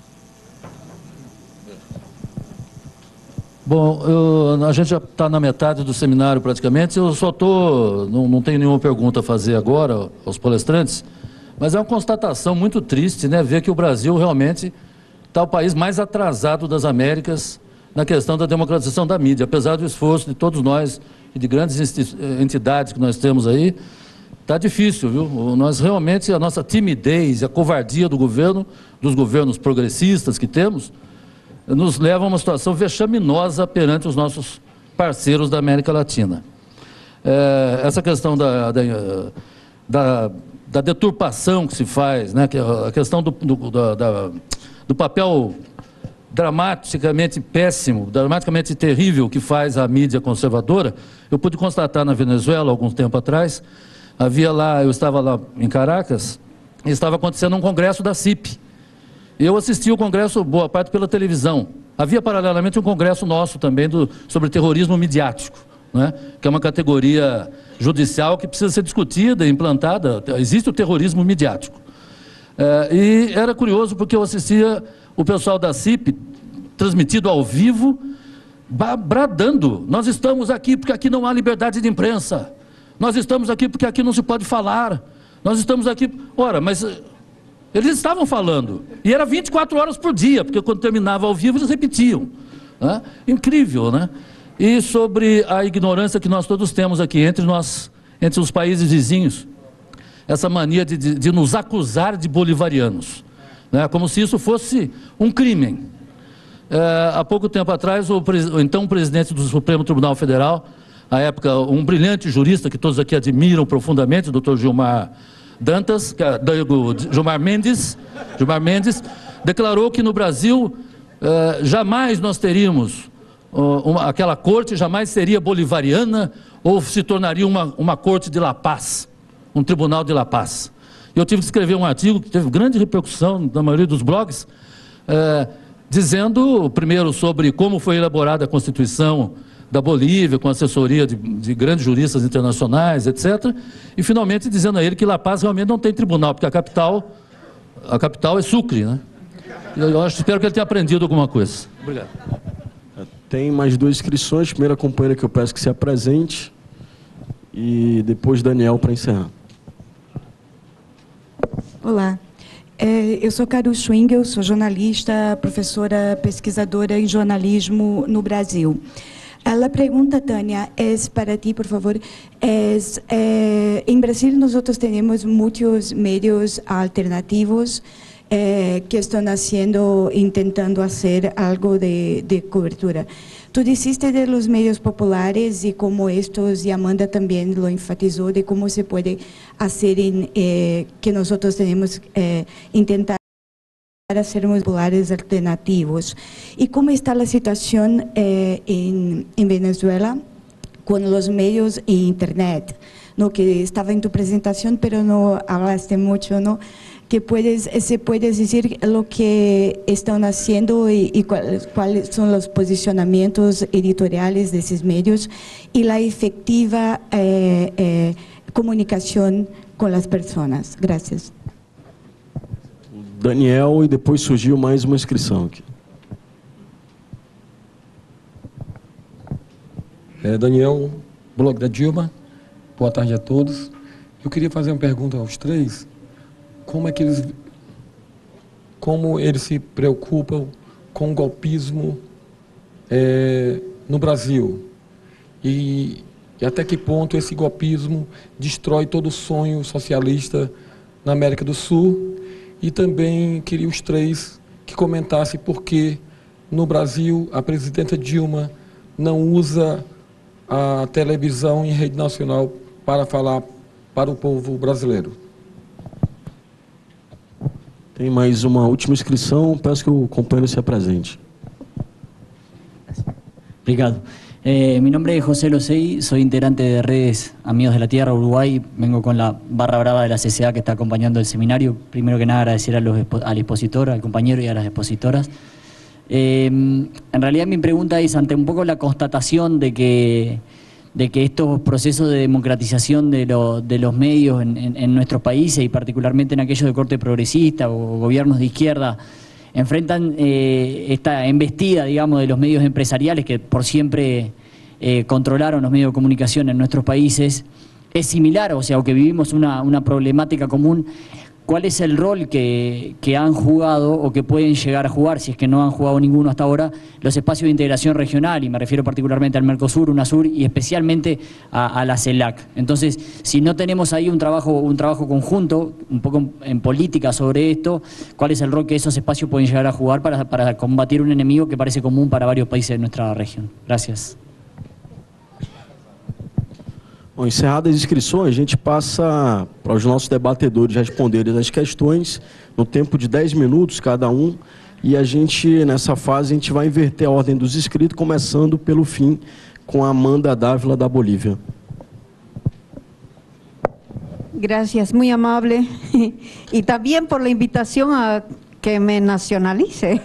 Bom, eu, a gente já está na metade do seminário praticamente, eu só estou, não, não tenho nenhuma pergunta a fazer agora aos palestrantes, mas é uma constatação muito triste, né, ver que o Brasil realmente está o país mais atrasado das Américas na questão da democratização da mídia, apesar do esforço de todos nós e de grandes entidades que nós temos aí, está difícil, viu? Nós realmente, a nossa timidez e a covardia do governo, dos governos progressistas que temos, nos leva a uma situação vexaminosa perante os nossos parceiros da América Latina. É, essa questão da, da, da, da deturpação que se faz, né, que a questão do, do, da, da, do papel dramaticamente péssimo, dramaticamente terrível que faz a mídia conservadora, eu pude constatar na Venezuela, algum tempo atrás, havia lá, eu estava lá em Caracas, e estava acontecendo um congresso da C I P. Eu assisti o congresso, boa parte, pela televisão. Havia, paralelamente, um congresso nosso também do, sobre terrorismo midiático, né? Que é uma categoria judicial que precisa ser discutida e implantada. Existe o terrorismo midiático. É, e era curioso porque eu assistia o pessoal da C I P, transmitido ao vivo, bradando: nós estamos aqui porque aqui não há liberdade de imprensa, nós estamos aqui porque aqui não se pode falar, nós estamos aqui... Ora, mas... Eles estavam falando, e era vinte e quatro horas por dia, porque quando terminava ao vivo eles repetiam, né? Incrível, né? E sobre a ignorância que nós todos temos aqui entre nós, entre os países vizinhos, essa mania de, de, de nos acusar de bolivarianos, né? Como se isso fosse um crime. É, há pouco tempo atrás, o, o então presidente do Supremo Tribunal Federal, à época um brilhante jurista que todos aqui admiram profundamente, o doutor Gilmar Dantas, Gilmar Mendes, Gilmar Mendes, declarou que no Brasil eh, jamais nós teríamos uh, uma, aquela corte, jamais seria bolivariana ou se tornaria uma, uma corte de La Paz, um tribunal de La Paz. Eu tive que escrever um artigo que teve grande repercussão na maioria dos blogs, eh, dizendo, primeiro, sobre como foi elaborada a Constituição da Bolívia, com assessoria de, de grandes juristas internacionais, etcétera. E, finalmente, dizendo a ele que La Paz realmente não tem tribunal, porque a capital, a capital é Sucre, né? Eu acho, espero que ele tenha aprendido alguma coisa. Obrigado. Tem mais duas inscrições. Primeira companheira que eu peço que se apresente. E depois Daniel para encerrar. Olá. É, eu sou Carol Schwingel, sou jornalista, professora, pesquisadora em jornalismo no Brasil. La pregunta, Tania, es para ti, por favor. Es, eh, en Brasil nosotros tenemos muchos medios alternativos eh, que están haciendo, intentando hacer algo de, de cobertura. Tú dijiste de los medios populares y cómo estos, y Amanda también lo enfatizó, de cómo se puede hacer en, eh, que nosotros tenemos eh, intentar para sermos populares alternativos. ¿Y cómo está la situación eh, en, en Venezuela con los medios e Internet? ¿No? Que estaba en tu presentación, pero no hablaste mucho, ¿no? Que puedes, se puedes decir lo que están haciendo y, y cuáles, cuáles son los posicionamientos editoriales de esos medios y la efectiva eh, eh, comunicación con las personas. Gracias. Daniel, e depois surgiu mais uma inscrição aqui. É, Daniel, blog da Dilma. Boa tarde a todos. Eu queria fazer uma pergunta aos três. Como é que eles, como eles se preocupam com o golpismo é, no Brasil? E, e até que ponto esse golpismo destrói todo o sonho socialista na América do Sul? E também queria os três que comentassem por que no Brasil a presidenta Dilma não usa a televisão em rede nacional para falar para o povo brasileiro. Tem mais uma última inscrição, peço que o companheiro se apresente. Obrigado. Eh, mi nombre es José Losey, soy integrante de Redes Amigos de la Tierra, Uruguay. Vengo con la barra brava de la C C A que está acompañando el seminario. Primero que nada agradecer a los, al expositor, al compañero y a las expositoras. Eh, en realidad mi pregunta es ante un poco la constatación de que, de que estos procesos de democratización de, lo, de los medios en, en, en nuestros países y particularmente en aquellos de corte progresista o gobiernos de izquierda enfrentan eh, esta embestida, digamos, de los medios empresariales que por siempre eh, controlaron los medios de comunicación en nuestros países, es similar, o sea, o que vivimos una, una problemática común. ¿Cuál es el rol que, que han jugado o que pueden llegar a jugar, si es que no han jugado ninguno hasta ahora, los espacios de integración regional? Y me refiero particularmente al Mercosur, UNASUR y especialmente a, a la CELAC. Entonces, si no tenemos ahí un trabajo, un trabajo conjunto, un poco en, en política sobre esto, ¿cuál es el rol que esos espacios pueden llegar a jugar para, para combatir un enemigo que parece común para varios países de nuestra región? Gracias. Bom, encerradas as inscrições, a gente passa para os nossos debatedores responderem as questões no tempo de dez minutos cada um, e a gente, nessa fase, a gente vai inverter a ordem dos inscritos, começando pelo fim com a Amanda Dávila da Bolívia. Gracias, muy amable. Y también por la invitación a que me nacionalice.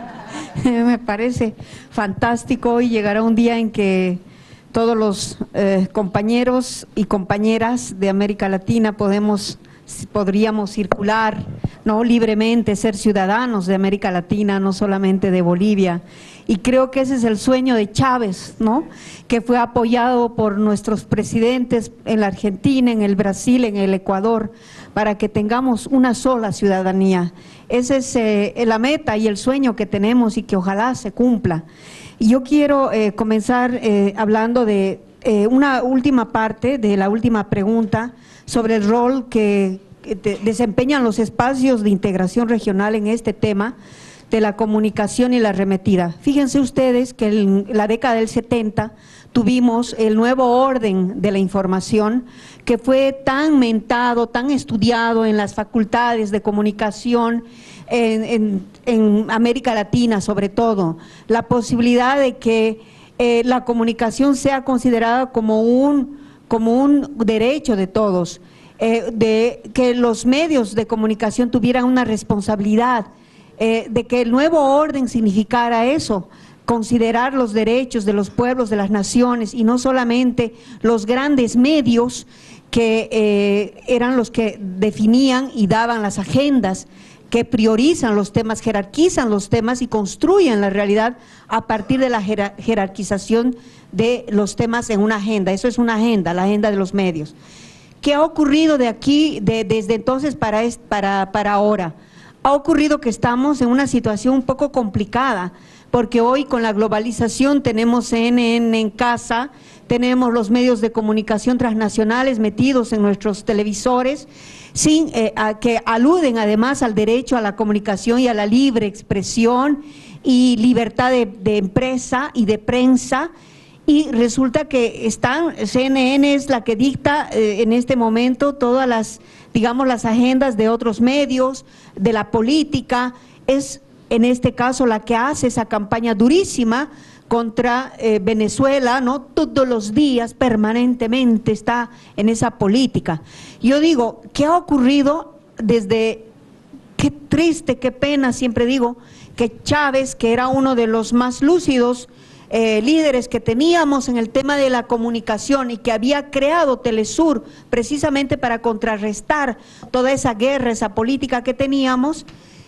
Me parece fantástico hoy llegará un día en que todos los eh, compañeros y compañeras de América Latina podemos, podríamos circular, ¿no?, libremente, ser ciudadanos de América Latina, no solamente de Bolivia. Y creo que ese es el sueño de Chávez, ¿no?, que fue apoyado por nuestros presidentes en la Argentina, en el Brasil, en el Ecuador, para que tengamos una sola ciudadanía. Esa es eh, la meta y el sueño que tenemos y que ojalá se cumpla. Y yo quiero eh, comenzar eh, hablando de eh, una última parte, de la última pregunta, sobre el rol que, que te, desempeñan los espacios de integración regional en este tema de la comunicación y la arremetida. Fíjense ustedes que en la década del setenta tuvimos el nuevo orden de la información que fue tan mentado, tan estudiado en las facultades de comunicación, En, en, en América Latina sobre todo, la posibilidad de que eh, la comunicación sea considerada como un, como un derecho de todos, eh, de que los medios de comunicación tuvieran una responsabilidad, eh, de que el nuevo orden significara eso, considerar los derechos de los pueblos, de las naciones, y no solamente los grandes medios que eh, eran los que definían y daban las agendas, que priorizan los temas, jerarquizan los temas y construyen la realidad a partir de la jerarquización de los temas en una agenda. Eso es una agenda, la agenda de los medios. ¿Qué ha ocurrido de aquí, de, desde entonces para, para, para ahora? Ha ocurrido que estamos en una situación un poco complicada, porque hoy con la globalización tenemos C N N en casa, tenemos los medios de comunicación transnacionales metidos en nuestros televisores, sin, eh, a, que aluden además al derecho a la comunicación y a la libre expresión y libertad de, de empresa y de prensa, y resulta que están, C N N es la que dicta eh, en este momento todas las, digamos, las agendas de otros medios, de la política, es en este caso la que hace esa campaña durísima contra eh, Venezuela, ¿no? Todos los días, permanentemente está en esa política. Yo digo, ¿qué ha ocurrido desde, qué triste, qué pena, siempre digo, que Chávez, que era uno de los más lúcidos eh, líderes que teníamos en el tema de la comunicación y que había creado Telesur precisamente para contrarrestar toda esa guerra, esa política que teníamos,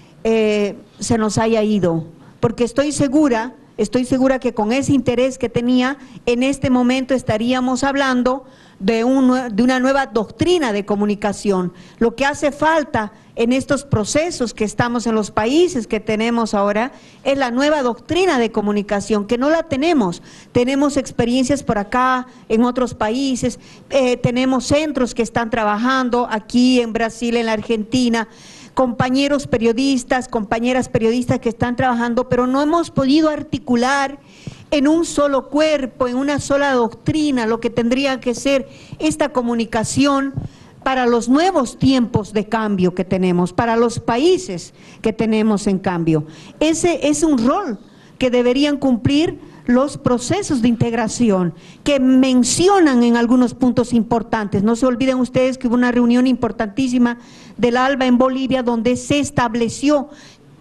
eh, se nos haya ido? Porque estoy segura... Estoy segura que con ese interés que tenía, en este momento estaríamos hablando de, un, de una nueva doctrina de comunicación. Lo que hace falta en estos procesos que estamos en los países que tenemos ahora es la nueva doctrina de comunicación, que no la tenemos. Tenemos experiencias por acá, en otros países, eh, tenemos centros que están trabajando aquí en Brasil, en la Argentina, compañeros periodistas, compañeras periodistas que están trabajando, pero no hemos podido articular en un solo cuerpo, en una sola doctrina, lo que tendría que ser esta comunicación para los nuevos tiempos de cambio que tenemos, para los países que tenemos en cambio. Ese es un rol que deberían cumplir los procesos de integración, que mencionan en algunos puntos importantes. No se olviden ustedes que hubo una reunión importantísima del ALBA en Bolivia donde se estableció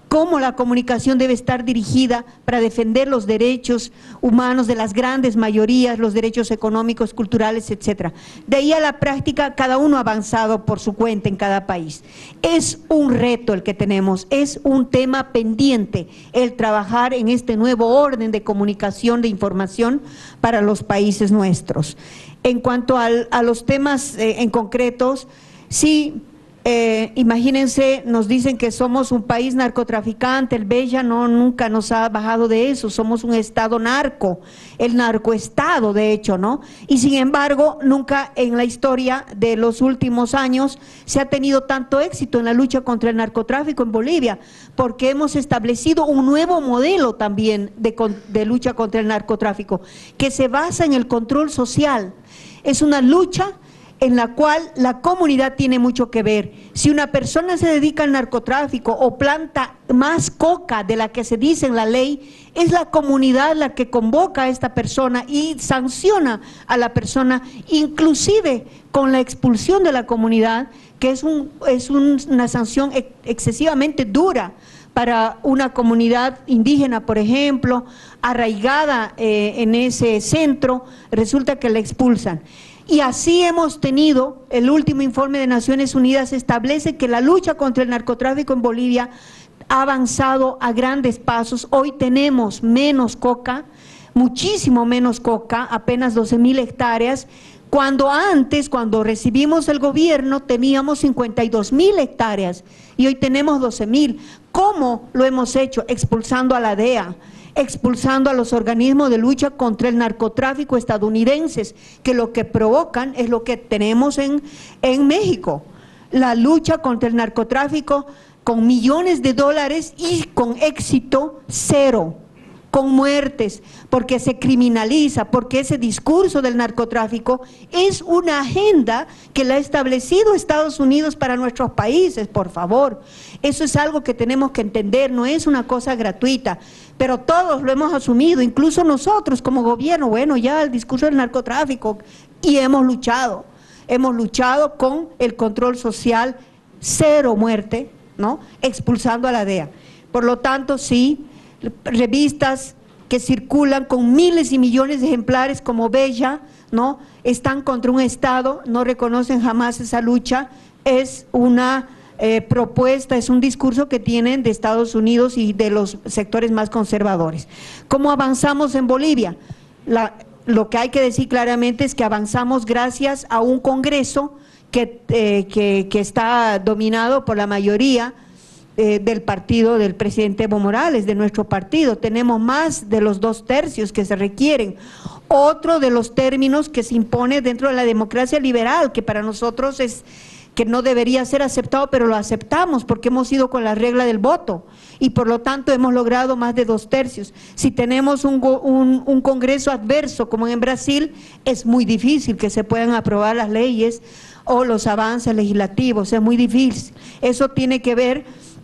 cómo la comunicación debe estar dirigida para defender los derechos humanos de las grandes mayorías, los derechos económicos, culturales, etcétera. De ahí a la práctica, cada uno ha avanzado por su cuenta en cada país. Es un reto el que tenemos, es un tema pendiente el trabajar en este nuevo orden de comunicación, de información para los países nuestros. En cuanto al, a los temas eh, en concretos, sí. Eh, imagínense, nos dicen que somos un país narcotraficante, el Bella no, nunca nos ha bajado de eso, somos un estado narco, el narcoestado de hecho, ¿no? Y sin embargo, nunca en la historia de los últimos años se ha tenido tanto éxito en la lucha contra el narcotráfico en Bolivia, porque hemos establecido un nuevo modelo también de, de lucha contra el narcotráfico, que se basa en el control social. Es una lucha en la cual la comunidad tiene mucho que ver. Si una persona se dedica al narcotráfico o planta más coca de la que se dice en la ley, es la comunidad la que convoca a esta persona y sanciona a la persona, inclusive con la expulsión de la comunidad, que es, un, es un, una sanción ex excesivamente dura para una comunidad indígena, por ejemplo, arraigada eh, en ese centro, resulta que la expulsan. Y así hemos tenido, el último informe de Naciones Unidas establece que la lucha contra el narcotráfico en Bolivia ha avanzado a grandes pasos. Hoy tenemos menos coca, muchísimo menos coca, apenas doce mil hectáreas, cuando antes, cuando recibimos el gobierno, teníamos cincuenta y dos mil hectáreas y hoy tenemos doce mil. ¿Cómo lo hemos hecho? Expulsando a la D E A, expulsando a los organismos de lucha contra el narcotráfico estadounidenses, que lo que provocan es lo que tenemos en, en México, la lucha contra el narcotráfico con millones de dólares y con éxito cero, con muertes, porque se criminaliza, porque ese discurso del narcotráfico es una agenda que la ha establecido Estados Unidos para nuestros países, por favor. Eso es algo que tenemos que entender, no es una cosa gratuita, pero todos lo hemos asumido, incluso nosotros como gobierno, bueno, ya el discurso del narcotráfico, y hemos luchado, hemos luchado con el control social, cero muerte, ¿no? Expulsando a la D E A. Por lo tanto, sí, revistas que circulan con miles y millones de ejemplares como Bella, ¿no? Están contra un Estado, no reconocen jamás esa lucha, es una eh, propuesta, es un discurso que tienen de Estados Unidos y de los sectores más conservadores. ¿Cómo avanzamos en Bolivia? La, lo que hay que decir claramente es que avanzamos gracias a un Congreso que, eh, que, que está dominado por la mayoría Eh, del partido del presidente Evo Morales, de nuestro partido. Tenemos más de los dos tercios que se requieren. Otro de los términos que se impone dentro de la democracia liberal, que para nosotros es que no debería ser aceptado, pero lo aceptamos porque hemos ido con la regla del voto y por lo tanto hemos logrado más de dos tercios. Si tenemos un, un, un Congreso adverso como en Brasil, es muy difícil que se puedan aprobar las leyes o los avances legislativos, es muy difícil. Eso tiene que ver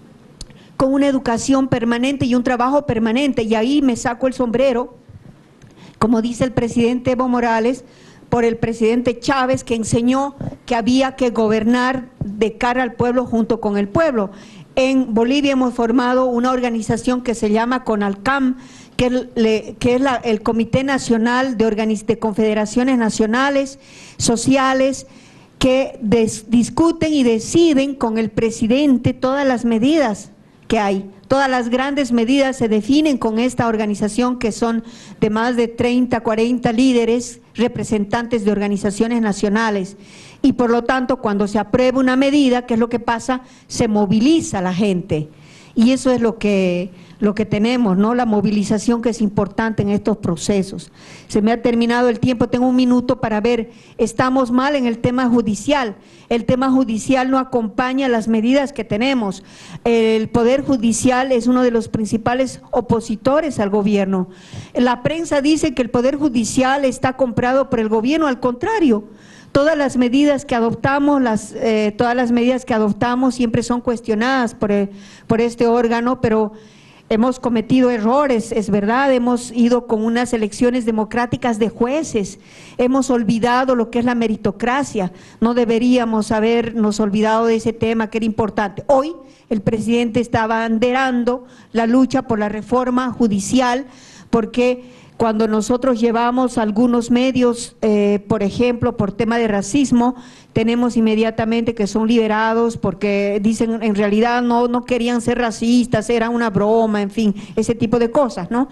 con una educación permanente y un trabajo permanente, y ahí me saco el sombrero, como dice el presidente Evo Morales, por el presidente Chávez, que enseñó que había que gobernar de cara al pueblo junto con el pueblo. En Bolivia hemos formado una organización que se llama CONALCAM, que, le, que es la, el Comité Nacional de, Organiz, de Confederaciones Nacionales, Sociales, que des, discuten y deciden con el presidente todas las medidas que hay. Todas las grandes medidas se definen con esta organización, que son de más de treinta, cuarenta líderes, representantes de organizaciones nacionales, y por lo tanto cuando se aprueba una medida, ¿qué es lo que pasa? Se moviliza la gente, y eso es lo que, lo que tenemos, ¿no? La movilización, que es importante en estos procesos. Se me ha terminado el tiempo, tengo un minuto para ver. Estamos mal en el tema judicial, el tema judicial no acompaña las medidas que tenemos. El Poder Judicial es uno de los principales opositores al gobierno. La prensa dice que el Poder Judicial está comprado por el gobierno, al contrario. Todas las medidas que adoptamos, las, eh, todas las medidas que adoptamos siempre son cuestionadas por, el, por este órgano, pero Hemos cometido errores, es verdad, hemos ido con unas elecciones democráticas de jueces, hemos olvidado lo que es la meritocracia, no deberíamos habernos olvidado de ese tema que era importante. Hoy el presidente está abanderando la lucha por la reforma judicial, porque cuando nosotros llevamos algunos medios, eh, por ejemplo, por tema de racismo, tenemos inmediatamente que son liberados porque dicen en realidad no, no querían ser racistas, era una broma, en fin, ese tipo de cosas, ¿no?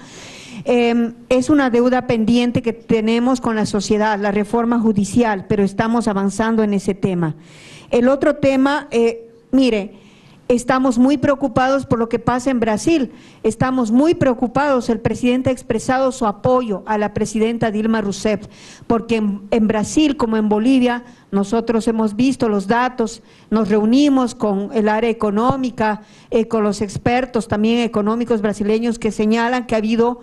Eh, es una deuda pendiente que tenemos con la sociedad, la reforma judicial, pero estamos avanzando en ese tema. El otro tema, eh, mire, estamos muy preocupados por lo que pasa en Brasil, estamos muy preocupados, el presidente ha expresado su apoyo a la presidenta Dilma Rousseff, porque en, en Brasil como en Bolivia, nosotros hemos visto los datos, nos reunimos con el área económica, eh, con los expertos también económicos brasileños que señalan que ha habido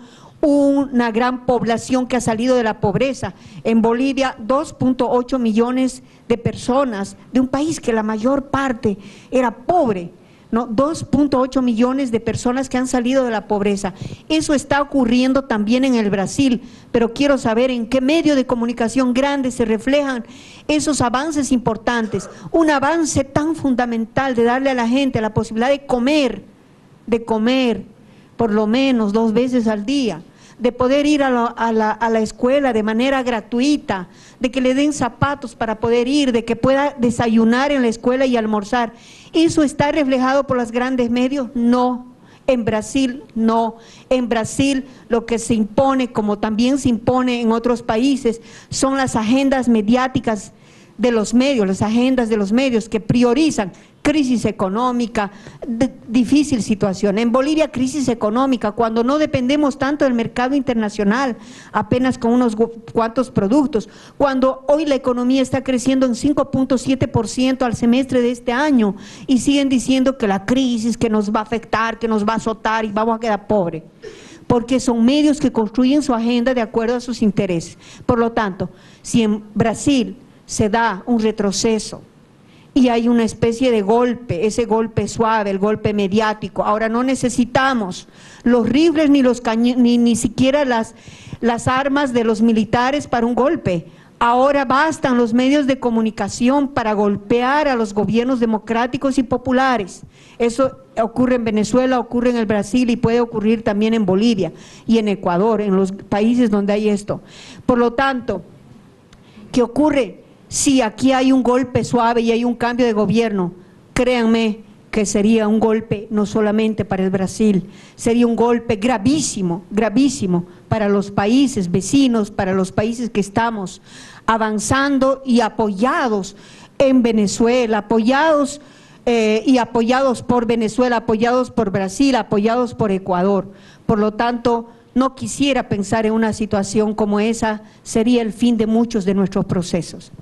una gran población que ha salido de la pobreza. En Bolivia, dos punto ocho millones de personas de un país que la mayor parte era pobre, ¿no? dos punto ocho millones de personas que han salido de la pobreza. Eso está ocurriendo también en el Brasil, pero quiero saber en qué medio de comunicación grande se reflejan esos avances importantes. Un avance tan fundamental de darle a la gente la posibilidad de comer, de comer por lo menos dos veces al día, de poder ir a la, a, la, a la escuela de manera gratuita, de que le den zapatos para poder ir, de que pueda desayunar en la escuela y almorzar. ¿Eso está reflejado por los grandes medios? No. En Brasil, no. En Brasil lo que se impone, como también se impone en otros países, son las agendas mediáticas de los medios, las agendas de los medios que priorizan crisis económica, de, difícil situación. En Bolivia, crisis económica, cuando no dependemos tanto del mercado internacional, apenas con unos cuantos productos, cuando hoy la economía está creciendo en cinco punto siete por ciento al semestre de este año y siguen diciendo que la crisis, que nos va a afectar, que nos va a azotar y vamos a quedar pobres, porque son medios que construyen su agenda de acuerdo a sus intereses. Por lo tanto, si en Brasil se da un retroceso y hay una especie de golpe, ese golpe suave, el golpe mediático, ahora no necesitamos los rifles ni, los caño, ni, ni siquiera las, las armas de los militares para un golpe. Ahora bastan los medios de comunicación para golpear a los gobiernos democráticos y populares. Eso ocurre en Venezuela, ocurre en el Brasil y puede ocurrir también en Bolivia y en Ecuador, en los países donde hay esto. Por lo tanto, ¿qué ocurre? Si aquí hay un golpe suave y hay un cambio de gobierno, créanme que sería un golpe no solamente para el Brasil, sería un golpe gravísimo, gravísimo para los países vecinos, para los países que estamos avanzando y apoyados en Venezuela, apoyados eh, y apoyados por Venezuela, apoyados por Brasil, apoyados por Ecuador. Por lo tanto, no quisiera pensar en una situación como esa, sería el fin de muchos de nuestros procesos.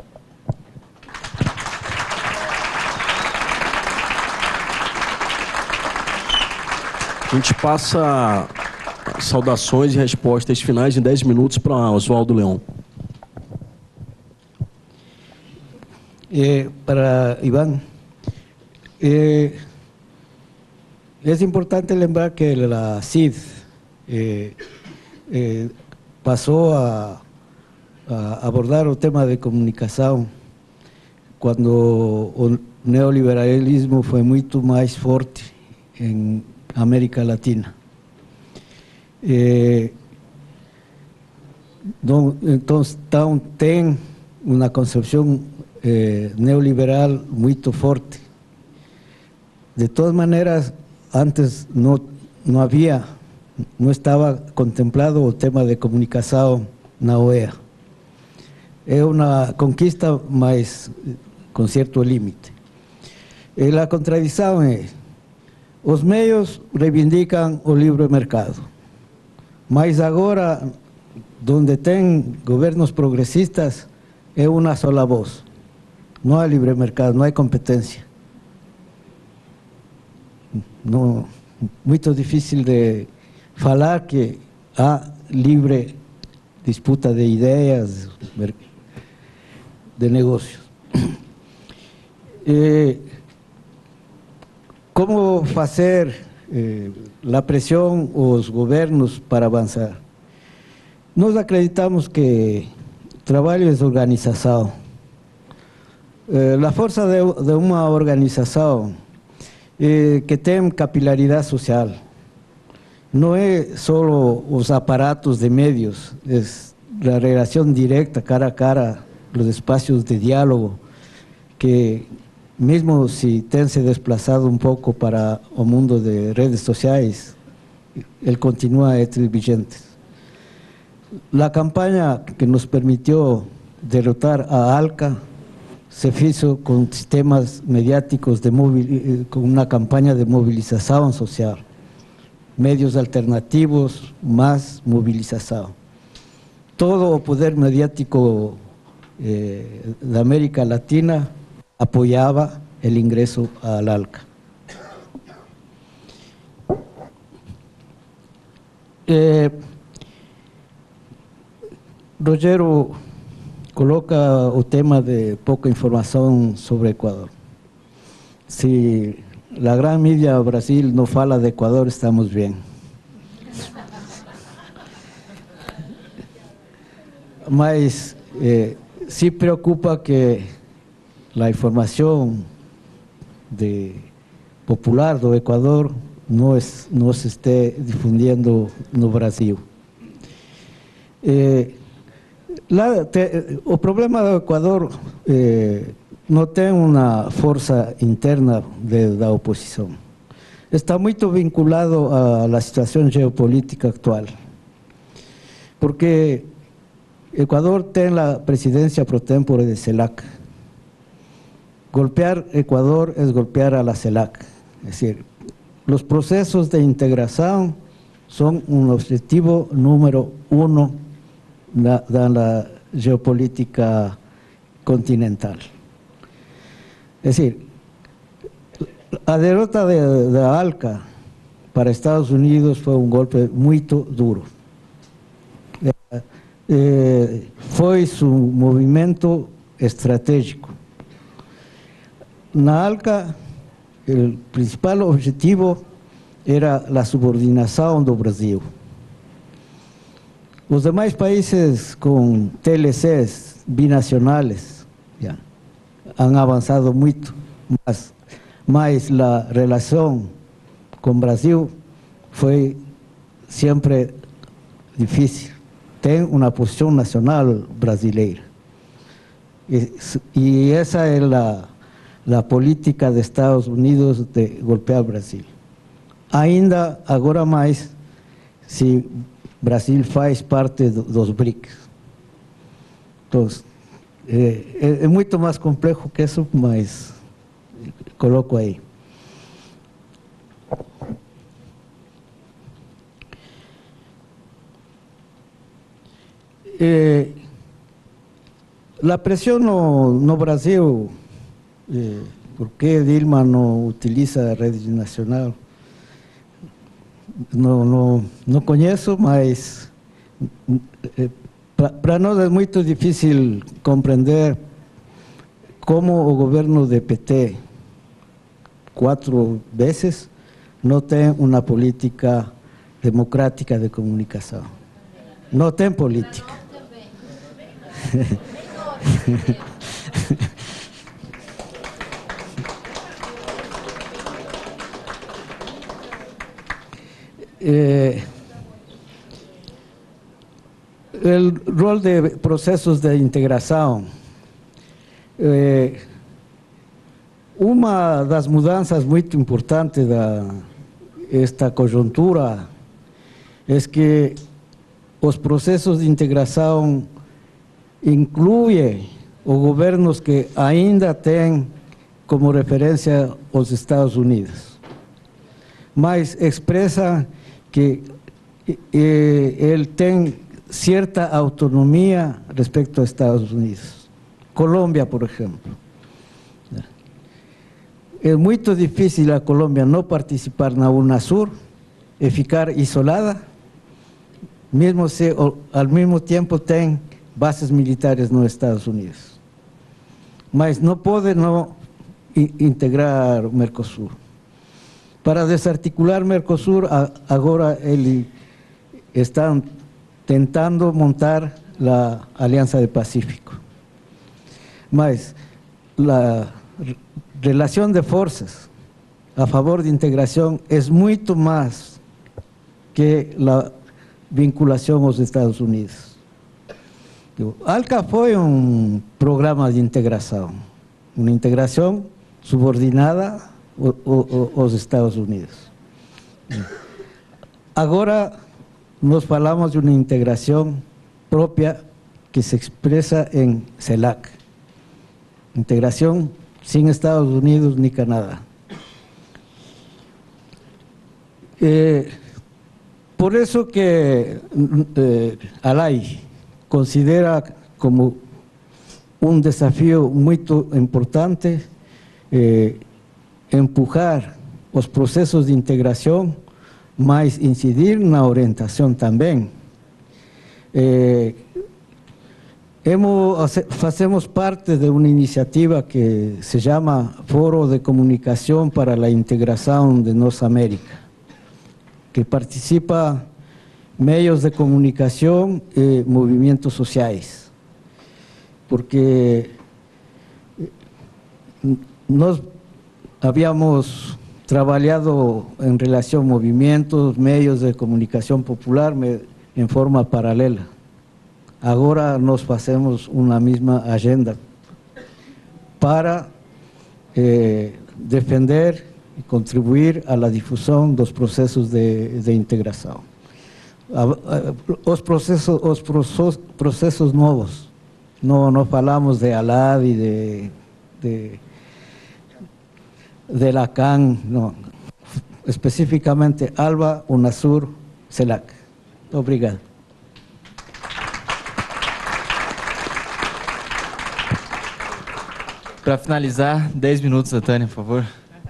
A gente passa saudações e respostas finais em dez minutos para Oswaldo Leão. Eh, para Iván, eh, es importante lembrar que la C I D eh, eh, pasó a, a abordar o tema de comunicação quando o neoliberalismo foi muito mais forte em América Latina. Eh, não, então, então, tem uma concepção eh, neoliberal muito forte. De todas maneiras, antes não, não havia, não estava contemplado o tema de comunicação na O E A. É uma conquista, mas com certo limite. E a contradição é: os meios reivindicam o livre mercado, mas agora, onde tem governos progressistas, é uma sola voz. Não há livre mercado, não há competência. Não, muito difícil de falar que há livre disputa de ideias, de negócios. E como fazer eh, la presión os governos para avançar. Nós acreditamos que trabalho é organização. Eh, a força de, de uma organização eh, que tem capilaridade social não é só os aparatos de meios, é a relação direta, cara a cara, os espaços de diálogo, que mesmo se tem se desplazado um pouco para o mundo de redes sociais, ele continua a ser vigente. A campanha que nos permitiu derrotar a ALCA se hizo con sistemas mediáticos, de movil, con una campaña de movilización social, medios alternativos, más movilización. Todo el poder mediático eh, de América Latina apoyaba el ingreso al ALCA. Eh, Rogero coloca o tema de pouca informação sobre Equador. Se a grande mídia Brasil não fala de Equador, estamos bem. Mas eh, se preocupa que a informação de popular do Equador não, es, não se esteja difundindo no Brasil. Eh, La, te, o problema do Equador eh, não tem uma força interna de, da oposição. Está muito vinculado à situação geopolítica atual. Porque Equador tem a presidência pro tempore de CELAC. Golpear Equador é golpear a la CELAC. Es decir, os processos de integração são um objetivo número uno da, da geopolítica continental. Es decir, a derrota de, de ALCA para Estados Unidos foi um golpe muito duro. Eh, eh, foi seu movimento estratégico. Na ALCA, o principal objetivo era a subordinação do Brasil. Os demais países com T L Cs binacionais já han avançado muito, mas, mas a relação com o Brasil foi sempre difícil. Tem uma posição nacional brasileira. E, e essa é a, a política dos Estados Unidos de golpear o Brasil. Ainda agora mais, se Brasil faz parte do, dos BRICS. Então, é, é muito mais complexo que isso, mas coloco aí. Eh, a pressão no, no Brasil, eh, por que Dilma não utiliza a rede nacional? Não, não, não conheço, mas eh, para nós é muito difícil compreender como o governo de P T, quatro vezes, não tem uma política democrática de comunicação. Não tem política. eh, o rol de processos de integração, eh, uma das mudanças muito importantes da esta conjuntura é que os processos de integração incluem os governos que ainda têm como referência os Estados Unidos, mas expressa que eh, ele tem certa autonomia respeito aos Estados Unidos. Colômbia, por exemplo. É muito difícil a Colômbia não participar na UNASUR e ficar isolada, mesmo se ao mesmo tempo tem bases militares nos Estados Unidos. Mas não pode não integrar o Mercosul. Para desarticular Mercosur, a, agora ele estão tentando montar a Aliança do Pacífico. Mas a relação de forças a favor de integração é muito mais que a vinculação aos Estados Unidos. ALCA foi um programa de integração, uma integração subordinada aos Estados Unidos. Agora nós falamos de uma integração própria que se expressa em CELAC, integração sem Estados Unidos nem Canadá. Eh, por isso que eh, a lei considera como um desafio muito importante eh, empujar os processos de integração, mas incidir na orientação também. Eh, hemos, fazemos parte de uma iniciativa que se chama Foro de Comunicação para a Integração de Nossa América, que participa meios de comunicação e movimentos sociais, porque nós havíamos trabalhado em relação a movimentos, meios de comunicação popular em forma paralela. Agora nós fazemos uma mesma agenda para eh, defender e contribuir à difusão dos processos de, de integração. Os processos, os processos, processos novos, não, não falamos de ALAD e de, de, de LACAN, não. Especificamente ALBA, UNASUR, CELAC. Obrigado. Para finalizar, dez minutos, a Tânia, por favor.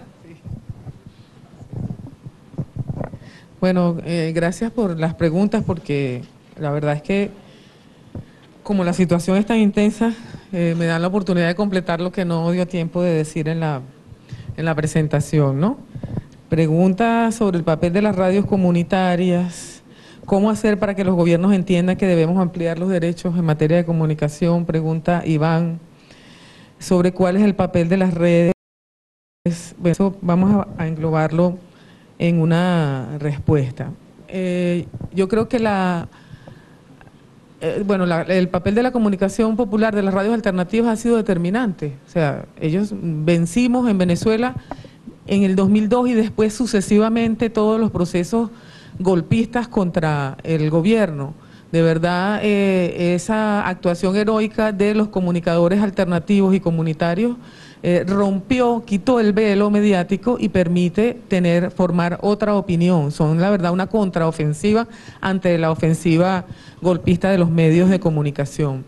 Bueno, eh, gracias por las preguntas, porque la verdad es que como la situación es tan intensa, eh, me dan la oportunidad de completar lo que no dio tiempo de decir en la, en la presentación, ¿no? Pregunta sobre el papel de las radios comunitarias, cómo hacer para que los gobiernos entiendan que debemos ampliar los derechos en materia de comunicación. Pregunta Iván sobre cuál es el papel de las redes. Bueno, eso vamos a, a englobarlo en una respuesta. Eh, yo creo que la, eh, bueno, la, el papel de la comunicación popular, de las radios alternativas, ha sido determinante. O sea, ellos vencimos en Venezuela en el dos mil dos y después sucesivamente todos los procesos golpistas contra el gobierno. De verdad, eh, esa actuación heroica de los comunicadores alternativos y comunitarios Eh, rompió, quitó el velo mediático y permite tener, formar otra opinión. Son, la verdad, una contraofensiva ante la ofensiva golpista de los medios de comunicación.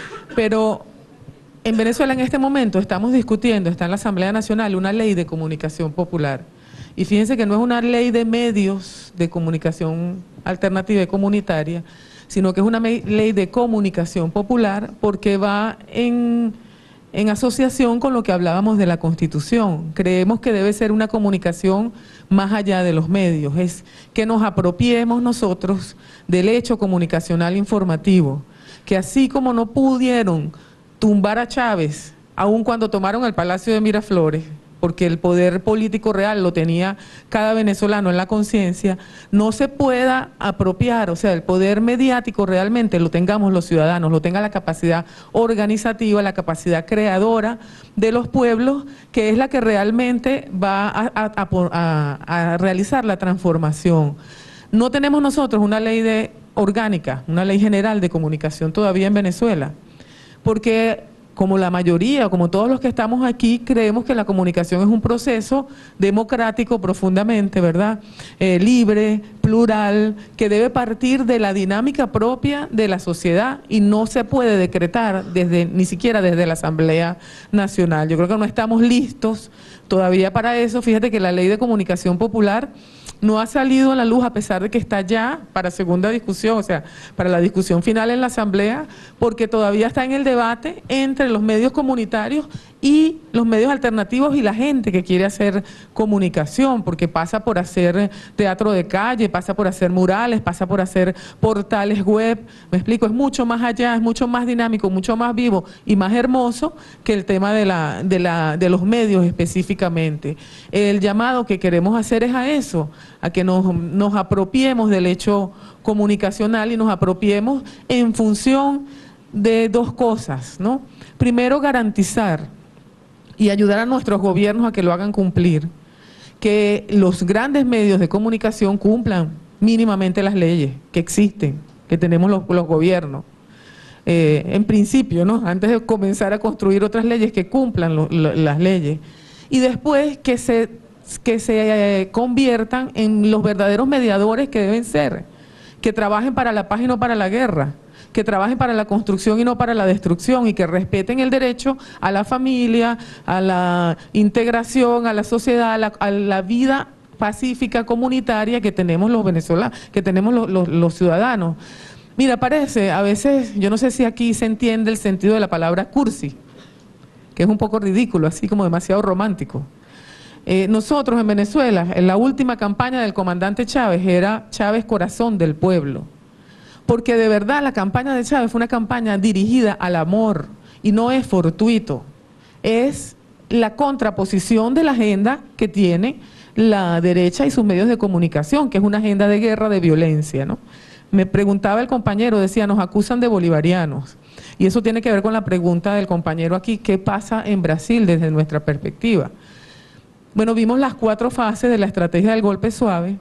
Pero en Venezuela en este momento estamos discutiendo, está en la Asamblea Nacional, una ley de comunicación popular. Y fíjense que no es una ley de medios de comunicación alternativa y comunitaria, sino que es una ley de comunicación popular, porque va en... en asociación con lo que hablábamos de la Constitución. Creemos que debe ser una comunicación más allá de los medios, es que nos apropiemos nosotros del hecho comunicacional informativo, que así como no pudieron tumbar a Chávez, aun cuando tomaron el Palacio de Miraflores, porque el poder político real lo tenía cada venezolano en la conciencia, no se pueda apropiar, o sea, el poder mediático realmente lo tengamos los ciudadanos, lo tenga la capacidad organizativa, la capacidad creadora de los pueblos, que es la que realmente va a, a, a, a realizar la transformación. No tenemos nosotros una ley de, orgánica, una ley general de comunicación todavía en Venezuela, porque como la mayoría, como todos los que estamos aquí, creemos que la comunicación es un proceso democrático profundamente, ¿verdad? Eh, libre, plural, que debe partir de la dinámica propia de la sociedad y no se puede decretar desde, ni siquiera desde la Asamblea Nacional. Yo creo que no estamos listos todavía para eso. Fíjate que la Ley de Comunicación Popular no ha salido a la luz, a pesar de que está ya para segunda discusión, o sea, para la discusión final en la Asamblea, porque todavía está en el debate entre los medios comunitarios y los medios alternativos y la gente que quiere hacer comunicación, porque pasa por hacer teatro de calle, pasa por hacer murales, pasa por hacer portales web, me explico, es mucho más allá, es mucho más dinámico, mucho más vivo y más hermoso que el tema de, la, de, la, de los medios específicamente. El llamado que queremos hacer es a eso, a que nos, nos apropiemos del hecho comunicacional y nos apropiemos en función de dos cosas, ¿no? Primero, garantizar y ayudar a nuestros gobiernos a que lo hagan cumplir, que los grandes medios de comunicación cumplan mínimamente las leyes que existen, que tenemos los, los gobiernos. Eh, en principio, ¿no? Antes de comenzar a construir otras leyes, que cumplan lo, lo, las leyes. Y después que se, que se eh, conviertan en los verdaderos mediadores que deben ser, que trabajen para la paz y no para la guerra, que trabajen para la construcción y no para la destrucción, y que respeten el derecho a la familia, a la integración, a la sociedad, a la, a la vida pacífica comunitaria que tenemos los venezolanos, que tenemos los, los, los ciudadanos. Mira, parece, a veces, yo no sé si aquí se entiende el sentido de la palabra cursi, que es un poco ridículo, así como demasiado romántico. Eh, nosotros en Venezuela, en la última campaña del comandante Chávez, era Chávez corazón del pueblo. Porque de verdad la campaña de Chávez fue una campaña dirigida al amor y no es fortuito, es la contraposición de la agenda que tiene la derecha y sus medios de comunicación, que es una agenda de guerra, de violencia, ¿no? Me preguntaba el compañero, decía, nos acusan de bolivarianos, y eso tiene que ver con la pregunta del compañero aquí, ¿qué pasa en Brasil desde nuestra perspectiva? Bueno, vimos las cuatro fases de la estrategia del golpe suave,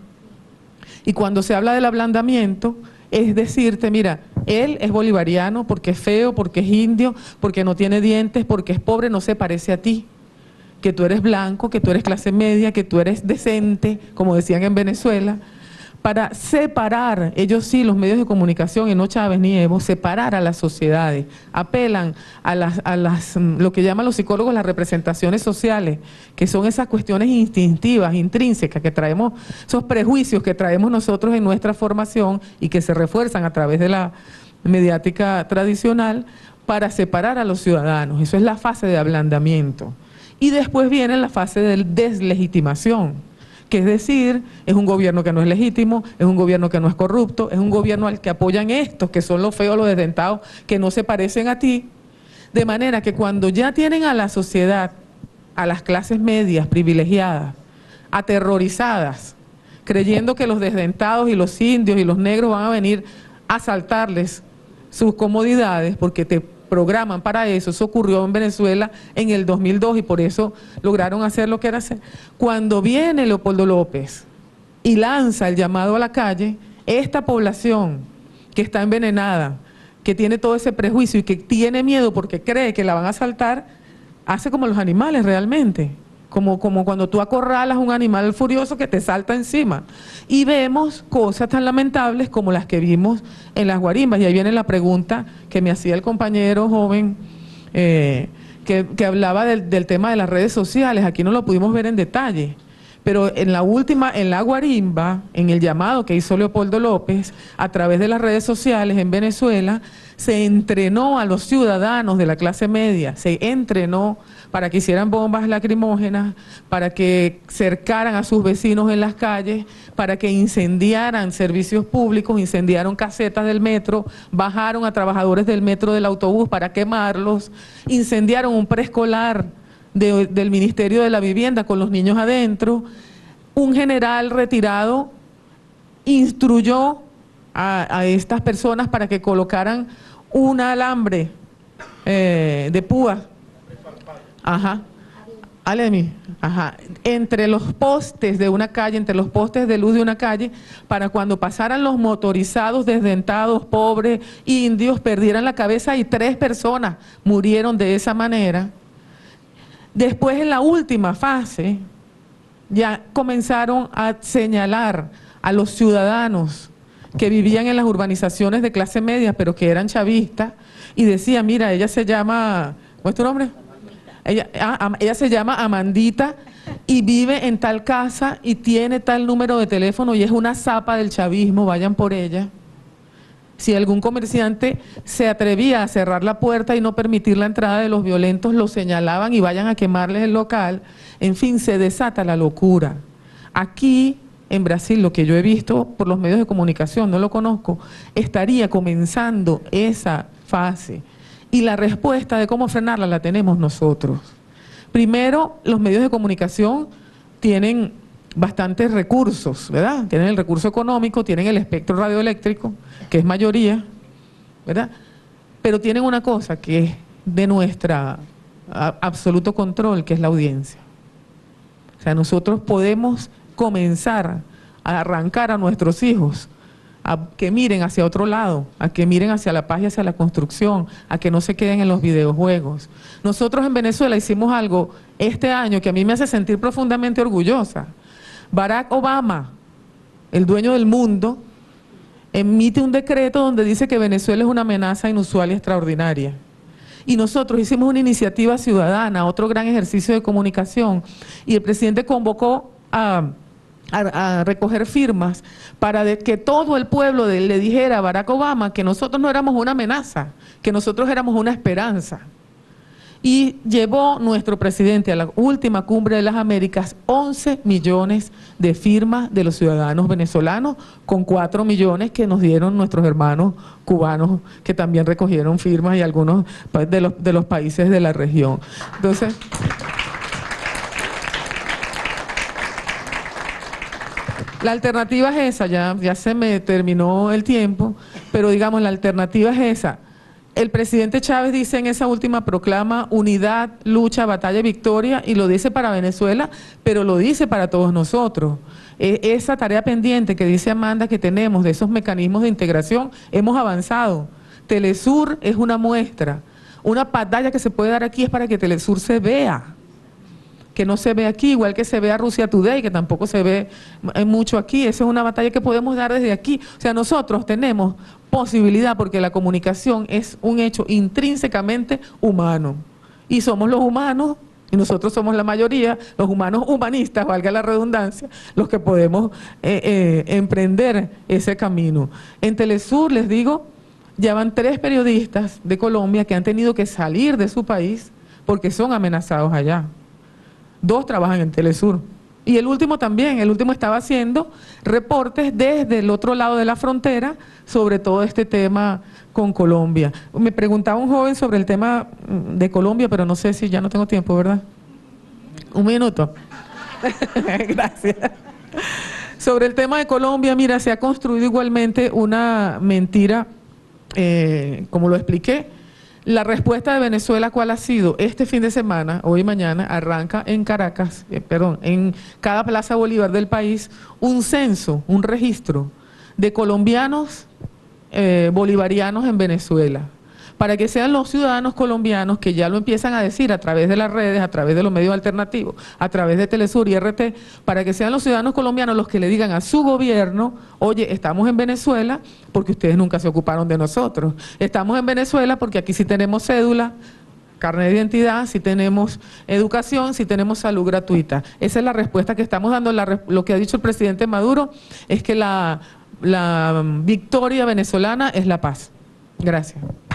y cuando se habla del ablandamiento, es decirte, mira, él es bolivariano porque es feo, porque es indio, porque no tiene dientes, porque es pobre, no se parece a ti. Que tú eres blanco, que tú eres clase media, que tú eres decente, como decían en Venezuela, para separar, ellos sí, los medios de comunicación, y no Chávez ni Evo, separar a las sociedades, apelan a las, a las, lo que llaman los psicólogos las representaciones sociales, que son esas cuestiones instintivas, intrínsecas, que traemos, esos prejuicios que traemos nosotros en nuestra formación y que se refuerzan a través de la mediática tradicional para separar a los ciudadanos. Eso es la fase de ablandamiento. Y después viene la fase de deslegitimación, que es decir, es un gobierno que no es legítimo, es un gobierno que no es corrupto, es un gobierno al que apoyan estos, que son los feos, los desdentados, que no se parecen a ti, de manera que cuando ya tienen a la sociedad, a las clases medias privilegiadas, aterrorizadas, creyendo que los desdentados y los indios y los negros van a venir a asaltarles sus comodidades, porque te programan para eso. Eso ocurrió en Venezuela en el dos mil dos y por eso lograron hacer lo que era hacer. Cuando viene Leopoldo López y lanza el llamado a la calle, esta población que está envenenada, que tiene todo ese prejuicio y que tiene miedo porque cree que la van a asaltar, hace como los animales realmente. Como, como cuando tú acorralas un animal furioso que te salta encima. Y vemos cosas tan lamentables como las que vimos en las guarimbas. Y ahí viene la pregunta que me hacía el compañero joven eh, que, que hablaba del, del tema de las redes sociales. Aquí no lo pudimos ver en detalle. Pero en la última, en la guarimba, en el llamado que hizo Leopoldo López, a través de las redes sociales en Venezuela, se entrenó a los ciudadanos de la clase media, se entrenó para que hicieran bombas lacrimógenas, para que cercaran a sus vecinos en las calles, para que incendiaran servicios públicos, incendiaron casetas del metro, bajaron a trabajadores del metro del autobús para quemarlos, incendiaron un preescolar de, del Ministerio de la Vivienda con los niños adentro. Un general retirado instruyó a, a estas personas para que colocaran un alambre eh, de púa. Ajá, Alemi, ajá, entre los postes de una calle, entre los postes de luz de una calle, para cuando pasaran los motorizados, desdentados, pobres, indios, perdieran la cabeza y tres personas murieron de esa manera. Después, en la última fase, ya comenzaron a señalar a los ciudadanos que vivían en las urbanizaciones de clase media, pero que eran chavistas, y decían, mira, ella se llama, ¿cómo es tu nombre? Ella, ah, ella se llama Amandita y vive en tal casa y tiene tal número de teléfono y es una zapa del chavismo, vayan por ella. Si algún comerciante se atrevía a cerrar la puerta y no permitir la entrada de los violentos, lo señalaban y vayan a quemarles el local. En fin, se desata la locura. Aquí, en Brasil, lo que yo he visto por los medios de comunicación, no lo conozco, estaría comenzando esa fase. Y la respuesta de cómo frenarla la tenemos nosotros. Primero, los medios de comunicación tienen bastantes recursos, ¿verdad? Tienen el recurso económico, tienen el espectro radioeléctrico, que es mayoría, ¿verdad? Pero tienen una cosa que es de nuestra a, absoluto control, que es la audiencia. O sea, nosotros podemos comenzar a arrancar a nuestros hijos a que miren hacia otro lado, a que miren hacia la paz y hacia la construcción, a que no se queden en los videojuegos. Nosotros en Venezuela hicimos algo este año que a mí me hace sentir profundamente orgullosa. Barack Obama, el dueño del mundo, emite un decreto donde dice que Venezuela es una amenaza inusual y extraordinaria. Y nosotros hicimos una iniciativa ciudadana, otro gran ejercicio de comunicación, y el presidente convocó a... A, a recoger firmas para de que todo el pueblo de, le dijera a Barack Obama que nosotros no éramos una amenaza, que nosotros éramos una esperanza. Y llevó nuestro presidente a la última cumbre de las Américas once millones de firmas de los ciudadanos venezolanos, con cuatro millones que nos dieron nuestros hermanos cubanos, que también recogieron firmas, y algunos de los, de los países de la región. Entonces... La alternativa es esa, ya, ya se me terminó el tiempo, pero digamos, la alternativa es esa. El presidente Chávez dice en esa última proclama unidad, lucha, batalla y victoria, y lo dice para Venezuela, pero lo dice para todos nosotros. E esa tarea pendiente que dice Amanda que tenemos de esos mecanismos de integración, hemos avanzado. Telesur es una muestra. Una batalla que se puede dar aquí es para que Telesur se vea, que no se ve aquí, igual que se ve a Rusia Today, que tampoco se ve mucho aquí. Esa es una batalla que podemos dar desde aquí. O sea, nosotros tenemos posibilidad, porque la comunicación es un hecho intrínsecamente humano. Y somos los humanos, y nosotros somos la mayoría, los humanos humanistas, valga la redundancia, los que podemos eh, eh, emprender ese camino. En Telesur, les digo, ya van tres periodistas de Colombia que han tenido que salir de su país porque son amenazados allá. Dos trabajan en Telesur. Y el último también, el último estaba haciendo reportes desde el otro lado de la frontera sobre todo este tema con Colombia. Me preguntaba un joven sobre el tema de Colombia, pero no sé si ya no tengo tiempo, ¿verdad? Un minuto. Gracias. Sobre el tema de Colombia, mira, se ha construido igualmente una mentira, eh, como lo expliqué. La respuesta de Venezuela, ¿cuál ha sido? Este fin de semana, hoy y mañana, arranca en Caracas, eh, perdón, en cada plaza Bolívar del país, un censo, un registro de colombianos eh, bolivarianos en Venezuela, para que sean los ciudadanos colombianos que ya lo empiezan a decir a través de las redes, a través de los medios alternativos, a través de Telesur y R T, para que sean los ciudadanos colombianos los que le digan a su gobierno: oye, estamos en Venezuela porque ustedes nunca se ocuparon de nosotros, estamos en Venezuela porque aquí sí tenemos cédula, carnet de identidad, sí tenemos educación, sí tenemos salud gratuita. Esa es la respuesta que estamos dando. La, lo que ha dicho el presidente Maduro es que la, la victoria venezolana es la paz. Gracias.